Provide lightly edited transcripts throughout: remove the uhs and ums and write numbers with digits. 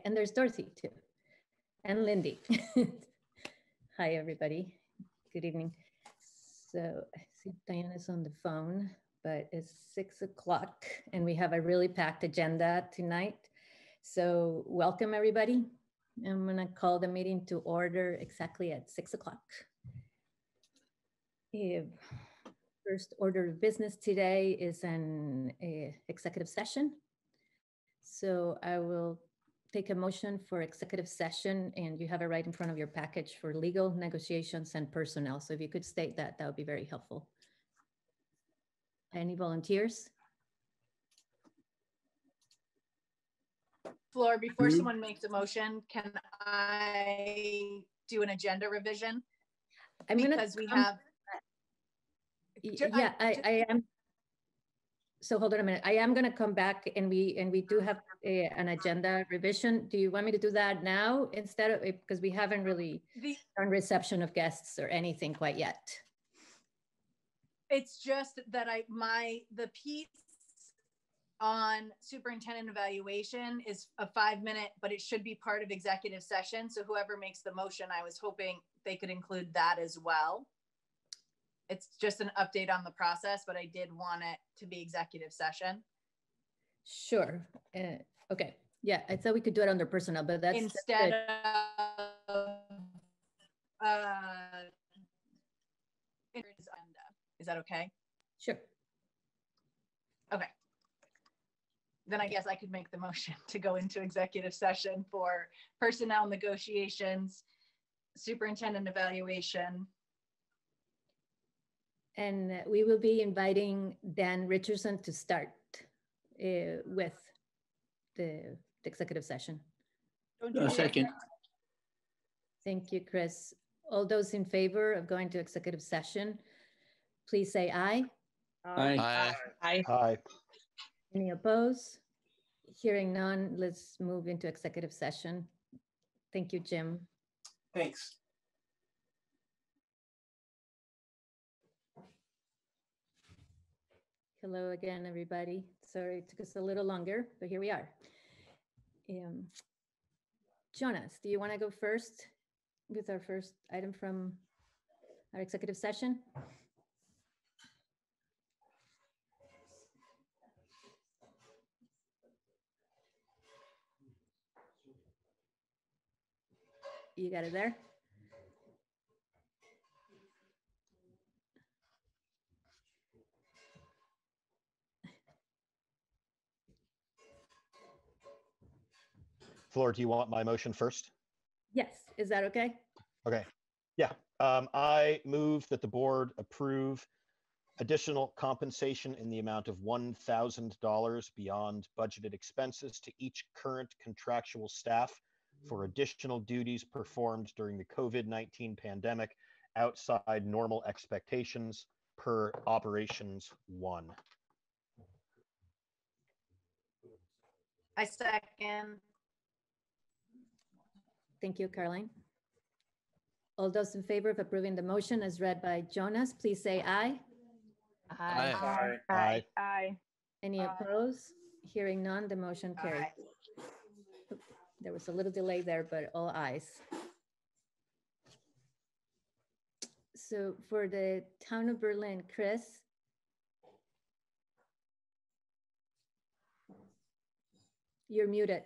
And there's Dorothy too, and Lindy. Hi, everybody. Good evening. So I see Diana's on the phone, but it's 6 o'clock and we have a really packed agenda tonight. So welcome, everybody. I'm gonna call the meeting to order exactly at 6 o'clock. First order of business today is an executive session. So I will take a motion for executive session, and you have it right in front of your package for legal, negotiations, and personnel. So if you could state that, that would be very helpful. Any volunteers? Flor, before someone makes a motion, can I do an agenda revision? Because we have. Yeah, I am. So hold on a minute. I am going to come back, and we do have an agenda revision. Do you want me to do that now instead of, because we haven't really done reception of guests or anything quite yet. It's just that the piece on superintendent evaluation is a 5-minute, but it should be part of executive session. So whoever makes the motion, I was hoping they could include that as well. It's just an update on the process, but I did want it to be executive session. Sure. Okay. Yeah, I thought we could do it under personnel, but that's instead of is that okay? Sure. Okay. Then I guess I could make the motion to go into executive session for personnel negotiations, superintendent evaluation. And we will be inviting Dan Richardson to start with the executive session. Second. Thank you, Chris. All those in favor of going to executive session, please say aye. Aye. Aye. Aye. Aye. Any opposed? Hearing none, let's move into executive session. Thank you, Jim. Thanks. Hello again, everybody. Sorry, it took us a little longer, but here we are. Jonas, do you want to go first with our first item from our executive session? You got it there? Flor, do you want my motion first? Yes, is that okay? Okay, yeah. I move that the board approve additional compensation in the amount of $1,000 beyond budgeted expenses to each current contractual staff for additional duties performed during the COVID-19 pandemic outside normal expectations per operations 1. I second. Thank you, Caroline. All those in favor of approving the motion as read by Jonas, please say aye. Aye. Aye. Aye. Aye. Any opposed? Hearing none, the motion carried. There was a little delay there, but all ayes. So for the town of Berlin, Chris. You're muted.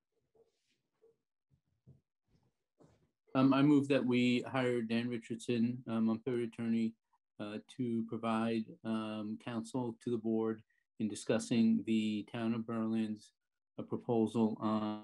I move that we hire Dan Richardson, Montpelier attorney, to provide counsel to the board in discussing the town of Berlin's proposal on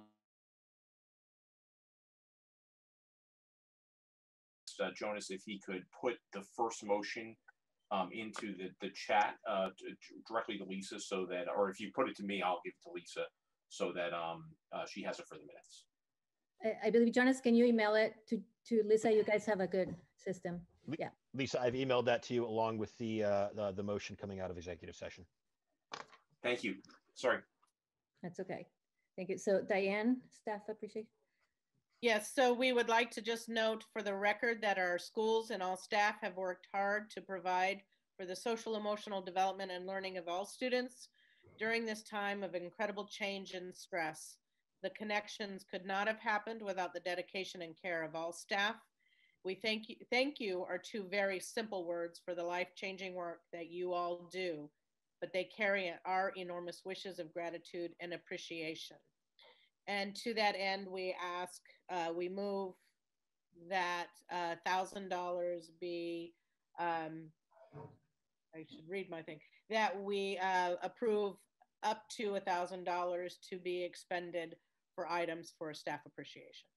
Jonas, if he could put the first motion into the chat directly to Lisa, so that, or if you put it to me, I'll give it to Lisa so that she has it for the minutes. I believe, Jonas, can you email it to Lisa? You guys have a good system. Yeah. Lisa, I've emailed that to you along with the motion coming out of executive session. Thank you. Sorry. That's okay. Thank you. So Diane, staff appreciation. Yes, so we would like to just note for the record that our schools and all staff have worked hard to provide for the social, emotional development and learning of all students during this time of incredible change and stress. The connections could not have happened without the dedication and care of all staff. We thank you are two very simple words for the life-changing work that you all do, but they carry our enormous wishes of gratitude and appreciation. And to that end, we move that $1,000 be, I should read my thing, that we approve up to $1,000 to be expended for items for staff appreciation.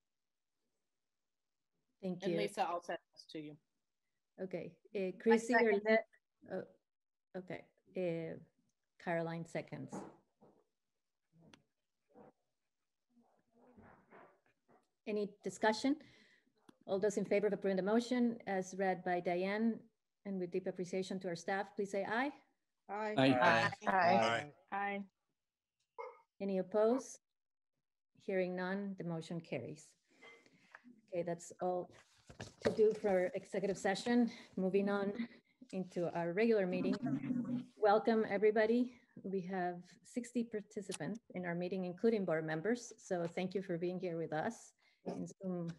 Thank And you. Lisa, I'll send this to you. Okay, Chrissy, okay, Caroline seconds. Any discussion? All those in favor of approving the motion as read by Diane and with deep appreciation to our staff, please say aye. Aye. Aye. Aye. Aye. Any opposed? Hearing none, the motion carries. Okay, that's all to do for executive session. Moving on into our regular meeting. Welcome, everybody. We have 60 participants in our meeting, including board members. So thank you for being here with us. In Zoom.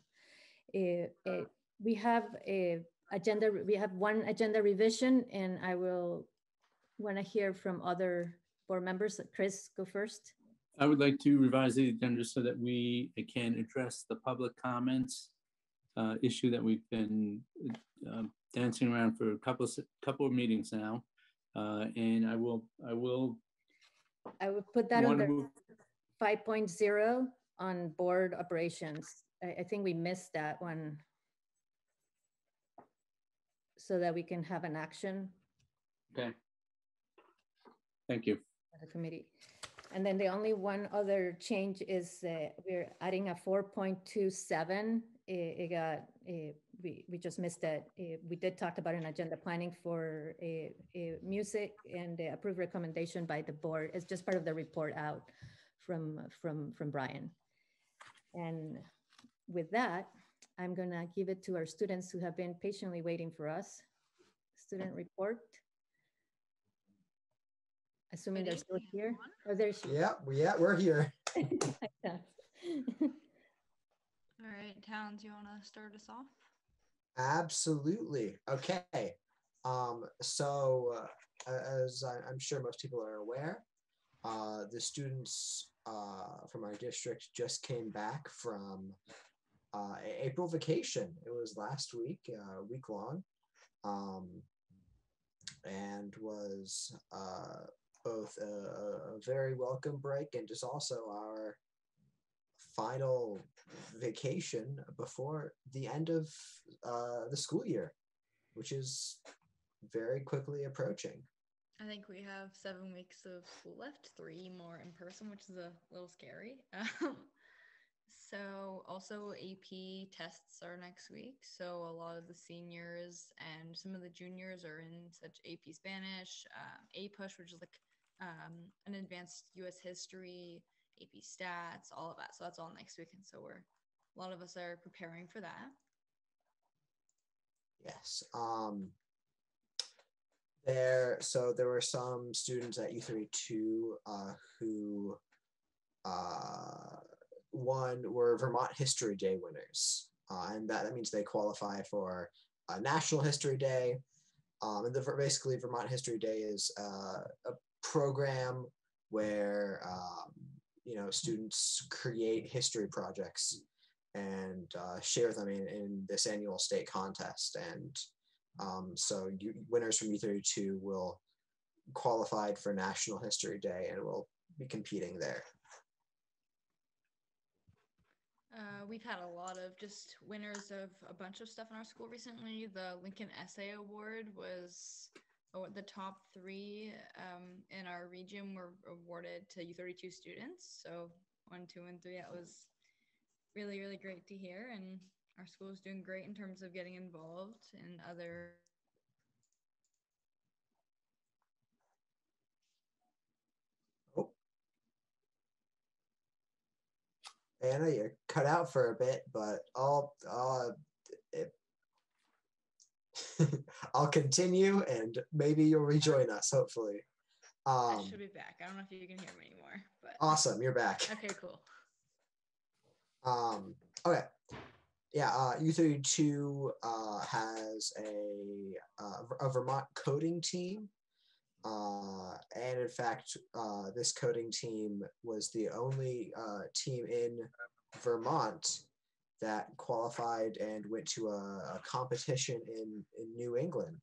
We have one agenda revision, and I will want to hear from other board members. Chris, go first. I would like to revise the agenda so that we can address the public comments issue that we've been dancing around for a couple of meetings now, and I will put that under 5.0 on board operations. I think we missed that one, so that we can have an action. Okay. Thank you. The committee. And then the only one other change is we're adding a 4.27. We just missed that. We did talk about an agenda planning for music and the approved recommendation by the board. It's just part of the report out from Brian. And with that, I'm gonna give it to our students who have been patiently waiting for us. Student report. Assuming they're still here. Oh, there she is. Yeah, we're here. All right, Towns, you want to start us off? Absolutely. Okay. So as I'm sure most people are aware, the students from our district just came back from April vacation. It was last week, week long, and was both a very welcome break and just also our final vacation before the end of the school year, which is very quickly approaching. I think we have 7 weeks of school left, 3 more in person, which is a little scary. So also AP tests are next week. So a lot of the seniors and some of the juniors are in such AP Spanish, APUSH, which is like an advanced US history, AP stats, all of that. So that's all next week. And so a lot of us are preparing for that. Yes. There were some students at U32 who were Vermont History Day winners, and that means they qualify for National History Day. And basically, Vermont History Day is a program where students create history projects and share them in this annual state contest. And so winners from U32 will qualify for National History Day and will be competing there. We've had a lot of just winners of a bunch of stuff in our school recently. The Lincoln Essay Award was the top 3 in our region were awarded to U32 students. So 1, 2, and 3, that was really, really great to hear. And our school is doing great in terms of getting involved in other. Anna, you're cut out for a bit, but I'll continue and maybe you'll rejoin us, hopefully. I should be back. I don't know if you can hear me anymore, but. Awesome, you're back. Okay, cool. Okay. Yeah, U32 has a Vermont coding team. And in fact, this coding team was the only team in Vermont that qualified and went to a competition in New England.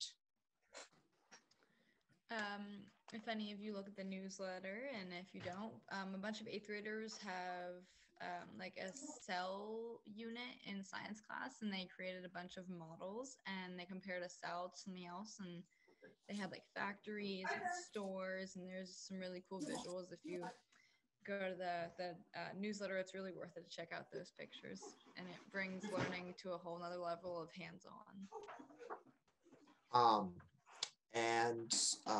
If any of you look at the newsletter, and if you don't, a bunch of 8th graders have like a cell unit in science class, and they created a bunch of models and they compared a cell to something else, and they had like factories and stores, and there's some really cool visuals. If you go to the newsletter, it's really worth it to check out those pictures, and it brings learning to a whole nother level of hands-on. And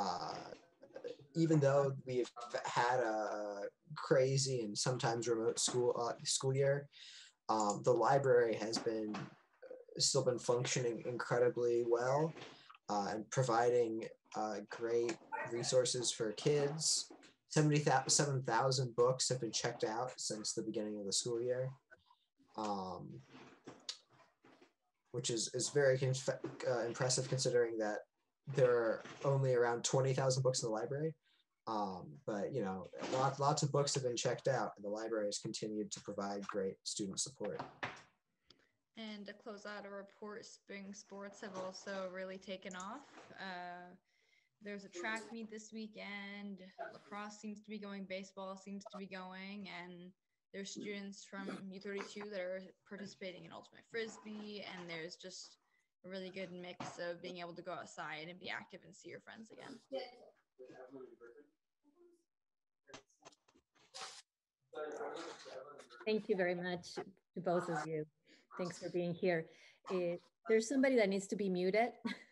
even though we've had a crazy and sometimes remote school year, the library has still been functioning incredibly well and providing great resources for kids. 77,000 books have been checked out since the beginning of the school year, which is very impressive considering that there are only around 20,000 books in the library. But you know, lots of books have been checked out, and the library has continued to provide great student support. And to close out a report, spring sports have also really taken off. There's a track meet this weekend. Lacrosse seems to be going. Baseball seems to be going. And there's students from U32 that are participating in ultimate frisbee. And there's just a really good mix of being able to go outside and be active and see your friends again. Thank you very much to both of you. Thanks for being here. There's somebody that needs to be muted.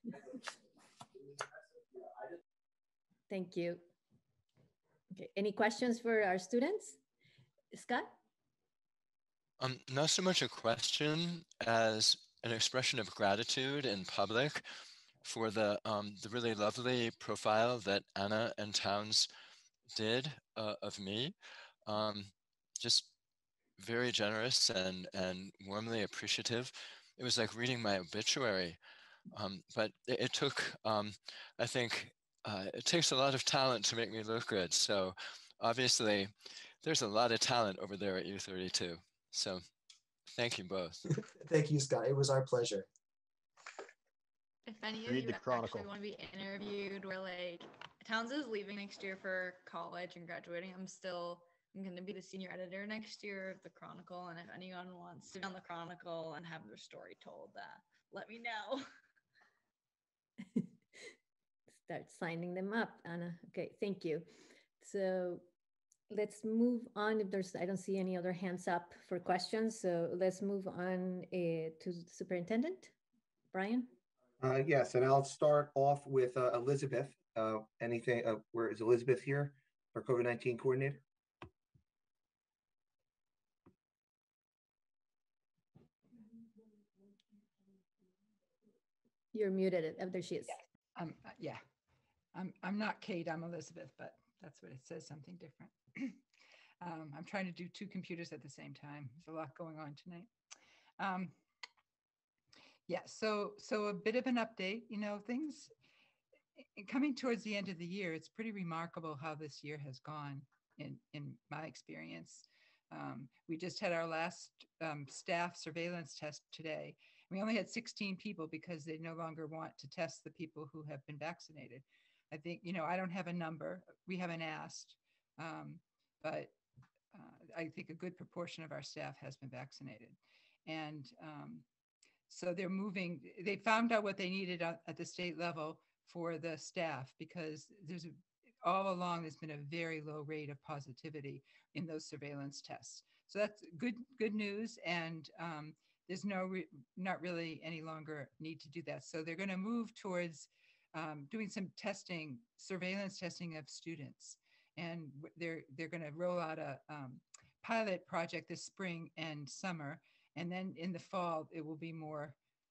Thank you. Okay, any questions for our students? Scott? Not so much a question as an expression of gratitude in public for the really lovely profile that Anna and Towns did of me. Just very generous and warmly appreciative. It was like reading my obituary, but it took, I think, it takes a lot of talent to make me look good. So obviously there's a lot of talent over there at U32. So thank you both. Thank you, Scott. It was our pleasure. If any of you actually want to be interviewed, or like Towns is leaving next year for college and graduating. I'm going to be the senior editor next year of the Chronicle. And if anyone wants to be on the Chronicle and have their story told, let me know. Start signing them up, Anna. Okay, thank you. So let's move on. I don't see any other hands up for questions. So let's move on to the superintendent, Brian. Yes, and I'll start off with Elizabeth. Where is Elizabeth here, our COVID-19 coordinator? You're muted. Oh, there she is. Yeah. I'm not Kate, I'm Elizabeth, but that's what it says, something different. I'm trying to do 2 computers at the same time. There's a lot going on tonight. Yeah, so a bit of an update, you know, things coming towards the end of the year, it's pretty remarkable how this year has gone in my experience. We just had our last staff surveillance test today. We only had 16 people because they no longer want to test the people who have been vaccinated. I think, you know, I don't have a number. We haven't asked, but I think a good proportion of our staff has been vaccinated. And so they're moving, they found out what they needed at the state level for the staff, because all along there's been a very low rate of positivity in those surveillance tests. So that's good news. And there's not really any longer need to do that. So they're going to move towards doing some testing, surveillance testing of students. And they're going to roll out a pilot project this spring and summer. And then in the fall, it will be more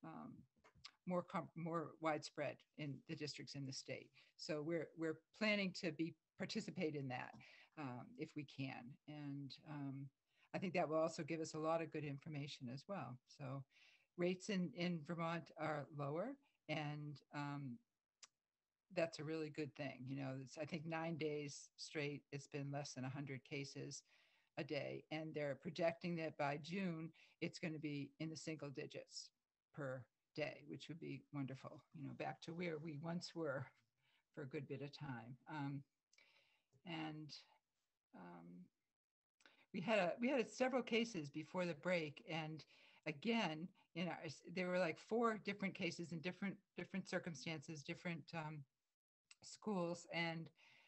widespread in the districts in the state. So we're planning to participate in that if we can. And I think that will also give us a lot of good information as well. So rates in Vermont are lower, and that's a really good thing. You know, I think 9 days straight, it's been less than 100 cases a day, and they're projecting that by June, it's going to be in the single digits per day, which would be wonderful, you know, back to where we once were for a good bit of time. We had several cases before the break, and again, there were like 4 different cases in different circumstances, different schools, and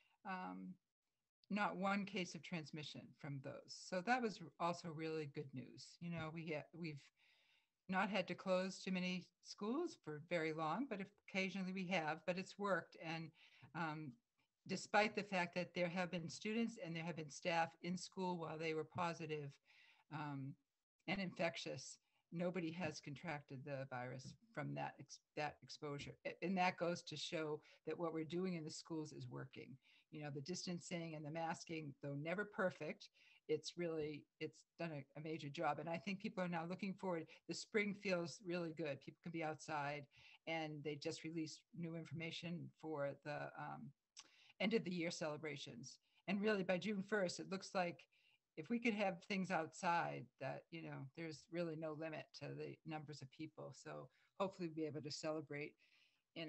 not one case of transmission from those. So that was also really good news. You know, we've not had to close too many schools for very long, but occasionally we have, but it's worked. And despite the fact that there have been students and there have been staff in school while they were positive and infectious, nobody has contracted the virus from that exposure. And that goes to show that what we're doing in the schools is working. You know, the distancing and the masking, though never perfect, it's done a major job. And I think people are now looking forward. The spring feels really good. People can be outside, and they just released new information for the end of the year celebrations. And really by June 1st, it looks like if we could have things outside, that, you know, there's really no limit to the numbers of people. So hopefully we'll be able to celebrate in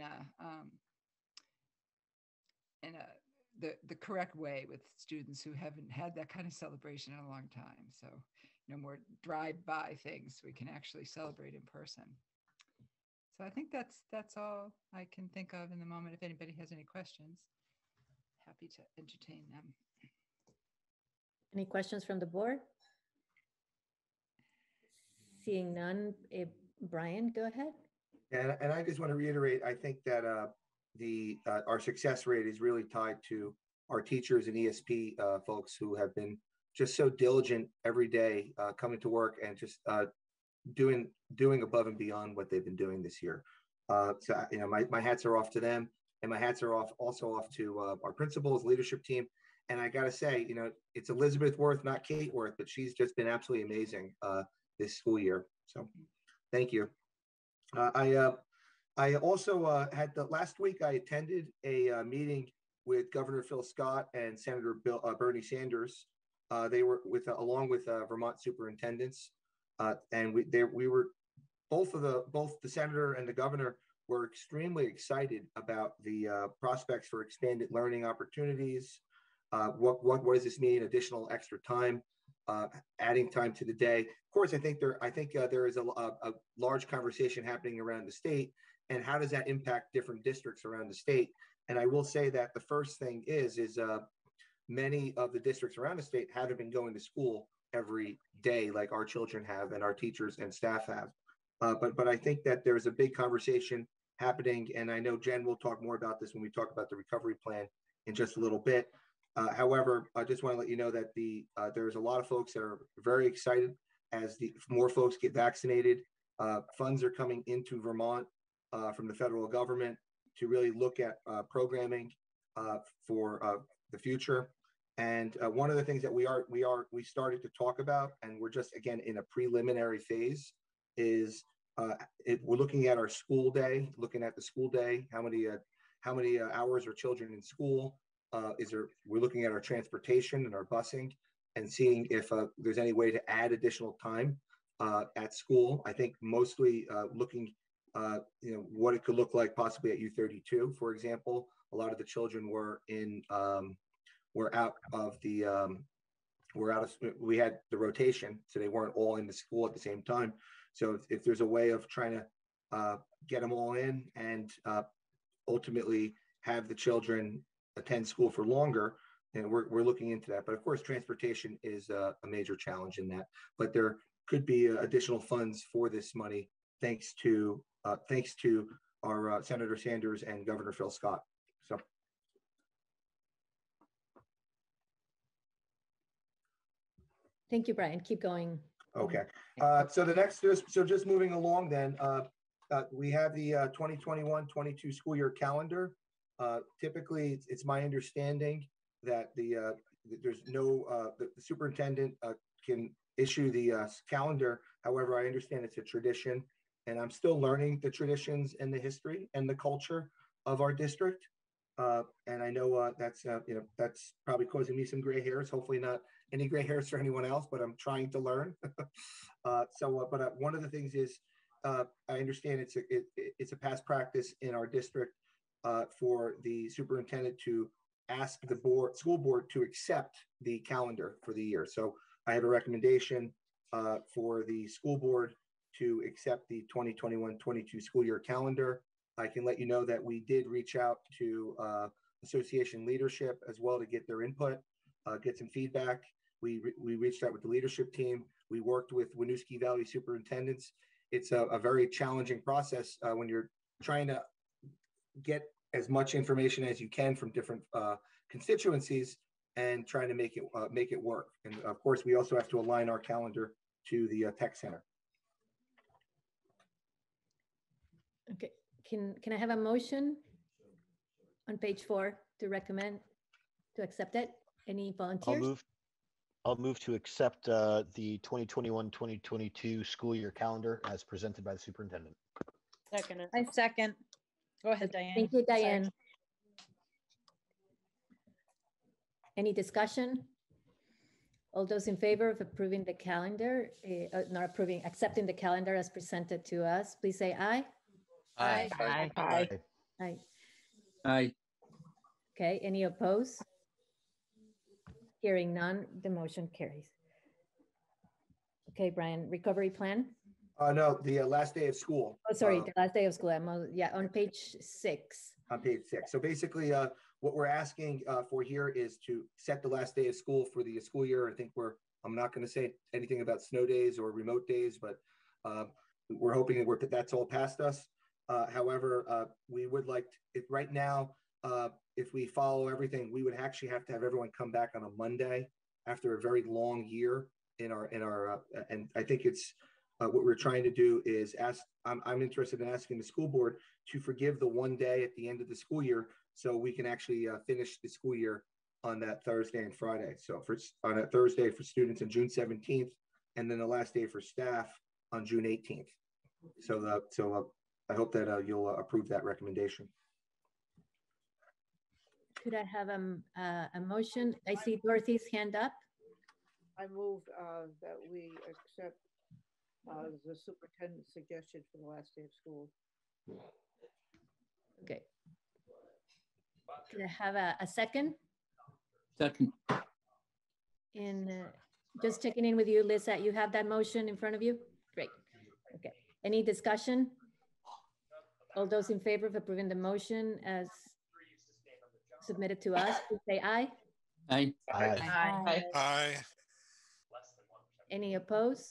the correct way with students who haven't had that kind of celebration in a long time. So no more drive-by things. We can actually celebrate in person. So I think that's all I can think of in the moment. If anybody has any questions, happy to entertain them. Any questions from the board? Seeing none, Brian, go ahead. And I just want to reiterate, I think that our success rate is really tied to our teachers and ESP folks who have been just so diligent every day, coming to work and just doing above and beyond what they've been doing this year. So, you know, my hats are off to them, and my hats are also off to our principals, leadership team. And I got to say, you know, it's Elizabeth Worth, not Kate Worth, but she's just been absolutely amazing this school year. So thank you. I also had last week, I attended a meeting with Governor Phil Scott and Senator Bernie Sanders. They were along with Vermont superintendents, and we were both the senator and the governor were extremely excited about the prospects for expanded learning opportunities. What does this mean? Additional extra time, adding time to the day. Of course, I think there is a large conversation happening around the state, and how does that impact different districts around the state? And I will say that the first thing is many of the districts around the state haven't been going to school every day like our children have and our teachers and staff have. But I think that there's a big conversation happening, and I know Jen will talk more about this when we talk about the recovery plan in just a little bit. However, I just want to let you know that there's a lot of folks that are very excited as more folks get vaccinated. Funds are coming into Vermont from the federal government to really look at programming for the future. And one of the things that we started to talk about, and we're just again in a preliminary phase, is we're looking at our school day, looking at the school day, how many hours are children in school. We're looking at our transportation and our busing and seeing if there's any way to add additional time at school. I think mostly looking, what it could look like possibly at U32, for example. A lot of the children we had the rotation, so they weren't all in the school at the same time. So if there's a way of trying to get them all in and ultimately have the children attend school for longer, and we're looking into that. But of course, transportation is a major challenge in that. But there could be additional funds for this money, thanks to our Senator Sanders and Governor Phil Scott. So. Thank you, Brian. Keep going. Okay. So just moving along then, we have the 2021-22 school year calendar. Typically, it's my understanding that the superintendent can issue the calendar. However, I understand it's a tradition, and I'm still learning the traditions and the history and the culture of our district. And I know that's that's probably causing me some gray hairs. Hopefully, not any gray hairs for anyone else, but I'm trying to learn. But one of the things is I understand it's a past practice in our district for the superintendent to ask the school board to accept the calendar for the year. So I have a recommendation for the school board to accept the 2021-22 school year calendar. I can let you know that we did reach out to association leadership as well to get their input, get some feedback. We reached out with the leadership team. We worked with Winooski Valley superintendents. It's a very challenging process when you're trying to get as much information as you can from different constituencies and trying to make it work. And of course, we also have to align our calendar to the tech center. Okay, can I have a motion on page 4 to recommend to accept it? Any volunteers? I'll move to accept the 2021-2022 school year calendar as presented by the superintendent. Second. I second. Go ahead, Diane. Thank you, Diane. Sorry. Any discussion? All those in favor of approving the calendar, accepting the calendar as presented to us, please say aye. Aye. Aye. Aye. Aye. Aye. Okay, any opposed? Hearing none, the motion carries. Okay, Brian, recovery plan? No, the last day of school. Oh, sorry, the last day of school. Yeah, on page 6. On page 6. So basically, what we're asking for here is to set the last day of school for the school year. I think I'm not going to say anything about snow days or remote days, but we're hoping that that's all past us. However, we would like to, right now, if we follow everything, we would actually have to have everyone come back on a Monday after a very long year in our and I think it's what we're trying to do is I'm interested in asking the school board to forgive the one day at the end of the school year so we can actually finish the school year on that Thursday and Friday. So on that Thursday for students on June 17th, and then the last day for staff on June 18th. So I hope that you'll approve that recommendation. Could I have a motion? I see Dorothy's hand up. I move that we accept the superintendent's suggestion for the last day of school. Okay. Could I have a second? Second. And just checking in with you, Lisa, you have that motion in front of you? Great. Okay. Any discussion? All those in favor of approving the motion as submitted to us, please say aye. Aye. Aye. Aye. Aye. Any opposed?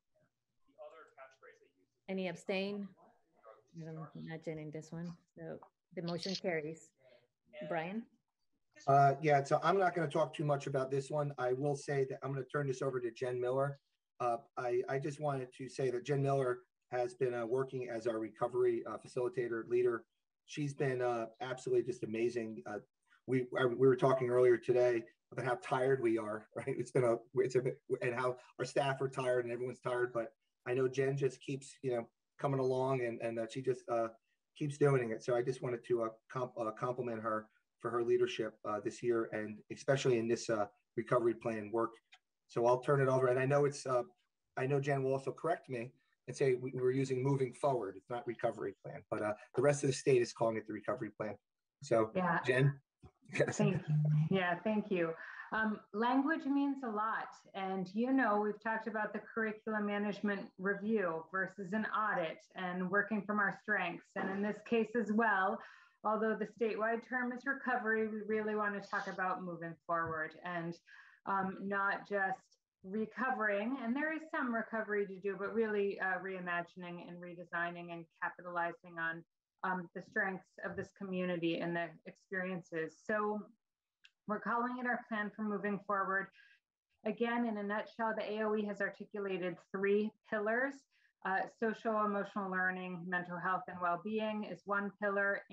Any abstain? I'm not getting this one. So the motion carries. Brian? Yeah, so I'm not going to talk too much about this one. I will say that I'm going to turn this over to Jen Miller. I just wanted to say that Jen Miller has been working as our recovery facilitator leader. She's been absolutely just amazing. We were talking earlier today about how tired we are, right? It's a bit, and how our staff are tired and everyone's tired, but I know Jen just keeps, coming along and that she just keeps doing it. So I just wanted to compliment her for her leadership this year, and especially in this recovery plan work. So I'll turn it over. And I know I know Jen will also correct me and say we're using moving forward. It's not recovery plan, but the rest of the state is calling it the recovery plan. So yeah. Jen. Thank you. Language means a lot. And, we've talked about the curriculum management review versus an audit and working from our strengths. And in this case as well, although the statewide term is recovery, we really want to talk about moving forward and not just recovering. And there is some recovery to do, but really reimagining and redesigning and capitalizing on the strengths of this community and the experiences. So we're calling it our plan for moving forward. Again, in a nutshell, the AOE has articulated 3 pillars. Social emotional learning, mental health and well-being is one pillar.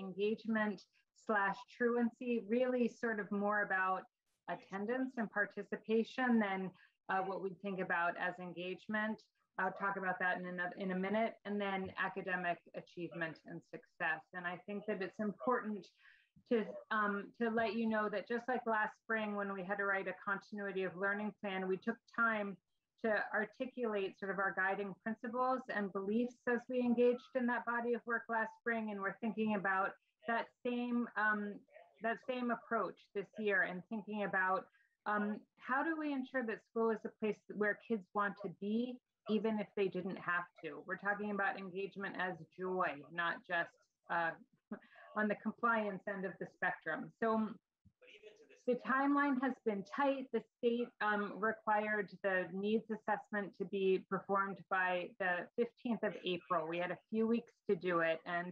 Engagement/truancy, really sort of more about attendance and participation than what we think about as engagement. I'll talk about that in a minute, and then academic achievement and success. And I think that it's important to let you know that just like last spring when we had to write a continuity of learning plan, we took time to articulate sort of our guiding principles and beliefs as we engaged in that body of work last spring. And we're thinking about that same approach this year and thinking about how do we ensure that school is a place where kids want to be, even if they didn't have to. We're talking about engagement as joy, not just on the compliance end of the spectrum. So the timeline has been tight. The state required the needs assessment to be performed by the 15th of April. We had a few weeks to do it. And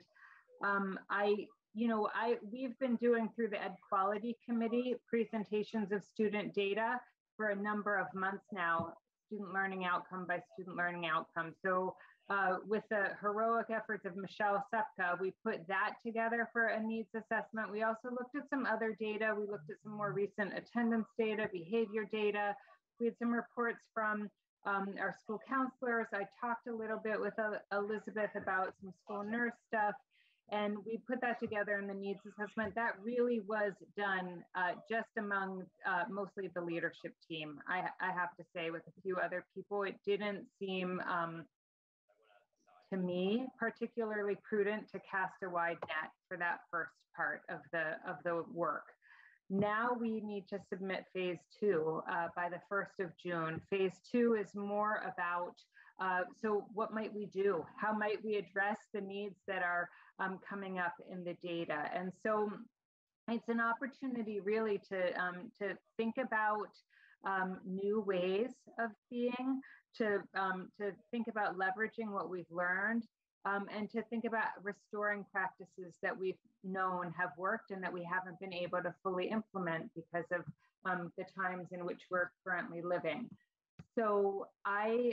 we've been doing through the Ed Quality Committee presentations of student data for a number of months now, student learning outcome by student learning outcome. So with the heroic efforts of Michelle Sepka, we put that together for a needs assessment. We also looked at some other data. We looked at some more recent attendance data, behavior data. We had some reports from our school counselors. I talked a little bit with Elizabeth about some school nurse stuff, and we put that together in the needs assessment. That really was done just among mostly the leadership team. I have to say, with a few other people, it didn't seem to me particularly prudent to cast a wide net for that first part of the work. Now we need to submit phase 2 by the 1st of June. Phase 2 is more about, so what might we do? How might we address the needs that are coming up in the data? And so it's an opportunity really to think about new ways of being, to think about leveraging what we've learned, and to think about restoring practices that we've known have worked and that we haven't been able to fully implement because of the times in which we're currently living. So I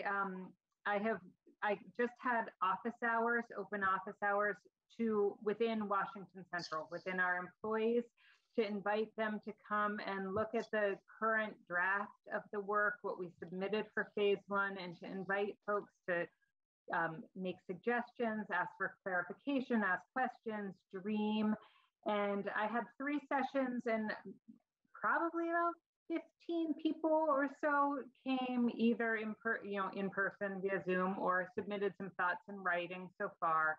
just had office hours, open office hours within Washington Central, within our employees, to invite them to come and look at the current draft of the work, what we submitted for phase 1, and to invite folks to make suggestions, ask for clarification, ask questions, dream. And I had 3 sessions, and probably about 15 people or so came either in person via Zoom or submitted some thoughts in writing so far.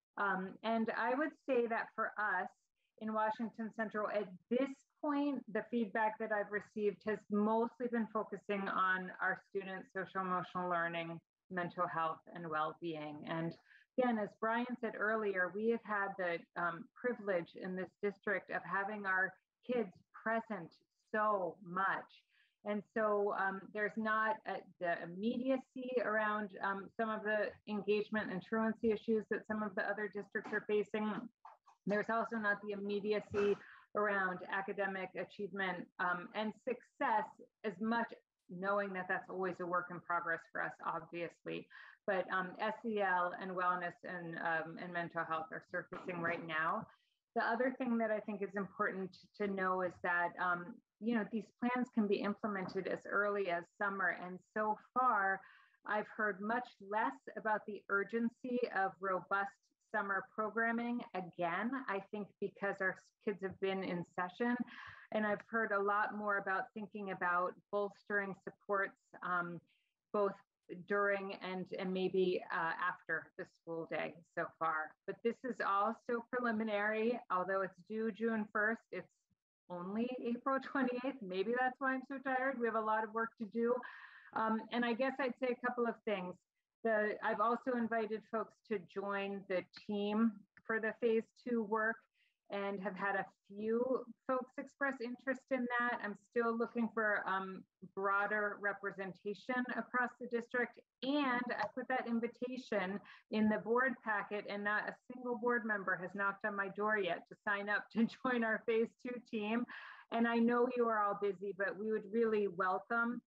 And I would say that for us in Washington Central, at this point, the feedback that I've received has mostly been focusing on our students' social emotional learning, mental health, and well-being. And again, as Brian said earlier, we have had the privilege in this district of having our kids present so much. And so there's not the immediacy around some of the engagement and truancy issues that some of the other districts are facing. There's also not the immediacy around academic achievement and success, as much knowing that that's always a work in progress for us, obviously. But SEL and wellness and mental health are surfacing right now. The other thing that I think is important to know is that these plans can be implemented as early as summer. And so far, I've heard much less about the urgency of robust summer programming. Again, I think because our kids have been in session, and I've heard a lot more about thinking about bolstering supports both during and maybe after the school day so far. But this is also preliminary, although it's due June 1st, it's only April 28th. Maybe that's why I'm so tired. We have a lot of work to do. And I guess I'd say a couple of things. I've also invited folks to join the team for the phase 2 work, and have had a few folks express interest in that. I'm still looking for broader representation across the district. And I put that invitation in the board packet, and not a single board member has knocked on my door yet to sign up to join our phase 2 team. And I know you are all busy, but we would really welcome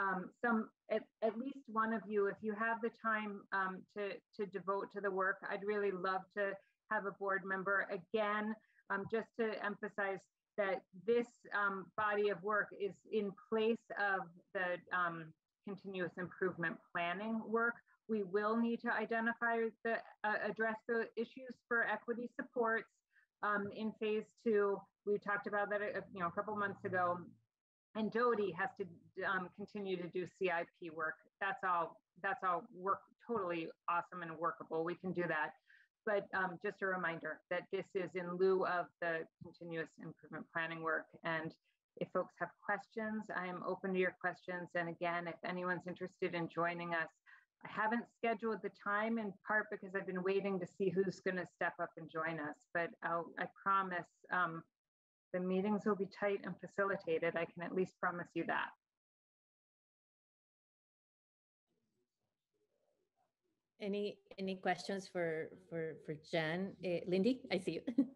at least one of you, if you have the time to devote to the work. I'd really love to have a board member. Again, just to emphasize that this body of work is in place of the continuous improvement planning work. We will need to identify address the issues for equity supports in phase 2. We talked about that a couple months ago. And Doty has to continue to do CIP work. That's all work, totally awesome and workable. We can do that. But just a reminder that this is in lieu of the continuous improvement planning work. And if folks have questions, I am open to your questions. And again, if anyone's interested in joining us, I haven't scheduled the time in part because I've been waiting to see who's going to step up and join us. But I promise the meetings will be tight and facilitated. I can at least promise you that. Any questions for Jen? Lindy, I see you.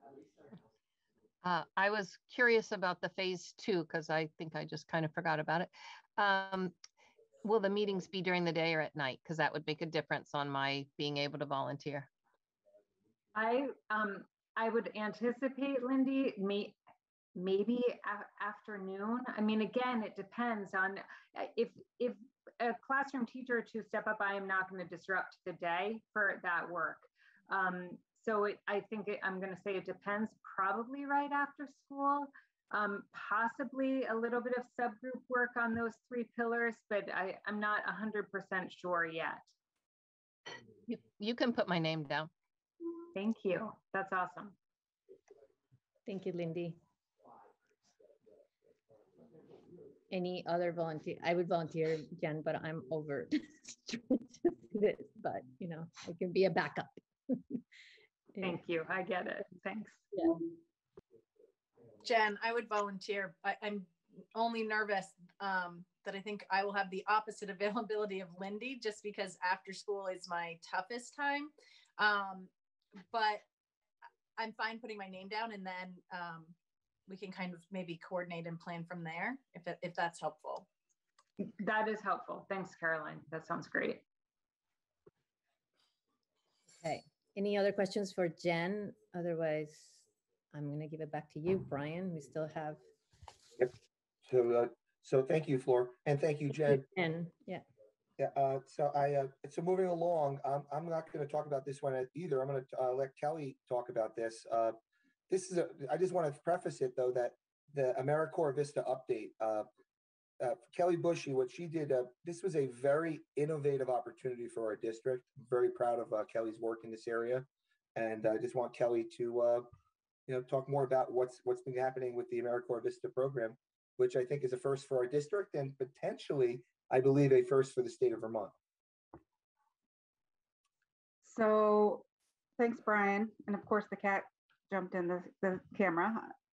I was curious about the phase 2 because I think I just kind of forgot about it. Will the meetings be during the day or at night? Because that would make a difference on my being able to volunteer. I would anticipate, Lindy, maybe afternoon. I mean, again, it depends on if a classroom teacher to step up, I am not going to disrupt the day for that work. So I think I'm going to say it depends, probably right after school, possibly a little bit of subgroup work on those 3 pillars, but I'm not 100% sure yet. You can put my name down. Thank you. That's awesome. Thank you, Lindy. Any other volunteer? I would volunteer, Jen, but I'm over this, but I can be a backup. Thank you. I get it. Thanks. Yeah. Jen, I would volunteer. I'm only nervous that I think I will have the opposite availability of Lindy, just because after school is my toughest time. But I'm fine putting my name down, and then we can kind of maybe coordinate and plan from there, if that's helpful. That is helpful. Thanks, Caroline. That sounds great. Okay. Any other questions for Jen? Otherwise, I'm going to give it back to you, Brian. We still have. Yep. So thank you, Flor, and thank you, Jen. Jen, yeah. Yeah. So moving along, I'm not going to talk about this one either. I'm going to let Kelly talk about this. I just want to preface it though that the AmeriCorps Vista update. Kelly Bushy, what she did, this was a very innovative opportunity for our district. I'm very proud of Kelly's work in this area, and I just want Kelly to talk more about what's been happening with the AmeriCorps Vista program, which I think is a first for our district and potentially, I believe, a first for the state of Vermont. So thanks, Brian. And of course, the cat jumped in the camera.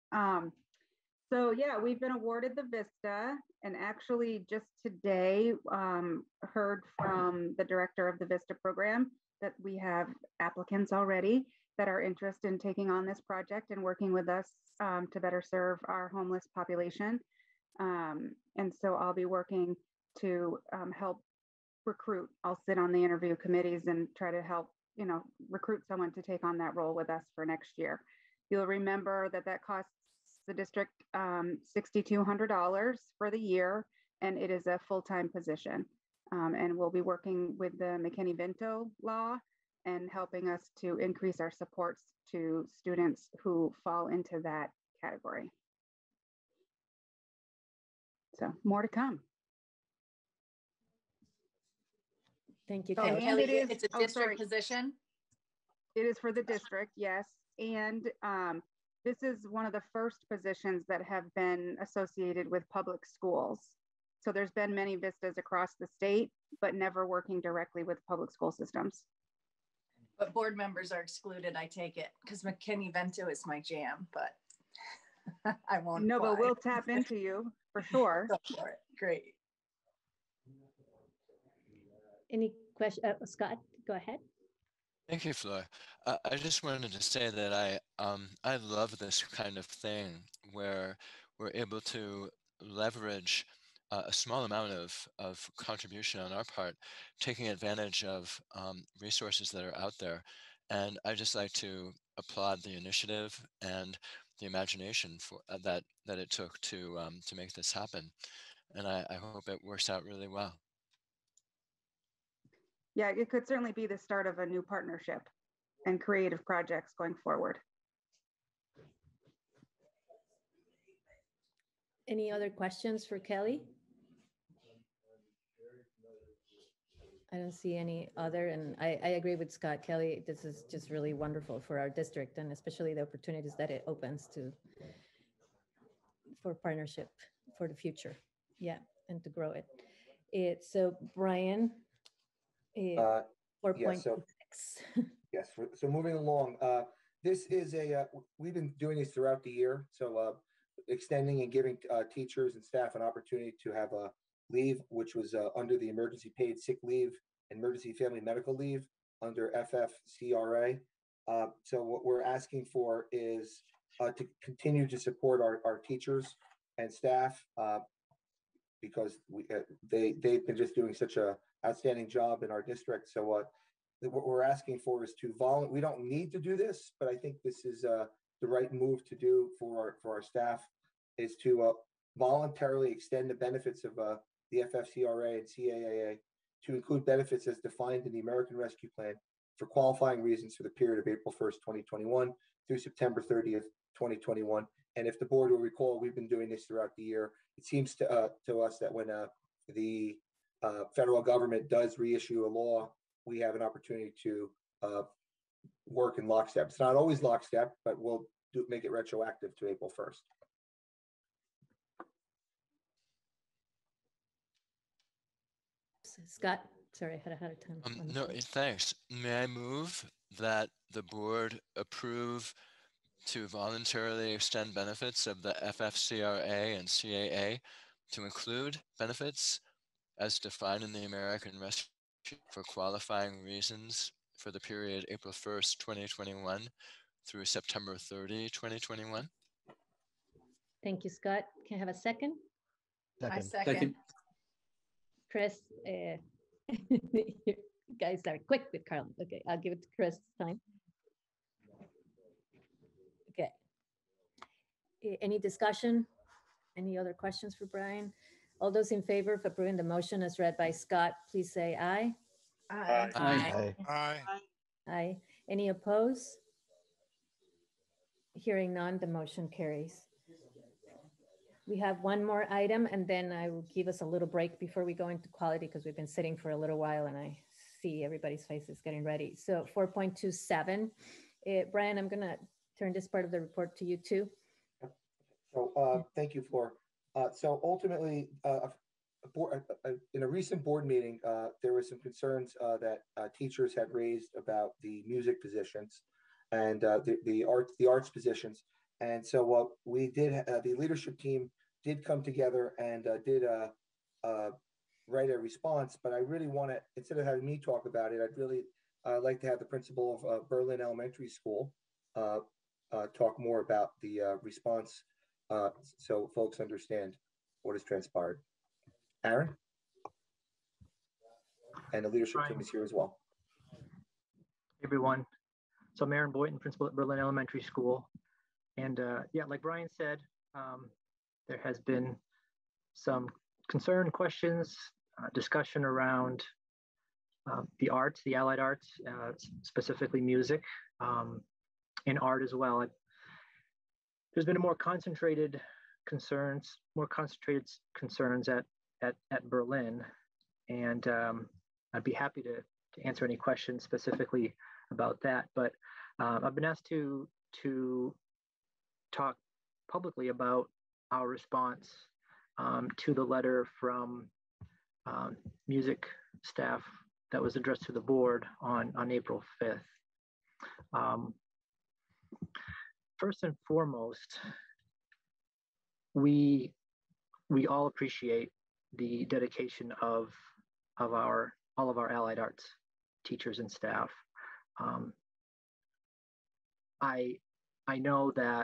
So yeah, we've been awarded the Vista, and actually just today heard from the director of the Vista program that we have applicants already that are interested in taking on this project and working with us to better serve our homeless population. And so I'll be working to help recruit. I'll sit on the interview committees and try to help, recruit someone to take on that role with us for next year. You'll remember that costs the district $6,200 for the year, and it is a full-time position. And we'll be working with the McKinney-Vento law and helping us to increase our supports to students who fall into that category. So more to come. Thank you, Kelly. Kelly. It's a district position? It is for the district, yes. And this is one of the first positions that have been associated with public schools. So there's been many Vistas across the state, but never working directly with public school systems. But board members are excluded, I take it, because McKinney-Vento is my jam, but I won't. No, but we'll tap into you for sure. Go for it. Great. Any question, Scott, go ahead. Thank you, Flor. I just wanted to say that I love this kind of thing where we're able to leverage a small amount of contribution on our part, taking advantage of resources that are out there. And I just like to applaud the initiative and the imagination for that it took to make this happen. And I hope it works out really well. yeah, it could certainly be the start of a new partnership and creative projects going forward. Any other questions for Kelly? I don't see any other, and I agree with Scott. Kelly, this is just really wonderful for our district, and especially the opportunities that it opens for partnership for the future. Yeah, and to grow it. So Brian, 4.6. Yes, so moving along, this is we've been doing this throughout the year. So extending and giving teachers and staff an opportunity to have a leave, which was under the emergency paid sick leave and emergency family medical leave under FFCRA. So what we're asking for is to continue to support our teachers and staff because they've been just doing such a outstanding job in our district. So what we're asking for is to we don't need to do this, but I think this is the right move to do for our staff, is to voluntarily extend the benefits of the FFCRA and CAAA to include benefits as defined in the American Rescue Plan for qualifying reasons for the period of April 1st, 2021 through September 30th, 2021. And if the board will recall, we've been doing this throughout the year. It seems to us that when the federal government does reissue a law, we have an opportunity to work in lockstep. It's not always lockstep, but we'll make it retroactive to April 1st. Scott, sorry, I had a hard time. No, thanks. May I move that the board approve to voluntarily extend benefits of the FFCRA and CAA to include benefits as defined in the American Rescue for qualifying reasons for the period April 1st, 2021 through September 30, 2021. Thank you, Scott. Can I have a second? I second. Chris, you guys are quick with Carlin. Okay, I'll give it to Chris this time. Okay. Any discussion? Any other questions for Brian? All those in favor of approving the motion as read by Scott, please say aye. Aye. Aye. Aye. Aye. Any opposed? Hearing none, the motion carries. We have one more item, and then I will give us a little break before we go into quality because we've been sitting for a little while and I see everybody's faces getting ready. So 4.27, Brian, I'm going to turn this part of the report to you too. So thank you, Flor. So ultimately, in a recent board meeting, there were some concerns that teachers had raised about the music positions and the arts positions. And so what we did, the leadership team did come together and did write a response, but I really want to, instead of having me talk about it, I'd really like to have the principal of Berlin Elementary School talk more about the response so folks understand what has transpired. Aaron? And the leadership team is here as well. Hey everyone. So I'm Aaron Boynton, principal at Berlin Elementary School. And yeah, like Brian said, there has been some concern, questions, discussion around the arts, the allied arts, specifically music, and art as well. There's been a more concentrated concerns at Berlin, and I'd be happy to answer any questions specifically about that. But I've been asked to talk publicly about our response to the letter from music staff that was addressed to the board on April 5th. First and foremost, we all appreciate the dedication of all of our allied arts teachers and staff. I know that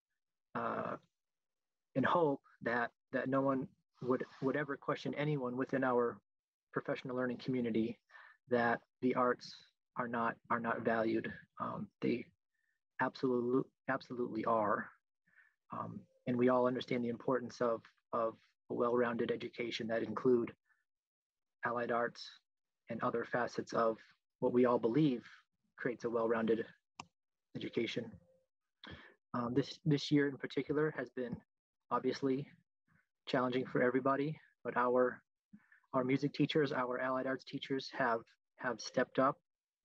and hope that no one would ever question anyone within our professional learning community that the arts are not valued. They absolutely are, and we all understand the importance of a well-rounded education that include allied arts, and other facets of what we all believe creates a well-rounded education. This year in particular has been obviously challenging for everybody, but our music teachers, our allied arts teachers have stepped up,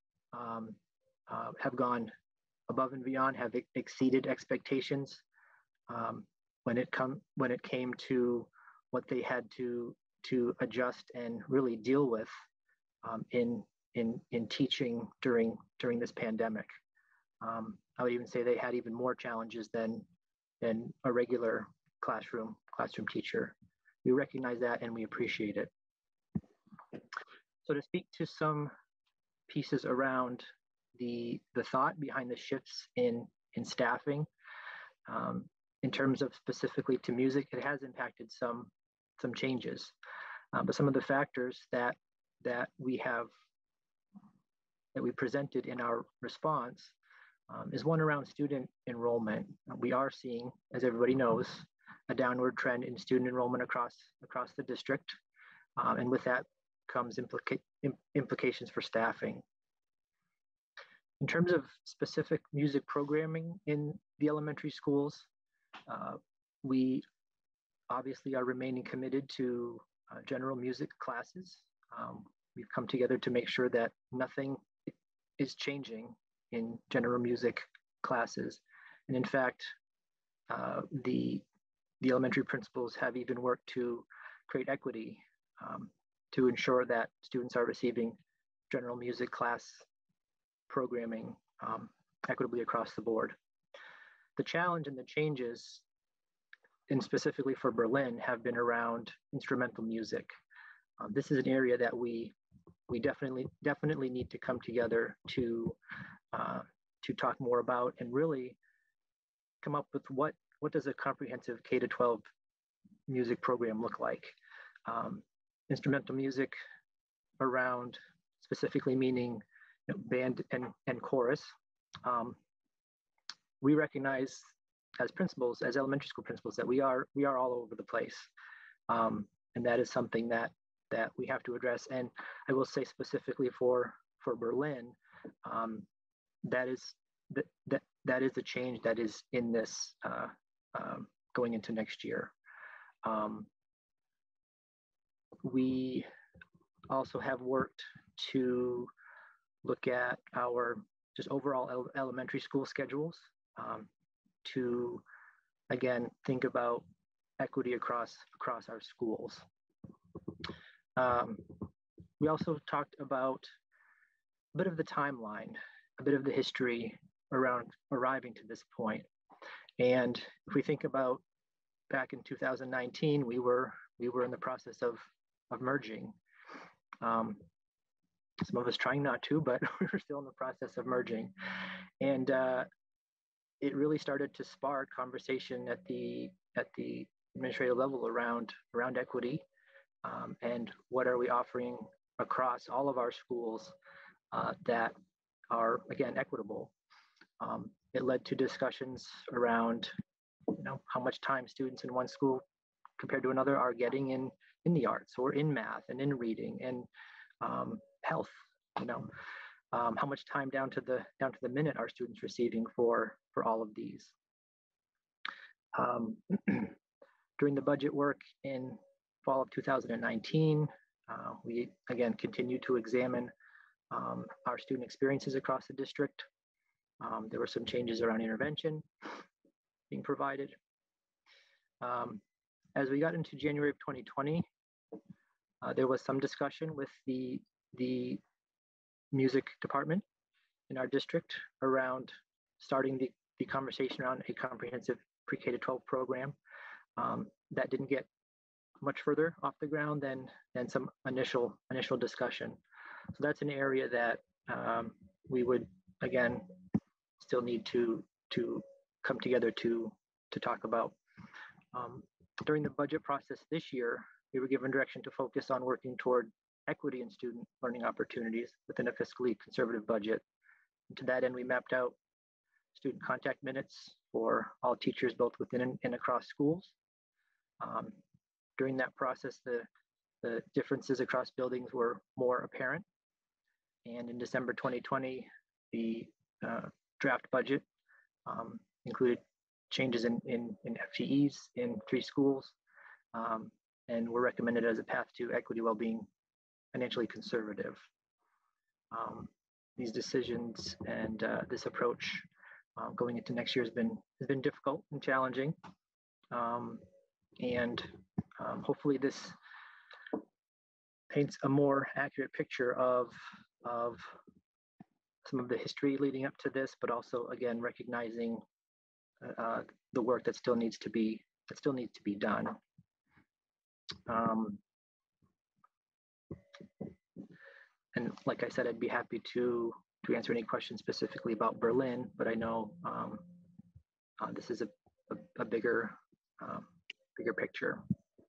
have gone above and beyond, have exceeded expectations when it came to what they had to adjust and really deal with in teaching during this pandemic. I would even say they had even more challenges than a regular classroom teacher. We recognize that and we appreciate it. So to speak to some pieces around the thought behind the shifts in staffing, in terms of specifically to music, it has impacted some changes. But some of the factors that we presented in our response is one around student enrollment. We are seeing, as everybody knows, a downward trend in student enrollment across the district, and with that comes implications for staffing. In terms of specific music programming in the elementary schools, we obviously are remaining committed to general music classes. We've come together to make sure that nothing is changing in general music classes. And in fact, the elementary principals have even worked to create equity to ensure that students are receiving general music class programming equitably across the board. The challenge and the changes, and specifically for Berlin, have been around instrumental music. This is an area that we definitely need to come together to talk more about and really come up with what does a comprehensive K-12 music program look like. Instrumental music around specifically meaning band and chorus. We recognize as principals, as elementary school principals, that we are all over the place, and that is something that we have to address. And I will say specifically for Berlin, that is a change that is in this going into next year. We also have worked to look at our just overall elementary school schedules to, again, think about equity across our schools. We also talked about a bit of the timeline, a bit of the history around arriving to this point. And if we think about back in 2019, we were in the process of merging. Some of us trying not to, but we were still in the process of merging. And it really started to spark conversation at the administrative level around equity and what are we offering across all of our schools that are, again, equitable. It led to discussions around how much time students in one school compared to another are getting in the arts or in math and in reading and health. How much time down to the minute are students receiving for all of these. During the budget work in fall of 2019, we again continue to examine our student experiences across the district. There were some changes around intervention being provided. As we got into January of 2020, there was some discussion with the music department in our district around starting the conversation around a comprehensive pre-K to 12 program. That didn't get much further off the ground than some initial discussion. So that's an area that we would, again, still need to come together to talk about. During the budget process this year, we were given direction to focus on working toward equity in student learning opportunities within a fiscally conservative budget. And to that end, we mapped out student contact minutes for all teachers, both within and across schools. During that process, the the differences across buildings were more apparent. And in December 2020, the draft budget included changes in FTEs in 3 schools, and were recommended as a path to equity while being financially conservative. These decisions and this approach going into next year has been difficult and challenging, and hopefully this paints a more accurate picture of some of the history leading up to this, but also again recognizing the work that still needs to be done. And like I said, I'd be happy to answer any questions specifically about Berlin, but I know this is a bigger picture.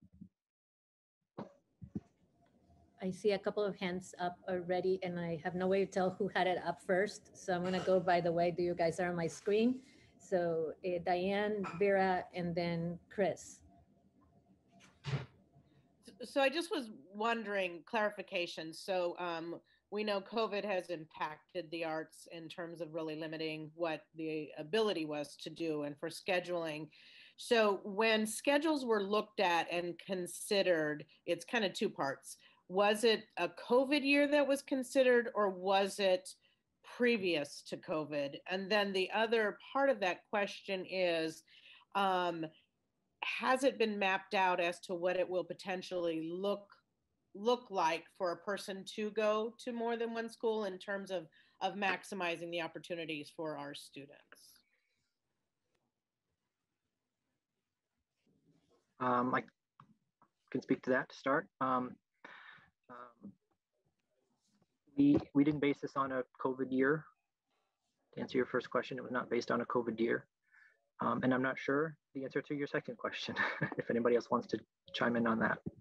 I see a couple of hands up already, and I have no way to tell who had it up first. So I'm gonna go by the way you guys are on my screen. So Diane, Vera, and then Chris. So I just was wondering, clarification. So we know COVID has impacted the arts in terms of really limiting what the ability was to do and for scheduling. So when schedules were looked at and considered, it's kind of 2 parts. Was it a COVID year that was considered, or was it previous to COVID? And then the other part of that question is, has it been mapped out as to what it will potentially look like for a person to go to more than one school in terms of maximizing the opportunities for our students? I can speak to that to start. We didn't base this on a COVID year. To answer your first question, it was not based on a COVID year. And I'm not sure the answer to your second question, if anybody else wants to chime in on that.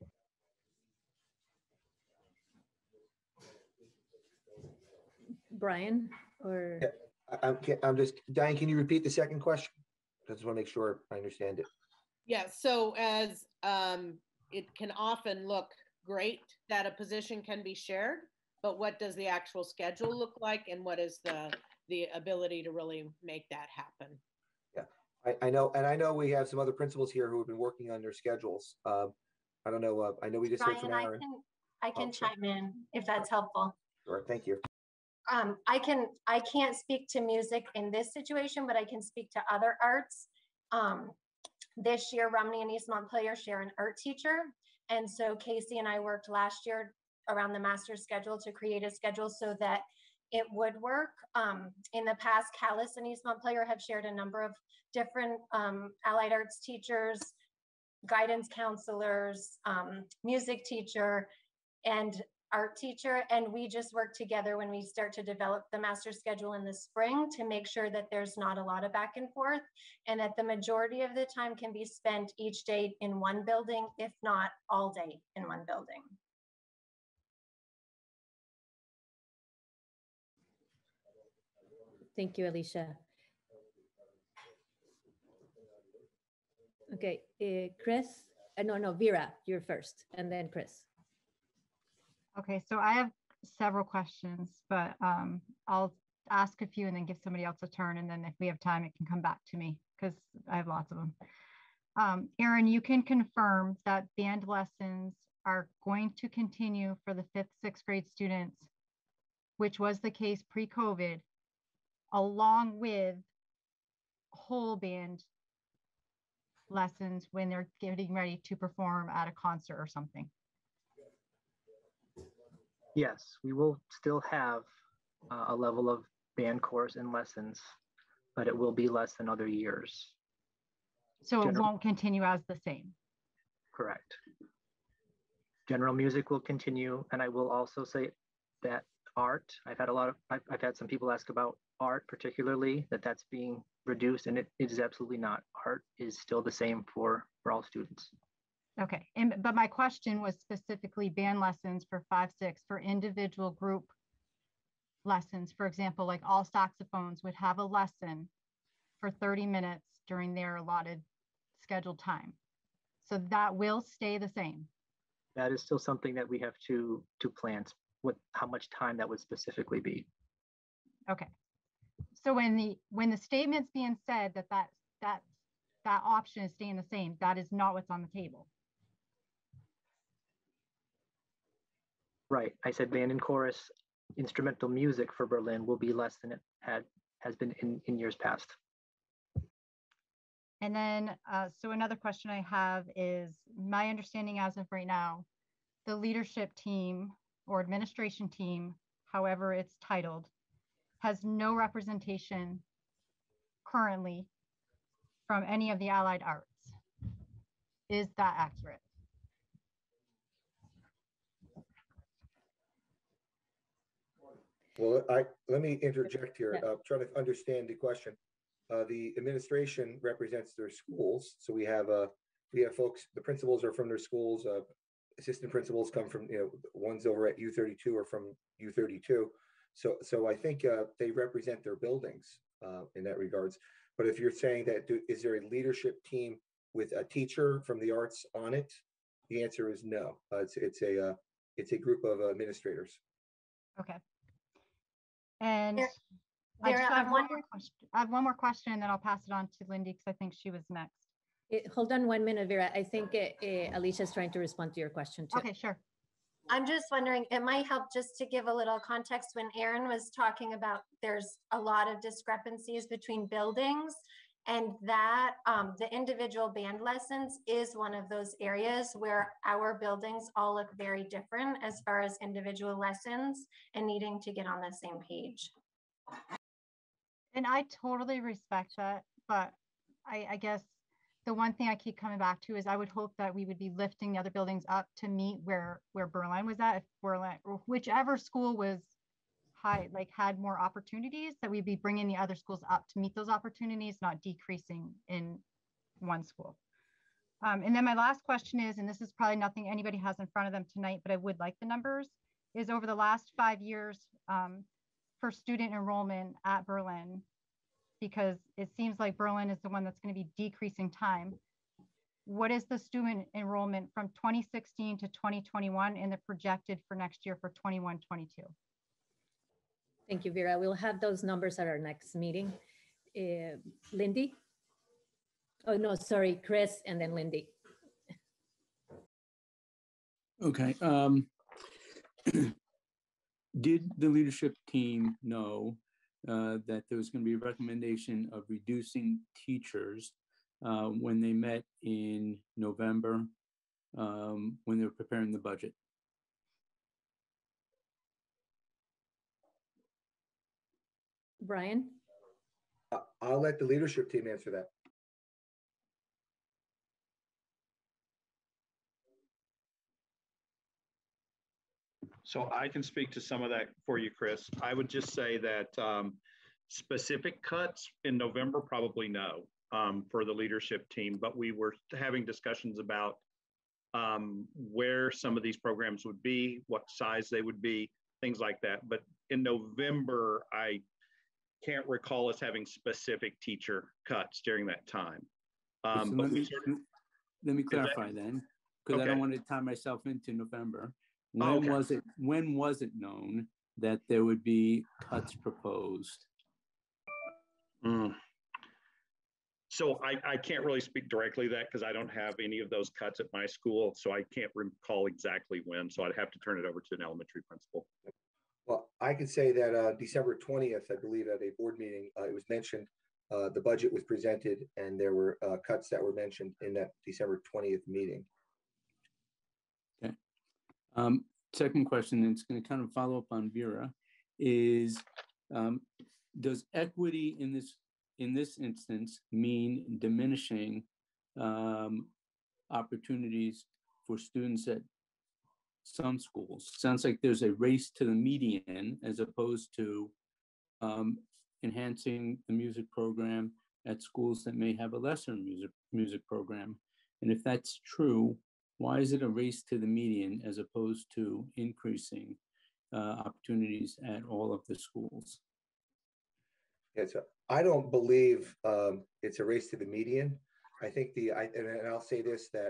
Brian, or? Yeah, I'm just, Diane, can you repeat the second question? I just want to make sure I understand it. Yeah, so as it can often look great that a position can be shared, but what does the actual schedule look like, and what is the ability to really make that happen? Yeah, I know, and I know we have some other principals here who have been working on their schedules. I don't know, I know we just heard from Aaron. I can chime in if that's helpful. Sure, thank you. I can't speak to music in this situation, but I can speak to other arts. This year, Romney and East Montpelier share an art teacher. And so Casey and I worked last year around the master's schedule to create a schedule so that it would work. In the past, Callis and East Montpelier have shared a number of different allied arts teachers, guidance counselors, music teacher, and art teacher. And we just work together when we start to develop the master schedule in the spring to make sure that there's not a lot of back and forth, and that the majority of the time can be spent each day in one building, if not all day in one building. Thank you, Alicia. Okay, Chris, no, Vera, you're first, and then Chris. Okay, so I have several questions, but I'll ask a few and then give somebody else a turn. And then if we have time, it can come back to me because I have lots of them. Aaron, you can confirm that band lessons are going to continue for the 5th, 6th grade students, which was the case pre-COVID, along with whole band lessons when they're getting ready to perform at a concert or something. Yes, we will still have a level of band course and lessons, but it will be less than other years. So it won't continue as the same? Correct. General music will continue, and I will also say that art, I've had some people ask about art particularly, that's being reduced, and it is absolutely not. Art is still the same for all students. Okay, but my question was specifically band lessons for 5, 6 for individual group lessons. For example, like all saxophones would have a lesson for 30 minutes during their allotted scheduled time. So that will stay the same. that is still something that we have to plan how much time that would specifically be. Okay. So when the statement's being said that option is staying the same, that is not what's on the table. Right. I said band and chorus, instrumental music for Berlin will be less than it has been in years past. And then, so another question I have is, my understanding as of right now, the leadership team or administration team, however it's titled, has no representation currently from any of the allied arts. Is that accurate? Well, let me interject here. Trying to understand the question. The administration represents their schools, so we have folks. The principals are from their schools. Assistant principals come from, ones over at U32 or from U32. So I think they represent their buildings in that regards. But if you're saying that, is there a leadership team with a teacher from the arts on it? The answer is no. It's a group of administrators. Okay. And I have one more question, and then I'll pass it on to Lindy because I think she was next. Hold on 1 minute, Vera. I think Alicia's trying to respond to your question too. Okay, sure. I'm just wondering, it might help just to give a little context when Aaron was talking about there's a lot of discrepancies between buildings, and that the individual band lessons is one of those areas where our buildings all look very different as far as individual lessons and needing to get on the same page. And I totally respect that, but I guess the one thing I keep coming back to is I would hope that we would be lifting the other buildings up to meet where Berlin was at. If Berlin, or whichever school was high, had more opportunities, that we'd be bringing the other schools up to meet those opportunities, not decreasing in one school. And then my last question is, and this is probably nothing anybody has in front of them tonight, but I would like the numbers, is over the last 5 years for student enrollment at Berlin, because it seems like Berlin is the one that's going to be decreasing time. What is the student enrollment from 2016 to 2021 and the projected for next year for 21-22? Thank you, Vera. We'll have those numbers at our next meeting. Lindy? Oh, no, sorry, Chris, and then Lindy. Okay. Did the leadership team know that there was going to be a recommendation of reducing teachers when they met in November when they were preparing the budget? Brian? I'll let the leadership team answer that. So I can speak to some of that for you, Chris. I would just say that specific cuts in November, probably no, for the leadership team, but we were having discussions about where some of these programs would be, what size they would be, things like that. But in November, I can't recall us having specific teacher cuts during that time. So let me clarify then, because I don't want to tie myself into November. When was it known that there would be cuts proposed? So I can't really speak directly to that because I don't have any of those cuts at my school, so I can't recall exactly when. So I'd have to turn it over to an elementary principal. Well, I could say that December 20th, I believe, at a board meeting, it was mentioned, the budget was presented, and there were cuts that were mentioned in that December 20th meeting. Okay. Second question, and it's going to kind of follow up on Vera, is does equity in this instance mean diminishing opportunities for students at some schools? Sounds like there's a race to the median as opposed to enhancing the music program at schools that may have a lesser music program. And if that's true, why is it a race to the median as opposed to increasing opportunities at all of the schools? Yes, I don't believe it's a race to the median. I think and I'll say this, that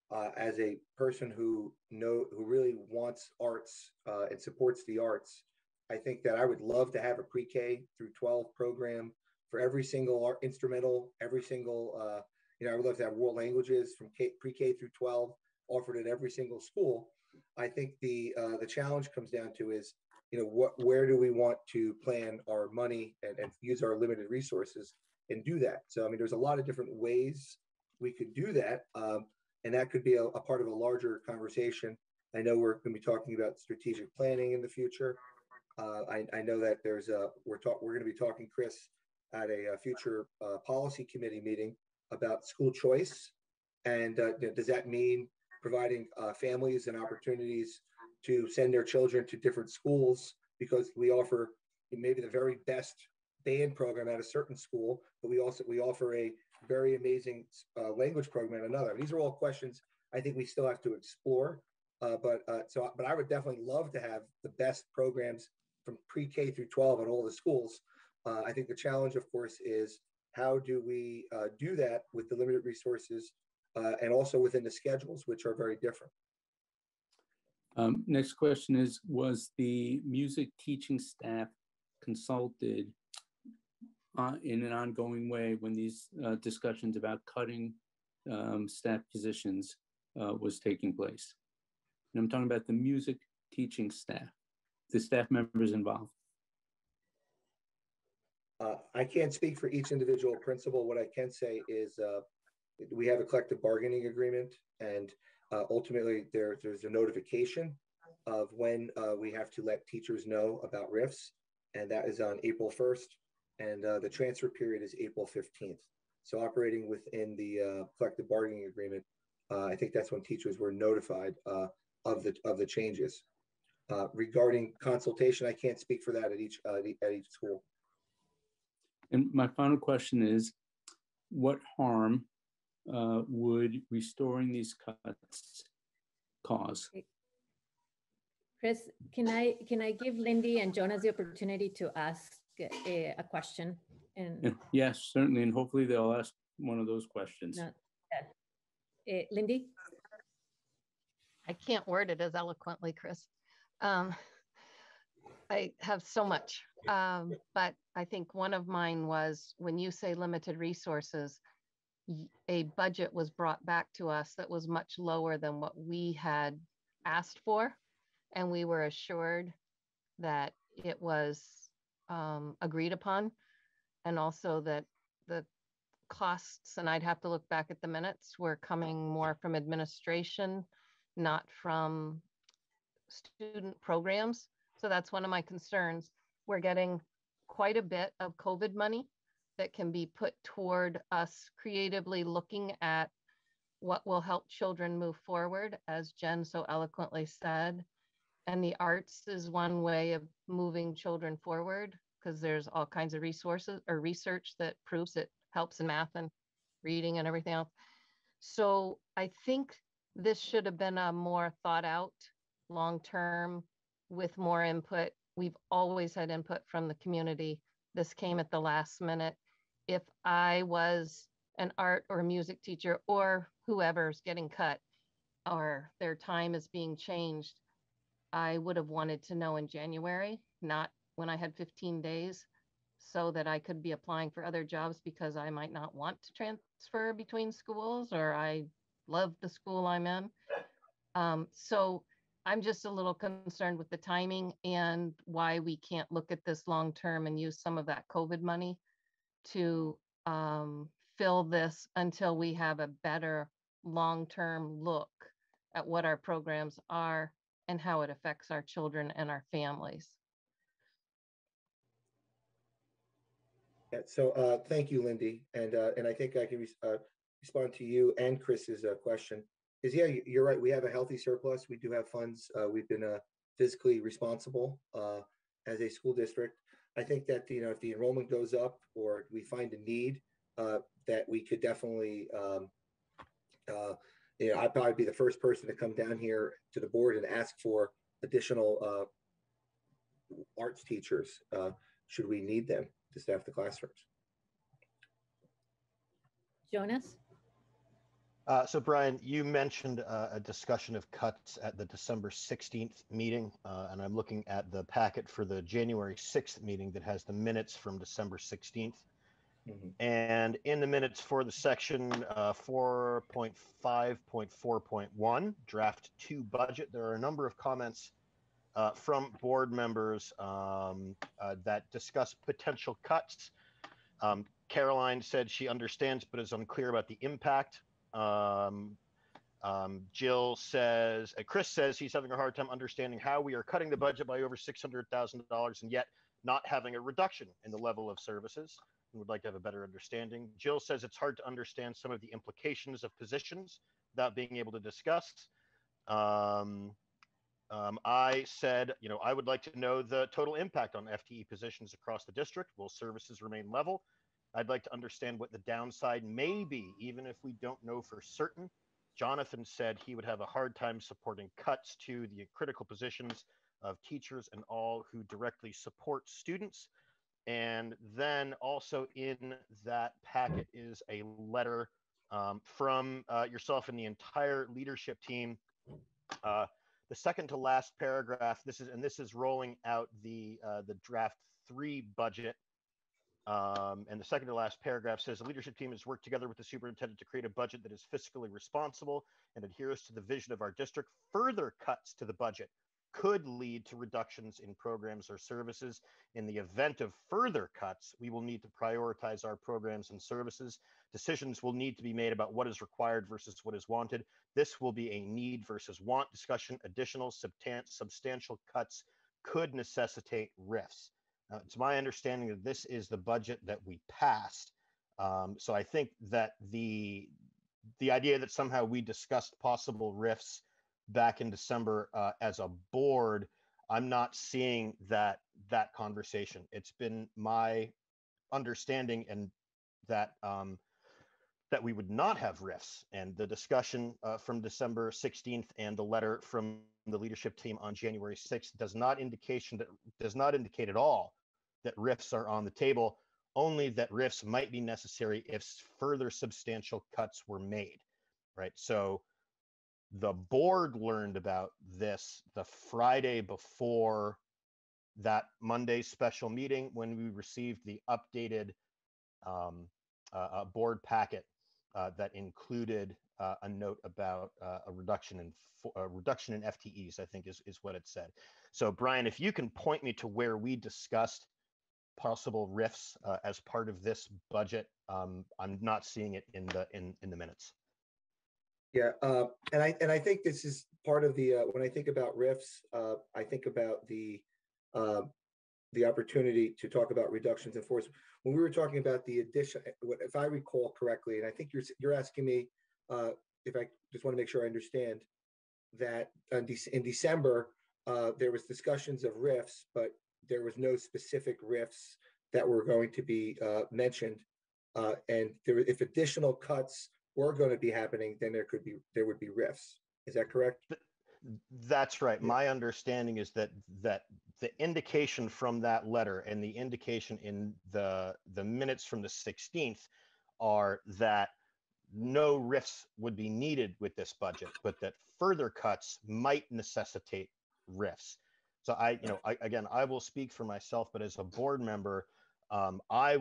as a person who really wants arts and supports the arts, I think that I would love to have a pre-K through 12 program for every single art instrumental, every single, I would love to have world languages from pre-K through 12 offered at every single school. I think the challenge comes down to is, where do we want to plan our money and use our limited resources and do that? So, I mean, there's a lot of different ways we could do that. And that could be a part of a larger conversation. I know we're going to be talking about strategic planning in the future. I know that we're going to be talking, Chris, at a future policy committee meeting about school choice. And does that mean providing families and opportunities to send their children to different schools because we offer maybe the very best band program at a certain school, but we offer a very amazing language program at another. These are all questions I think we still have to explore. But I would definitely love to have the best programs from pre-K through 12 in all the schools. I think the challenge, of course, is how do we do that with the limited resources and also within the schedules, which are very different. Next question is, was the music teaching staff consulted in an ongoing way when these discussions about cutting staff positions was taking place? And I'm talking about the music teaching staff, the staff members involved. I can't speak for each individual principal. What I can say is we have a collective bargaining agreement, and ultimately there's a notification of when we have to let teachers know about RIFs, and that is on April 1st, and the transfer period is April 15th. So operating within the collective bargaining agreement, I think that's when teachers were notified of the changes. Regarding consultation, I can't speak for that at each school. And my final question is, what harm would restoring these cuts cause? Chris, can I give Lindy and Jonas the opportunity to ask a question? And yes, certainly, and hopefully they'll ask one of those questions. Lindy? I can't word it as eloquently, Chris. I have so much, but I think one of mine was when you say limited resources, a budget was brought back to us that was much lower than what we had asked for. And we were assured that it was agreed upon, and also that the costs, and I'd have to look back at the minutes, were coming more from administration, not from student programs. So that's one of my concerns. We're getting quite a bit of COVID money that can be put toward us creatively looking at what will help children move forward, as Jen so eloquently said. And the arts is one way of moving children forward, because there's all kinds of resources or research that proves it helps in math and reading and everything else. So I think this should have been a more thought out, long-term, with more input. We've always had input from the community. This came at the last minute. If I was an art or music teacher or whoever's getting cut or their time is being changed, I would have wanted to know in January, not when I had 15 days, so that I could be applying for other jobs because I might not want to transfer between schools or I love the school I'm in. So I'm just a little concerned with the timing and why we can't look at this long-term and use some of that COVID money to fill this until we have a better long-term look at what our programs are and how it affects our children and our families. Yeah, so thank you, Lindy. And I think I can respond to you and Chris's question. Is, yeah, you're right. We have a healthy surplus. We do have funds. We've been fiscally responsible as a school district. I think that, if the enrollment goes up or we find a need, that we could definitely, I'd probably be the first person to come down here to the board and ask for additional arts teachers, should we need them to staff the classrooms. Jonas? So Brian, you mentioned a discussion of cuts at the December 16th meeting, and I'm looking at the packet for the January 6th meeting that has the minutes from December 16th. And in the minutes for the section 4.5.4.1, draft 2 budget, there are a number of comments from board members that discuss potential cuts. Caroline said she understands but is unclear about the impact. Jill says, Chris says he's having a hard time understanding how we are cutting the budget by over $600,000 and yet not having a reduction in the level of services and would like to have a better understanding. Jill says it's hard to understand some of the implications of positions without being able to discuss. I said, I would like to know the total impact on FTE positions across the district. Will services remain level? I'd like to understand what the downside may be, even if we don't know for certain. Jonathan said he would have a hard time supporting cuts to the critical positions of teachers and all who directly support students. And then also in that packet is a letter from yourself and the entire leadership team. The second to last paragraph, this is rolling out the draft 3 budget. And the second to last paragraph says the leadership team has worked together with the superintendent to create a budget that is fiscally responsible and adheres to the vision of our district. Further cuts to the budget could lead to reductions in programs or services. In the event of further cuts, we will need to prioritize our programs and services. Decisions will need to be made about what is required versus what is wanted. This will be a need versus want discussion. Additional substantial cuts could necessitate rifts. It's my understanding that this is the budget that we passed. So I think that the idea that somehow we discussed possible rifts back in December as a board, I'm not seeing that conversation. It's been my understanding and that that we would not have rifts, and the discussion from December 16th and the letter from the leadership team on January 6th does not indicate at all that rifts are on the table, only that rifts might be necessary if further substantial cuts were made, right? So the board learned about this the Friday before that Monday special meeting when we received the updated board packet that included a note about a reduction in FTEs, I think is what it said. So Brian, if you can point me to where we discussed possible rifts as part of this budget, I'm not seeing it in the minutes. Yeah, and I think this is part of the when I think about rifts, I think about the opportunity to talk about reductions in force. When we were talking about the addition, if I recall correctly, and I think you're asking me if I just want to make sure I understand that in December there was discussions of rifts, but there was no specific rifts that were going to be mentioned, and if additional cuts were going to be happening, then there would be rifts. Is that correct? That's right. Yeah. My understanding is that the indication from that letter and the indication in the minutes from the 16th are that no rifts would be needed with this budget, but that further cuts might necessitate rifts. So again, I will speak for myself, but as a board member, I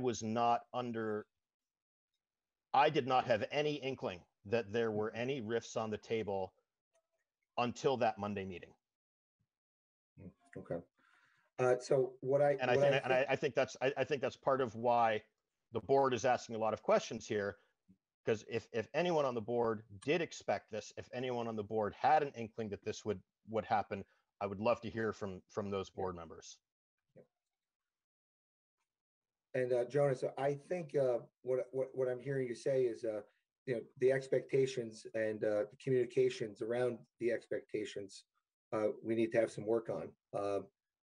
did not have any inkling that there were any rifts on the table until that Monday meeting. Okay. So I think that's part of why the board is asking a lot of questions here, because if anyone on the board did expect this, if anyone on the board had an inkling that this would happen, I would love to hear from those board members. And Jonas, I think what I'm hearing you say is the expectations and the communications around the expectations we need to have some work on.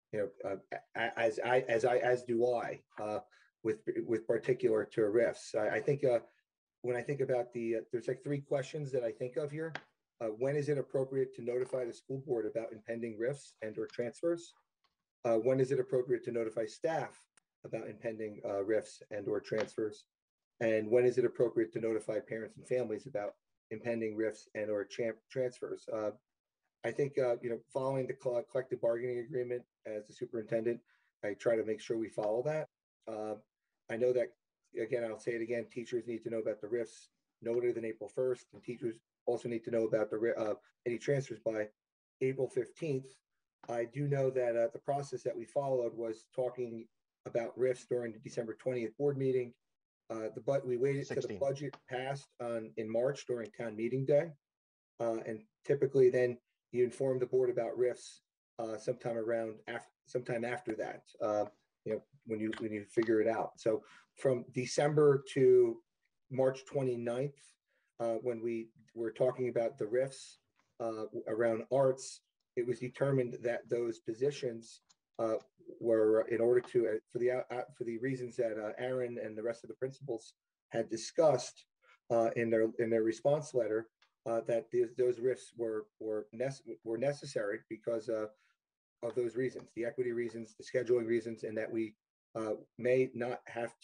As do I with particular to rifts. I think when I think about there's like 3 questions that I think of here. When is it appropriate to notify the school board about impending rifts and or transfers? When is it appropriate to notify staff about impending rifts and or transfers? And when is it appropriate to notify parents and families about impending rifts and or transfers. I think, following the collective bargaining agreement as the superintendent, I try to make sure we follow that. I know that, again, I'll say it again, teachers need to know about the rifts no later than April 1st, and teachers also need to know about any transfers by April 15th. I do know that the process that we followed was talking about rifts during the December 20th board meeting. We waited till the budget passed in March during town meeting day. And typically then you inform the board about rifts sometime after that, when you figure it out. So from December to March 29th, when we were talking about the rifts around arts, it was determined that those positions were, in order to, for the reasons that Aaron and the rest of the principals had discussed in their response letter, that those rifts were necessary because of those reasons, the equity reasons, the scheduling reasons, and that we may not,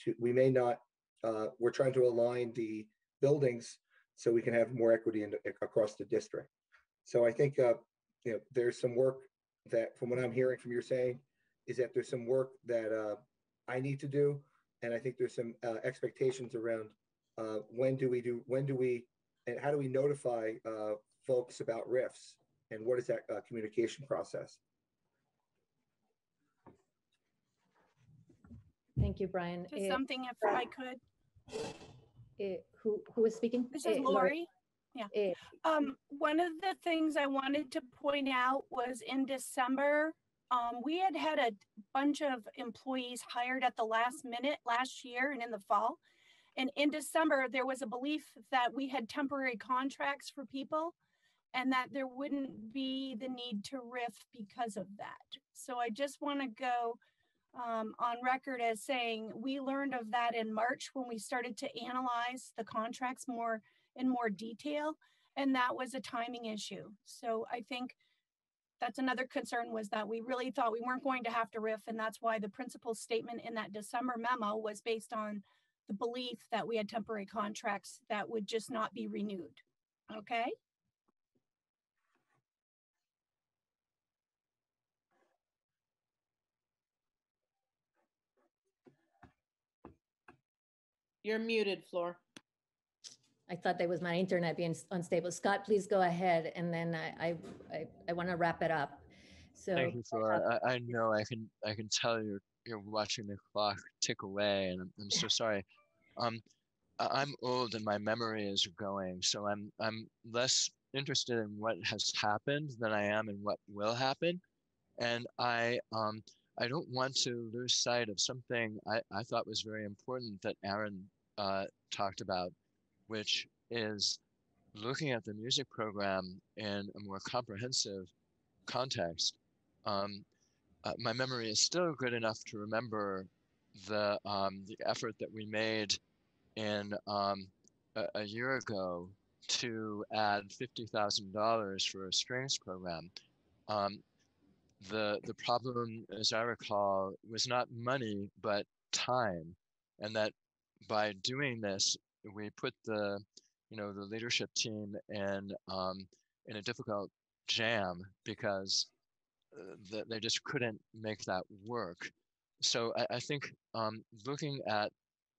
we're trying to align the buildings so we can have more equity across the district. So I think there's some work that, from what I'm hearing from you saying, is that there's some work that I need to do, and I think there's some expectations around when do we, and how do we notify folks about rifts, and what is that communication process? Thank you, Brian. Just something, if I could. Who is speaking? This is Lori. Yeah. One of the things I wanted to point out was in December, we had a bunch of employees hired at the last minute last year and in the fall. And in December, there was a belief that we had temporary contracts for people and that there wouldn't be the need to RIF because of that. So I just want to go on record as saying we learned of that in March when we started to analyze the contracts in more detail, and that was a timing issue. So I think that's another concern, was that we really thought we weren't going to have to RIF, and that's why the principal's statement in that December memo was based on the belief that we had temporary contracts that would just not be renewed. Okay. You're muted, Floor. I thought that was my internet being unstable. Scott, please go ahead, and then I want to wrap it up. So thank you, Flora. I know I can tell you're watching the clock tick away, and I'm so sorry. I'm old and my memory is going, so I'm less interested in what has happened than I am in what will happen, and I don't want to lose sight of something I thought was very important that Aaron talked about, which is looking at the music program in a more comprehensive context. My memory is still good enough to remember the effort that we made in a year ago to add $50,000 for a strings program. The problem, as I recall, was not money, but time. And that by doing this, we put the leadership team in a difficult jam because they just couldn't make that work. So I think looking at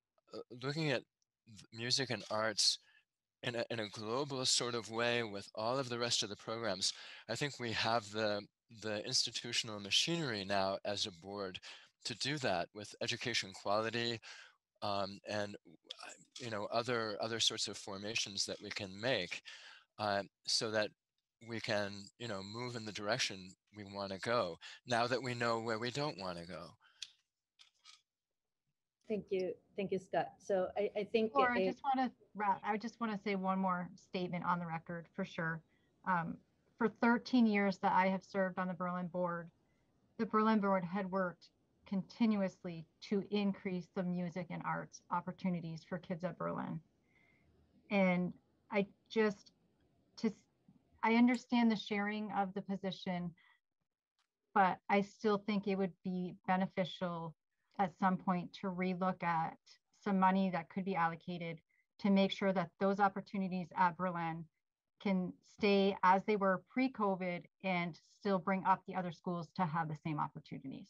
music and arts in a global sort of way with all of the rest of the programs, I think we have the institutional machinery now as a board to do that with education quality and other sorts of formations that we can make so that we can move in the direction we want to go now that we know where we don't want to go. Thank you, Scott. So I think Laura, I just want to say one more statement on the record for sure. For 13 years that I have served on the Berlin board, the Berlin board had worked continuously to increase the music and arts opportunities for kids at Berlin. And I understand the sharing of the position, but I still think it would be beneficial at some point to relook at some money that could be allocated to make sure that those opportunities at Berlin can stay as they were pre-COVID and still bring up the other schools to have the same opportunities.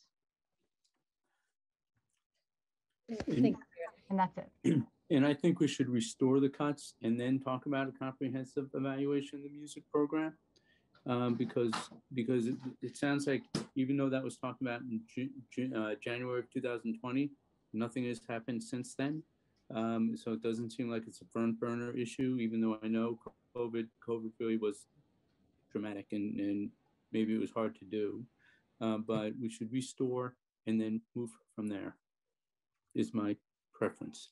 And that's it. And I think we should restore the cuts and then talk about a comprehensive evaluation of the music program. Because it sounds like even though that was talked about in January of 2020, nothing has happened since then. So it doesn't seem like it's a front burner issue, even though I know COVID really was dramatic and maybe it was hard to do. But we should restore and then move from there, is my preference.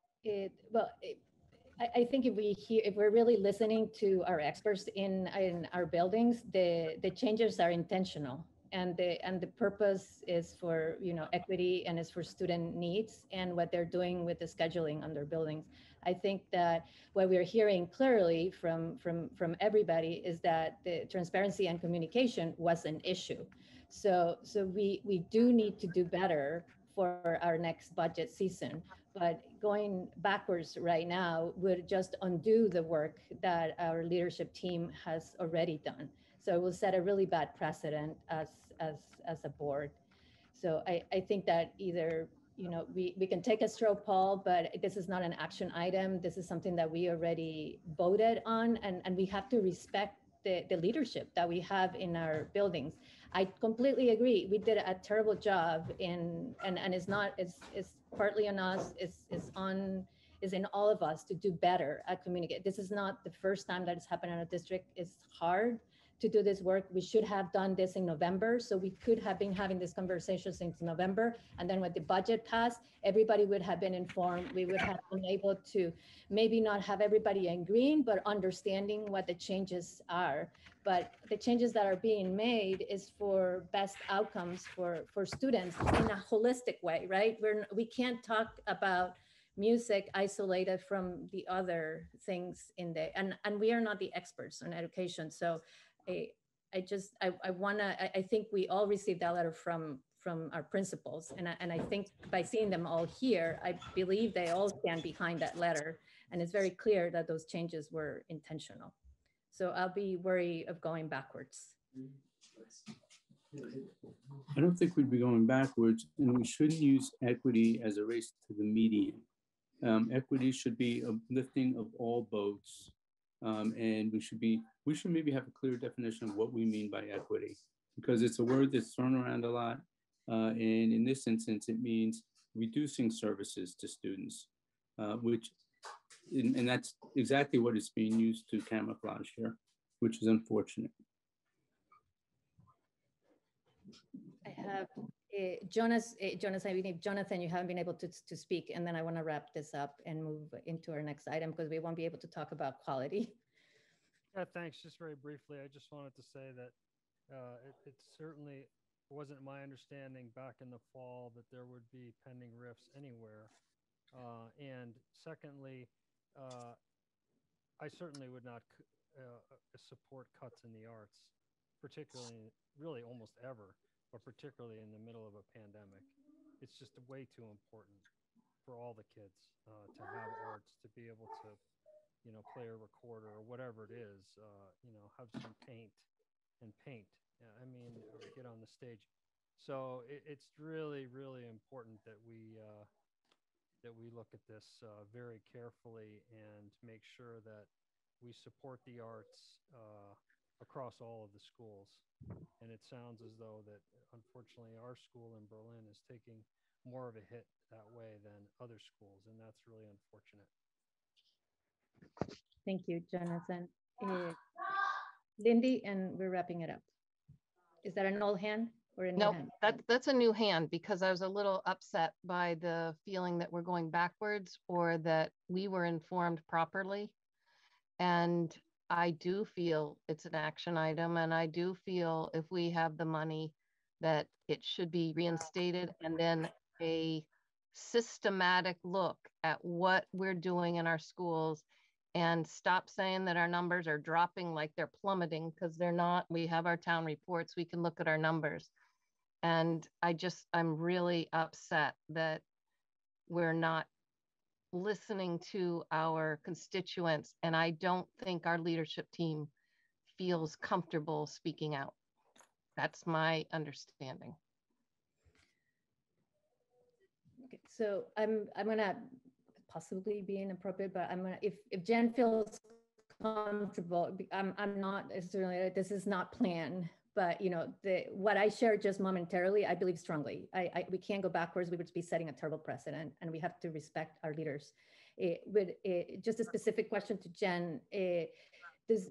I think if we're really listening to our experts in our buildings, the changes are intentional, and the purpose is for equity, and is for student needs and what they're doing with the scheduling on their buildings. I think that what we're hearing clearly from everybody is that the transparency and communication was an issue. So we do need to do better for our next budget season. But going backwards right now would just undo the work that our leadership team has already done. So it will set a really bad precedent as a board. So I think that either we can take a straw poll, but this is not an action item. This is something that we already voted on, and we have to respect the leadership that we have in our buildings. I completely agree. We did a terrible job and it's partly on us, is in all of us to do better at communicate. This is not the first time that it's happened in our district. It's hard to do this work. We should have done this in November. So we could have been having this conversation since November. And then when the budget passed, everybody would have been informed. We would have been able to maybe not have everybody agreeing, but understanding what the changes are. But the changes that are being made is for best outcomes for students in a holistic way, right? We can't talk about music isolated from the other things in the, and we are not the experts on education. So I think we all received that letter from our principals. And I think by seeing them all here, I believe they all stand behind that letter. And it's very clear that those changes were intentional. So I'll be wary of going backwards. I don't think we'd be going backwards, and we shouldn't use equity as a race to the median. Equity should be a lifting of all boats. And we should maybe have a clear definition of what we mean by equity, because it's a word that's thrown around a lot. And in this instance, it means reducing services to students, and that's exactly what is being used to camouflage here, which is unfortunate. I have Jonas, I believe, Jonathan, you haven't been able to speak, and then I want to wrap this up and move into our next item because we won't be able to talk about quality. Yeah, thanks. Just very briefly, I just wanted to say that it certainly wasn't my understanding back in the fall that there would be pending RIFs anywhere. And secondly, I certainly would not support cuts in the arts, particularly, really almost ever, but particularly in the middle of a pandemic. It's just way too important for all the kids to have arts, to be able to, play a recorder or whatever it is, have some paint. I mean, get on the stage. So it's really, really important that we look at this very carefully and make sure that we support the arts across all of the schools. And it sounds as though that, unfortunately, our school in Berlin is taking more of a hit that way than other schools, and that's really unfortunate. Thank you, Jonathan. Lindy, and we're wrapping it up. Is that an old hand or a new hand? That's a new hand, because I was a little upset by the feeling that we're going backwards or that we were informed properly. And I do feel it's an action item, and I do feel if we have the money that it should be reinstated, and then a systematic look at what we're doing in our schools, and stop saying that our numbers are dropping like they're plummeting, because they're not. We have our town reports, we can look at our numbers. And I'm really upset that we're not listening to our constituents, and I don't think our leadership team feels comfortable speaking out. That's my understanding. Okay, so I'm gonna possibly be inappropriate, but I'm gonna, if Jen feels comfortable, I'm not necessarily, this is not planned, but you know, what I shared just momentarily, I believe strongly. We can't go backwards. We would be setting a terrible precedent, and we have to respect our leaders. Just a specific question to Jen. This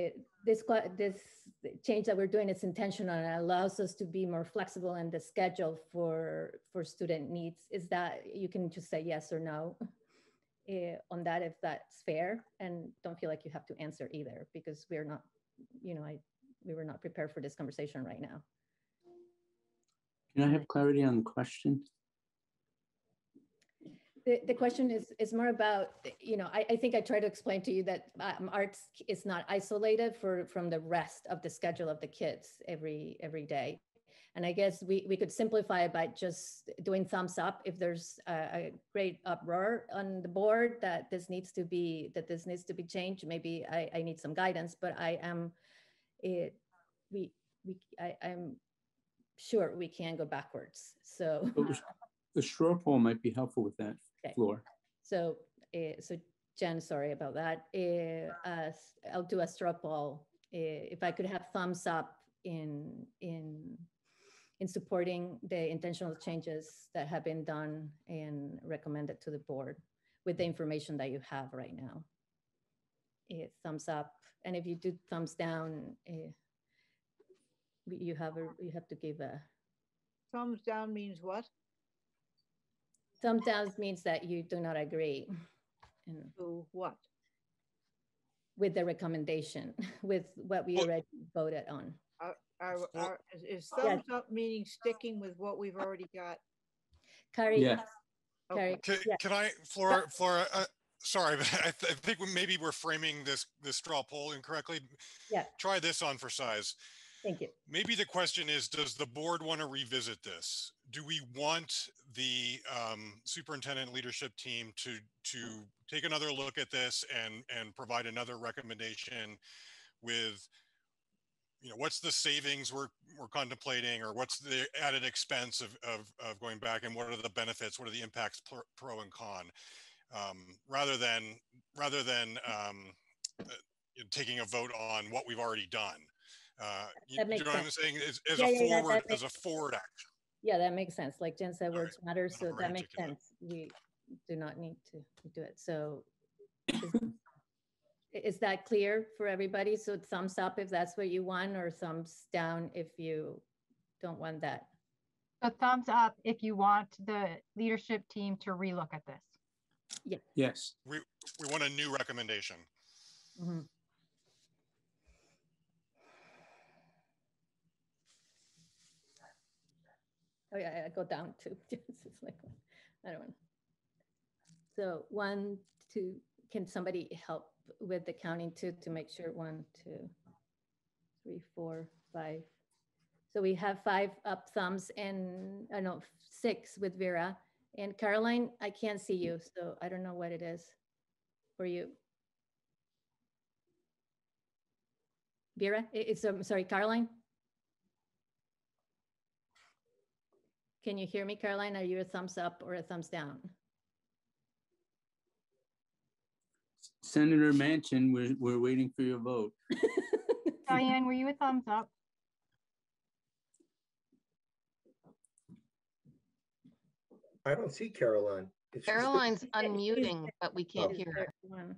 change that we're doing is intentional and allows us to be more flexible in the schedule for student needs. Is that, you can just say yes or no on that, if that's fair, and don't feel like you have to answer either, because we're not, you know, we were not prepared for this conversation right now. Can I have clarity on the question? The question is more about, you know, I think I tried to explain to you that arts is not isolated from the rest of the schedule of the kids every day. And I guess we could simplify it by just doing thumbs up if there's a great uproar on the board that this needs to be changed. Maybe I need some guidance, but I'm sure we can go backwards. So the straw poll might be helpful with that. Okay. Floor. So Jen, sorry about that. I'll do a straw poll. If I could have thumbs up in supporting the intentional changes that have been done and recommended to the board with the information that you have right now. Thumbs up, and if you do thumbs down, you have to give a thumbs down. Means what? Thumbs down means that you do not agree. To what? With the recommendation, with what we already voted on. Is thumbs up meaning sticking with what we've already got? Carrie, yes. Okay. Can I, Flora, sorry, but I think maybe we're framing this straw poll incorrectly. Yeah. Try this on for size. Thank you. Maybe the question is, does the board want to revisit this? Do we want the superintendent leadership team to take another look at this and provide another recommendation with, you know, what's the savings we're contemplating, or what's the added expense of going back, and what are the benefits, what are the impacts pro and con, rather than taking a vote on what we've already done. You know what I'm saying? As a forward action. Yeah, that makes sense. Like Jen said, words matter, so that makes sense. We do not need to do it. So is that clear for everybody? So thumbs up if that's what you want, or thumbs down if you don't want that? So thumbs up if you want the leadership team to relook at this. Yeah. Yes. We want a new recommendation. Mm-hmm. Oh yeah, I go down too. It's like, I don't know. So 1, 2, can somebody help with the counting too, to make sure 1, 2, 3, 4, 5. So we have 5 up thumbs, and I know 6 with Vera. And Caroline, I can't see you, so I don't know what it is for you. Vera, sorry, Caroline. Can you hear me, Caroline? Are you a thumbs up or a thumbs down? Senator Manchin, we're waiting for your vote. Diane, were you a thumbs up? I don't see Caroline. Caroline's unmuting, but we can't hear her.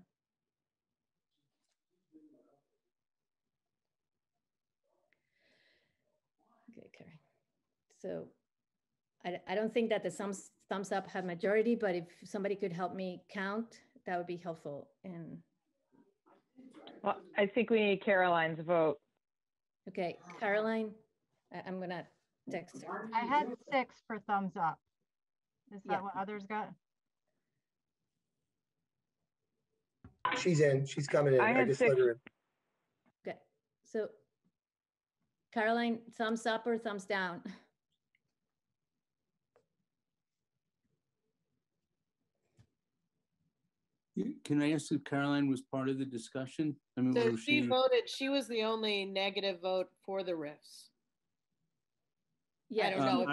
Okay, Carrie. So I don't think that the thumbs up have majority, but if somebody could help me count, that would be helpful. And well, I think we need Caroline's vote. Okay, Caroline, I'm gonna text her. I had 6 for thumbs up. Is that what others got? She's in. She's coming in. I just let her in. Okay, so Caroline, thumbs up or thumbs down? Can I ask if Caroline was part of the discussion? I mean, So she voted, she was the only negative vote for the RIFs. Yeah, I don't know.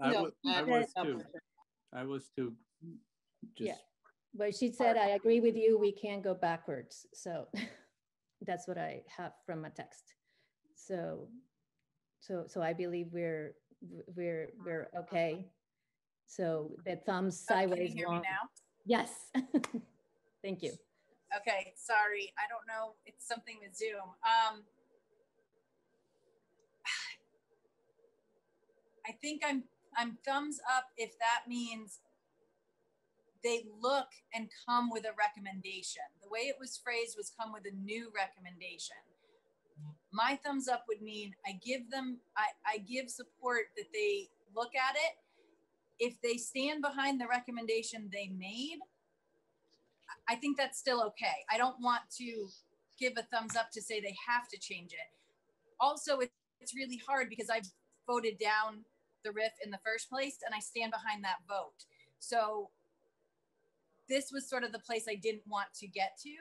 I was too. Just... Yeah, but she said, I agree with you, we can't go backwards. So that's what I have from my text. So I believe we're okay. So the thumbs sideways. Can you hear me now? Yes. Thank you. Okay, sorry. I don't know. It's something with Zoom. I think I'm thumbs up if that means they look and come with a recommendation. The way it was phrased was come with a new recommendation. My thumbs up would mean I give support that they look at it. If they stand behind the recommendation they made, I think that's still okay. I don't want to give a thumbs up to say they have to change it. Also, it's really hard because I voted down the RIF in the first place and I stand behind that vote. So this was sort of the place I didn't want to get to.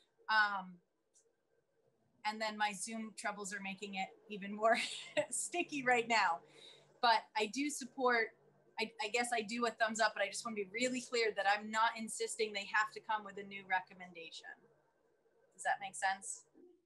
And then my Zoom troubles are making it even more sticky right now. But I do support, I guess I do a thumbs up, but I just want to be really clear that I'm not insisting they have to come with a new recommendation. Does that make sense?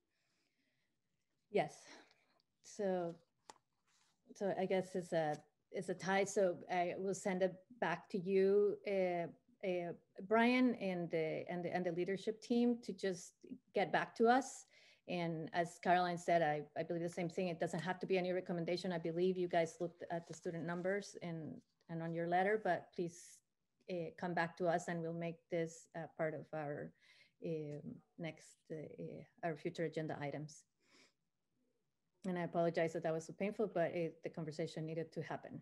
Yes. So I guess it's a tie. So I will send it back to you, Brian, and the leadership team to just get back to us. And as Caroline said, I believe the same thing. It doesn't have to be any recommendation. I believe you guys looked at the student numbers and on your letter, but please come back to us and we'll make this part of our our future agenda items. And I apologize that was so painful, but the conversation needed to happen.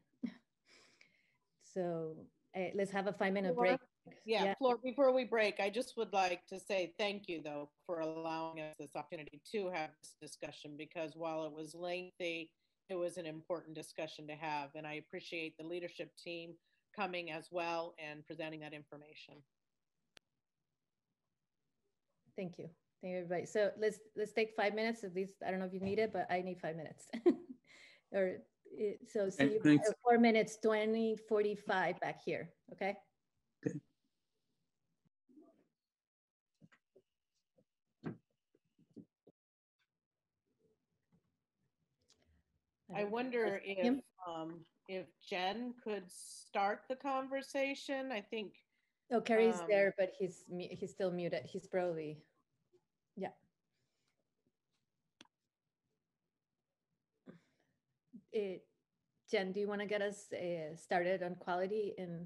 So let's have a 5-minute break. Yeah, Flor, before we break, I just would like to say thank you, though, for allowing us this opportunity to have this discussion, because while it was lengthy, it was an important discussion to have. And I appreciate the leadership team coming as well and presenting that information. Thank you. Thank you, everybody. So let's take 5 minutes at least. I don't know if you need it, but I need 5 minutes. So see you 4 minutes, 20:45 back here. Okay. Okay. I wonder if Jen could start the conversation. I think. Oh, Carrie's there, but he's still muted. He's probably, yeah. Jen, do you want to get us started on quality and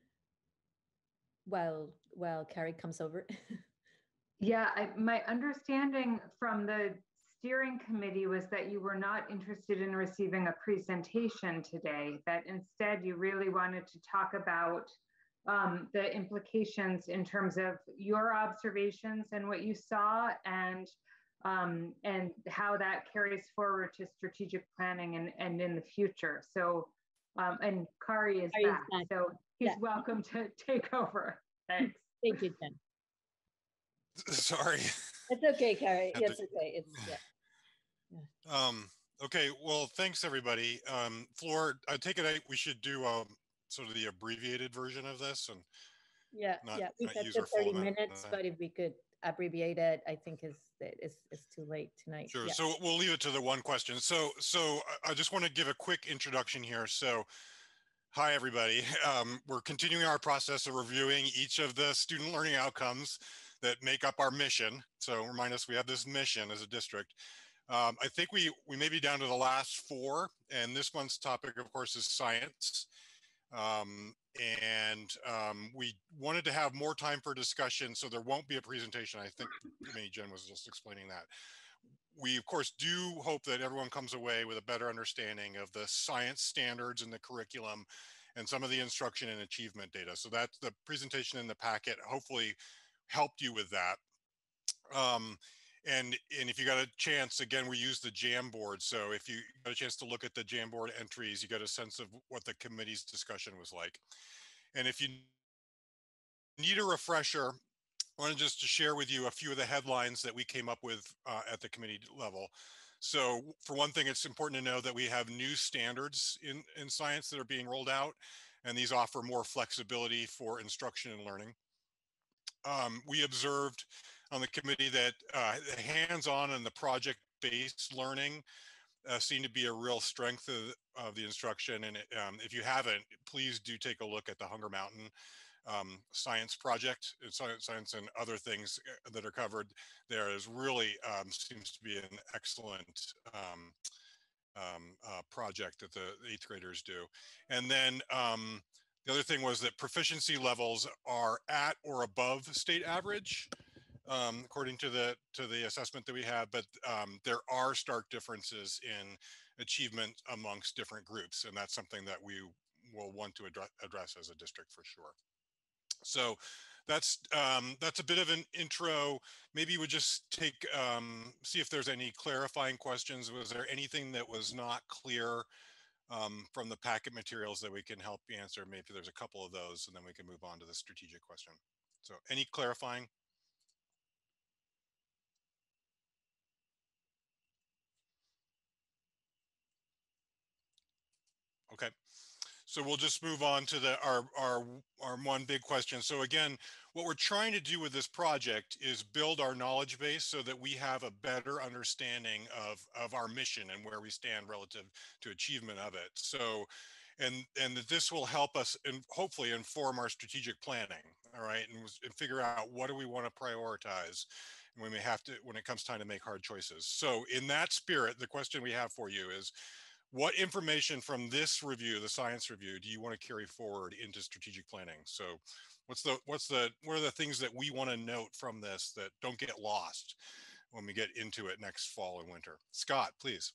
while Carrie comes over? Yeah, my understanding from the steering committee was that you were not interested in receiving a presentation today, that instead you really wanted to talk about the implications in terms of your observations and what you saw and how that carries forward to strategic planning and in the future. So, and Kari is back, so he's welcome to take over. Thanks. Thank you, Jen. Sorry. It's okay, Carrie. It's okay. It's Okay. Well, thanks everybody. Flor, I take it we should do sort of the abbreviated version of this and we said 30 minutes, but if we could abbreviate it, I think it's too late tonight. Sure. Yeah. So we'll leave it to the one question. So I just want to give a quick introduction here. So hi, everybody. We're continuing our process of reviewing each of the student learning outcomes that make up our mission. So remind us, we have this mission as a district. I think we may be down to the last 4, and this month's topic, of course, is science. We wanted to have more time for discussion, so there won't be a presentation. I think maybe Jen was just explaining that. We, of course, do hope that everyone comes away with a better understanding of the science standards in the curriculum and some of the instruction and achievement data. So that's the presentation in the packet, hopefully helped you with that. And if you got a chance, again, we use the Jamboard. So if you got a chance to look at the Jamboard entries, you got a sense of what the committee's discussion was like. And if you need a refresher, I wanted just to share with you a few of the headlines that we came up with at the committee level. So for one thing, it's important to know that we have new standards in science that are being rolled out, and these offer more flexibility for instruction and learning. We observed on the committee that hands-on and the project-based learning seem to be a real strength of the instruction. And if you haven't, please do take a look at the Hunger Mountain science project, science and other things that are covered there. Is really seems to be an excellent project that the 8th graders do. And then the other thing was that proficiency levels are at or above state average, according to the assessment that we have, but there are stark differences in achievement amongst different groups, and that's something that we will want to address as a district for sure. So that's a bit of an intro. Maybe we just take see if there's any clarifying questions. Was there anything that was not clear from the packet materials that we can help you answer? Maybe there's a couple of those, and then we can move on to the strategic question. So any clarifying? Okay. So we'll just move on to our one big question. So again, what we're trying to do with this project is build our knowledge base so that we have a better understanding of our mission and where we stand relative to achievement of it. So, and that this will help us and hopefully inform our strategic planning. All right, and figure out what do we want to prioritize when we have to, when it comes time to make hard choices. So in that spirit, the question we have for you is, what information from this review, the science review, do you want to carry forward into strategic planning? So what are the things that we want to note from this that don't get lost when we get into it next fall and winter? Scott, please.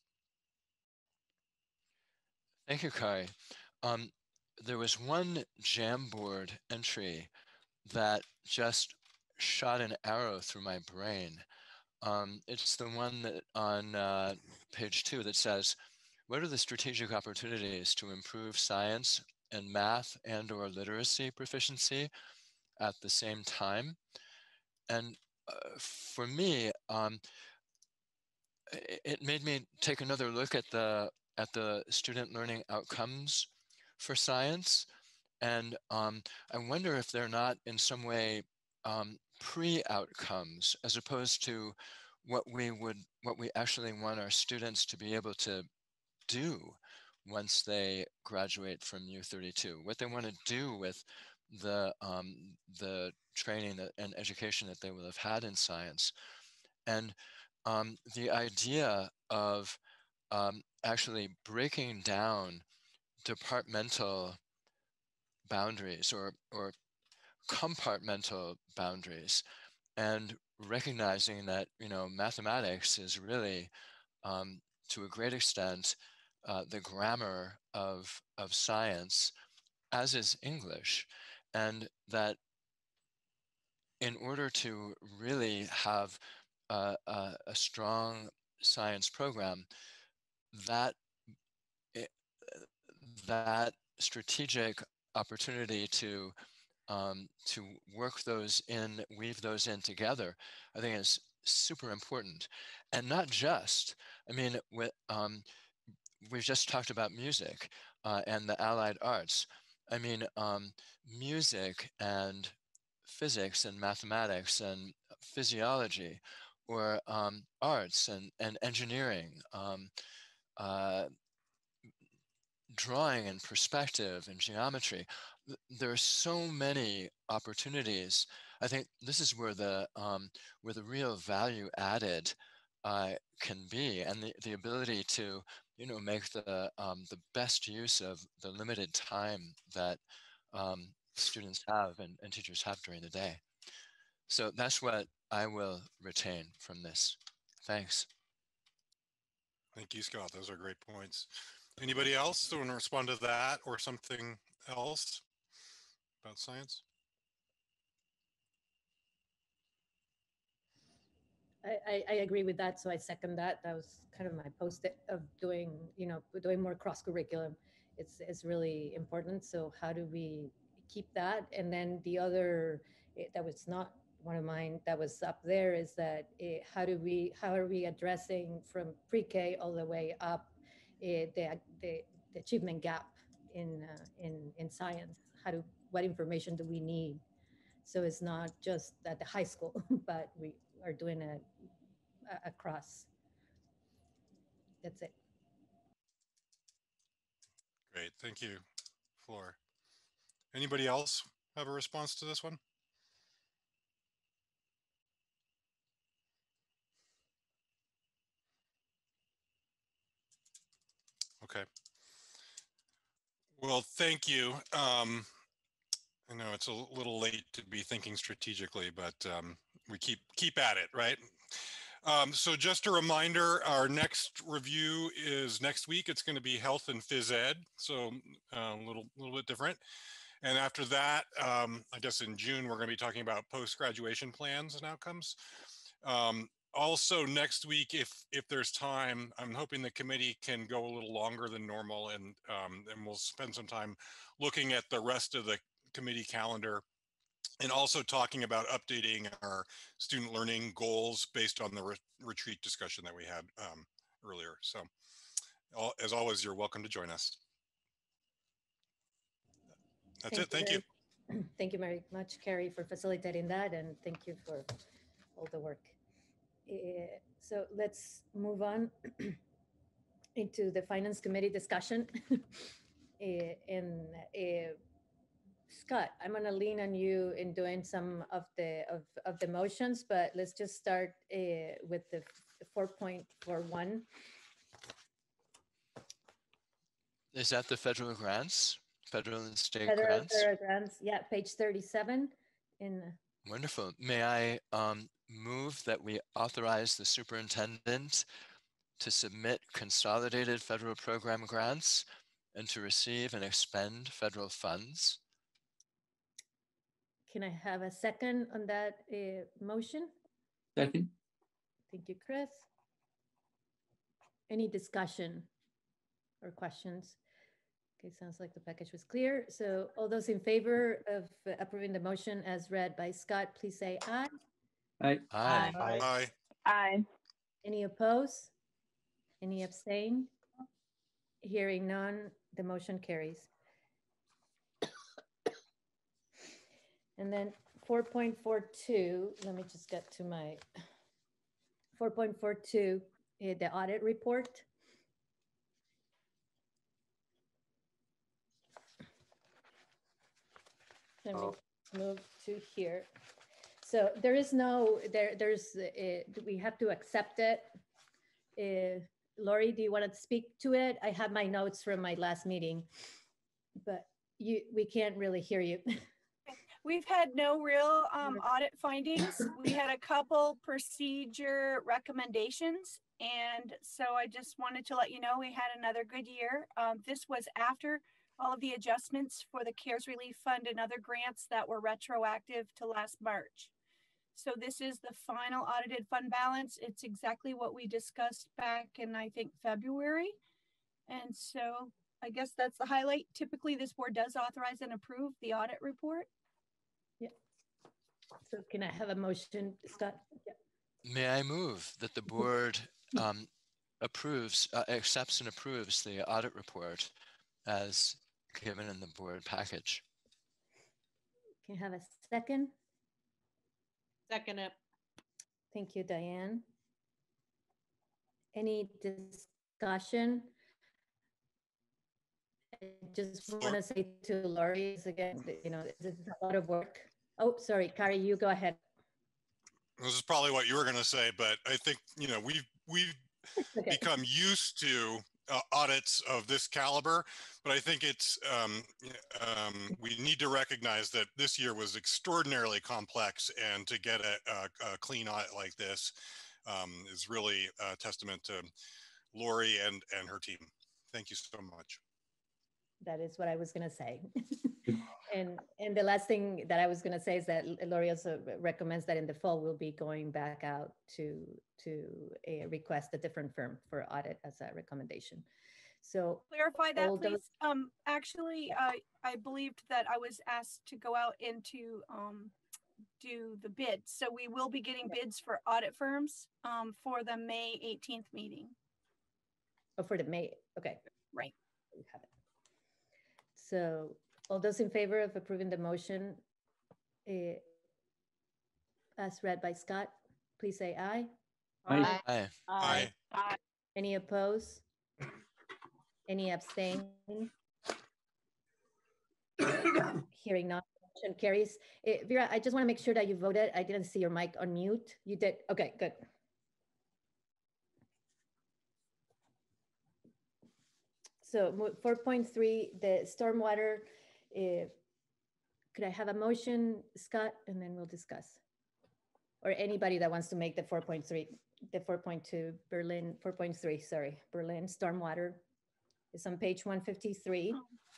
Thank you, Kai. There was one Jamboard entry that just shot an arrow through my brain. It's the one that on page 2 that says, what are the strategic opportunities to improve science and math and/or literacy proficiency at the same time? And for me, it made me take another look at the student learning outcomes for science, and I wonder if they're not in some way pre-outcomes as opposed to what we actually want our students to be able to do once they graduate from U32, what they want to do with the training and education that they will have had in science. And the idea of actually breaking down departmental boundaries or compartmental boundaries, and recognizing that, you know, mathematics is really to a great extent the grammar of science, as is English, and that in order to really have a strong science program, that strategic opportunity to work those in, weave those in together, I think is super important. And not just, I mean, we've just talked about music and the allied arts. I mean, music and physics and mathematics and physiology, or arts and engineering, drawing and perspective and geometry. There are so many opportunities. I think this is where the real value added can be, and the ability to, you know, make the best use of the limited time that students have and teachers have during the day. So that's what I will retain from this. Thanks. Thank you, Scott. Those are great points. Anybody else want to respond to that or something else about science? I agree with that. So I second that. That was kind of my post-it of doing, you know, doing more cross curriculum. It's really important. So how do we keep that? And then the other that was not one of mine that was up there is that how are we addressing from pre-K all the way up the achievement gap in science? What information do we need? So it's not just at the high school, but we are doing it across. That's it. Great, thank you, Flor. Anybody else have a response to this one? Okay. Well, thank you. I know it's a little late to be thinking strategically, but we keep at it, right? So just a reminder, our next review is next week. It's going to be health and phys ed, so a little bit different. And after that, I guess in June, we're going to be talking about post-graduation plans and outcomes. Also next week, if there's time, I'm hoping the committee can go a little longer than normal, and we'll spend some time looking at the rest of the committee calendar and also talking about updating our student learning goals based on the retreat discussion that we had earlier. So as always, you're welcome to join us. That's it. Thank you. Thank you very much, Carrie, for facilitating that, and thank you for all the work. So let's move on into the Finance Committee discussion. Scott, I'm going to lean on you in doing some of the motions, but let's just start with the 4.41. Is that the federal grants? Federal and state Federal grants? Yeah, page 37. Wonderful. May I move that we authorize the superintendent to submit consolidated federal program grants and to receive and expend federal funds? Can I have a second on that motion? Second. Thank you, Chris. Any discussion or questions? Okay, sounds like the package was clear. So all those in favor of approving the motion as read by Scott, please say aye. Aye. Aye. Aye. Aye. Aye. Any opposed? Any abstain? Hearing none, the motion carries. And then 4.42, let me just get to my 4.42, the audit report. Let me move to here. So there is no, we have to accept it. Lori, do you want to speak to it? I have my notes from my last meeting, but we can't really hear you. We've had no real audit findings. We had a couple procedure recommendations. And so I just wanted to let you know we had another good year. This was after all of the adjustments for the CARES Relief Fund and other grants that were retroactive to last March. So this is the final audited fund balance. It's exactly what we discussed back in, I think, February. And so I guess that's the highlight. Typically, this board does authorize and approve the audit report. Yeah. So can I have a motion, Scott? Yeah. May I move that the board accepts and approves the audit report as given in the board package? Can I have a second? Second it. Thank you, Diane. Any discussion? I just want to say to Lori, again, this is a lot of work. Oh, sorry, Kari, you go ahead. This is probably what you were going to say, but I think, we've okay. Become used to audits of this caliber, but I think it's we need to recognize that this year was extraordinarily complex, and to get a clean audit like this is really a testament to Lori and her team. Thank you so much. That is what I was going to say. And the last thing that I was going to say is that Lori also recommends that in the fall we'll be going back out to request a different firm for audit as a recommendation. So clarify that, please. Actually, I believed that I was asked to go out into do the bids. So we will be getting bids for audit firms for the May 18th meeting. Oh, for the May, okay. Right. We have it. So all those in favor of approving the motion as read by Scott, please say aye. Aye. Aye. Aye. Any opposed? Any abstain? Hearing none, motion carries. Vera, I just want to make sure that you voted. I didn't see your mic on mute. You did. Okay, good. So 4.3, the stormwater, could I have a motion, Scott, and then we'll discuss? Or anybody that wants to make the 4.3, the 4.2 Berlin, 4.3, sorry, Berlin stormwater is on page 153.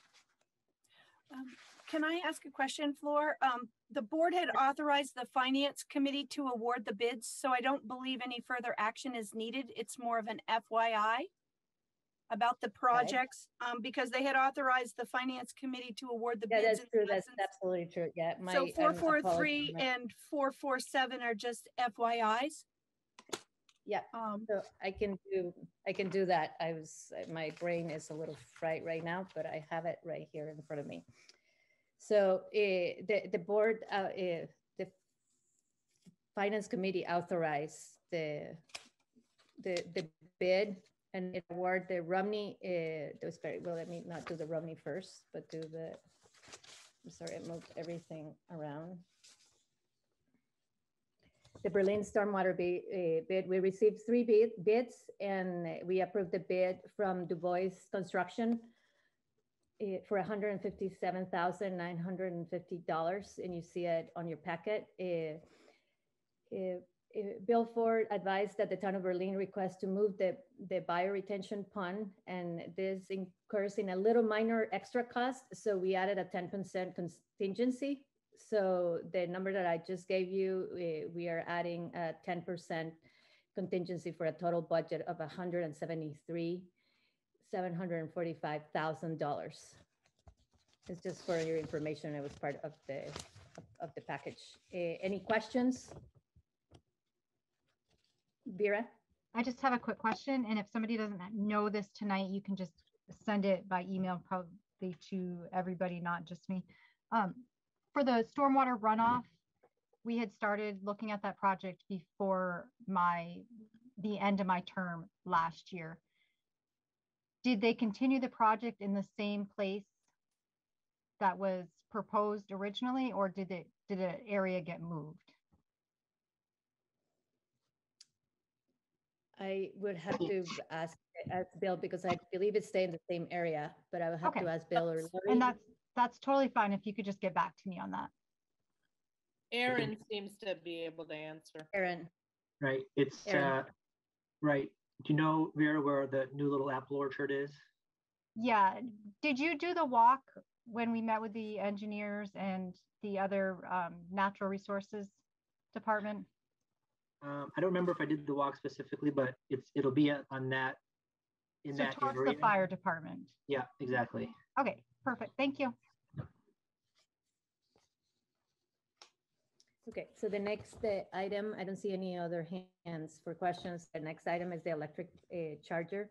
Can I ask a question, Floor? The board had authorized the finance committee to award the bids, so I don't believe any further action is needed. It's more of an FYI about the projects, because they had authorized the finance committee to award the bids. That's true. That's absolutely true. Yeah. So 443 and 447 are just FYIs. Yeah. So I can do that. My brain is a little fried right now, but I have it right here in front of me. So the board, the finance committee authorized the bid and it award the Romney. Well, let me not do the Romney first, but do the. I'm sorry, I moved everything around. The Berlin stormwater bid. We received 3 bids, and we approved the bid from Du Bois Construction for $157,950, and you see it on your packet. Bill Ford advised that the town of Berlin requests to move the bioretention pond, and this incurs in a little minor extra cost. So we added a 10% contingency. So the number that I just gave you, we are adding a 10% contingency for a total budget of $173,745,000. It's just for your information. It was part of the package. Any questions? Vera? I just have a quick question. And if somebody doesn't know this tonight, you can just send it by email probably to everybody, not just me. For the stormwater runoff, we had started looking at that project before the end of my term last year. Did they continue the project in the same place that was proposed originally, or did the area get moved? I would have to ask Bill, because I believe it stayed in the same area, but I would have to ask Bill or Lori. And that's totally fine if you could just get back to me on that. Aaron seems to be able to answer. Aaron. Right. It's right. Do you know, Vera, where the new little apple orchard is? Yeah. Did you do the walk when we met with the engineers and the other natural resources department? I don't remember if I did the walk specifically, but it'll be on that that towards area. The fire department. Yeah, exactly. Okay, perfect. Thank you. Okay, so the next item, I don't see any other hands for questions. The next item is the electric charger.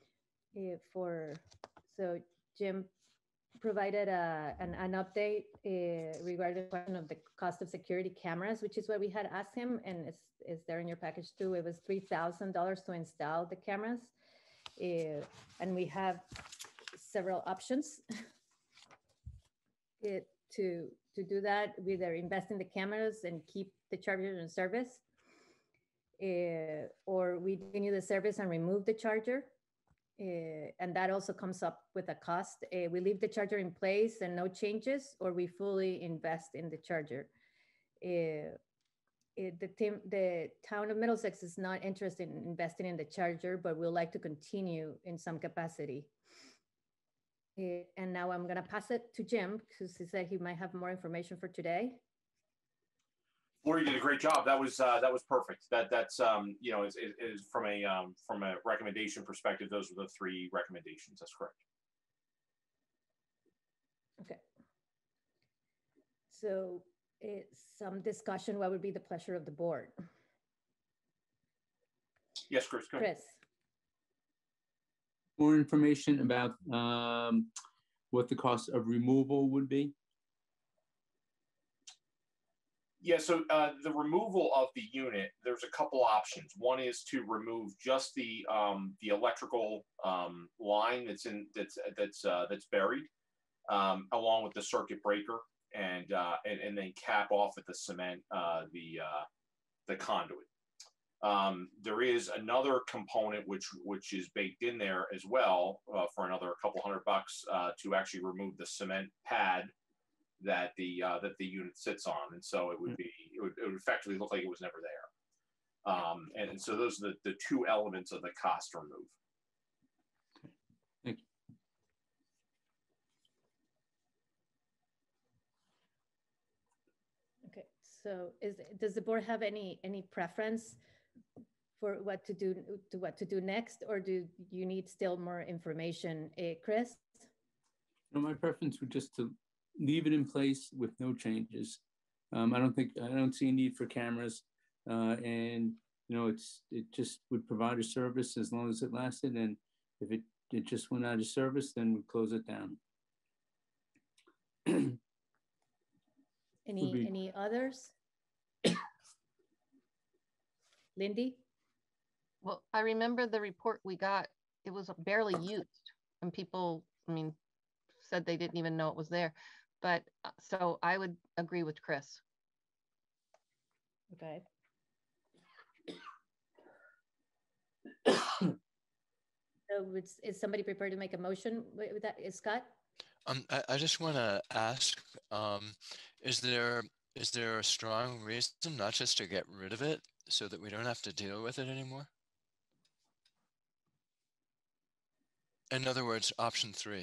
So Jim provided an update regarding the question of the cost of security cameras, which is what we had asked him, and it's there in your package too. It was $3,000 to install the cameras, and we have several options to do that. We either invest in the cameras and keep the charger in service, or we continue the service and remove the charger. And that also comes up with a cost. We leave the charger in place and no changes, or we fully invest in the charger. The town of Middlesex is not interested in investing in the charger, but we'd like to continue in some capacity. And now I'm gonna pass it to Jim, because he said he might have more information for today. Lori did a great job. That was perfect. That's you know, is from a recommendation perspective, those are the 3 recommendations. That's correct. Okay. So some discussion, what would be the pleasure of the board? Yes, Chris. Go ahead. Chris. More information about what the cost of removal would be? Yeah, so the removal of the unit, there's a couple options. One is to remove just the electrical line that's buried, along with the circuit breaker, and then cap off with the cement the conduit. There is another component which is baked in there as well for another couple $100 to actually remove the cement pad that the unit sits on, and so it would effectively look like it was never there. And so those are the two elements of the cost to remove. Thank you. Okay, so does the board have any preference for what to do next, or do you need still more information, Chris? No, my preference would just to leave it in place with no changes. I don't see a need for cameras, and it just would provide a service as long as it lasted. And if it just went out of service, then we'd close it down. Any others? Lindy? Well, I remember the report we got, it was barely used, and people, said they didn't even know it was there. But so I would agree with Chris. Okay. So is somebody prepared to make a motion with that? Is Scott? I just want to ask, is there a strong reason not just to get rid of it so that we don't have to deal with it anymore? In other words, option 3.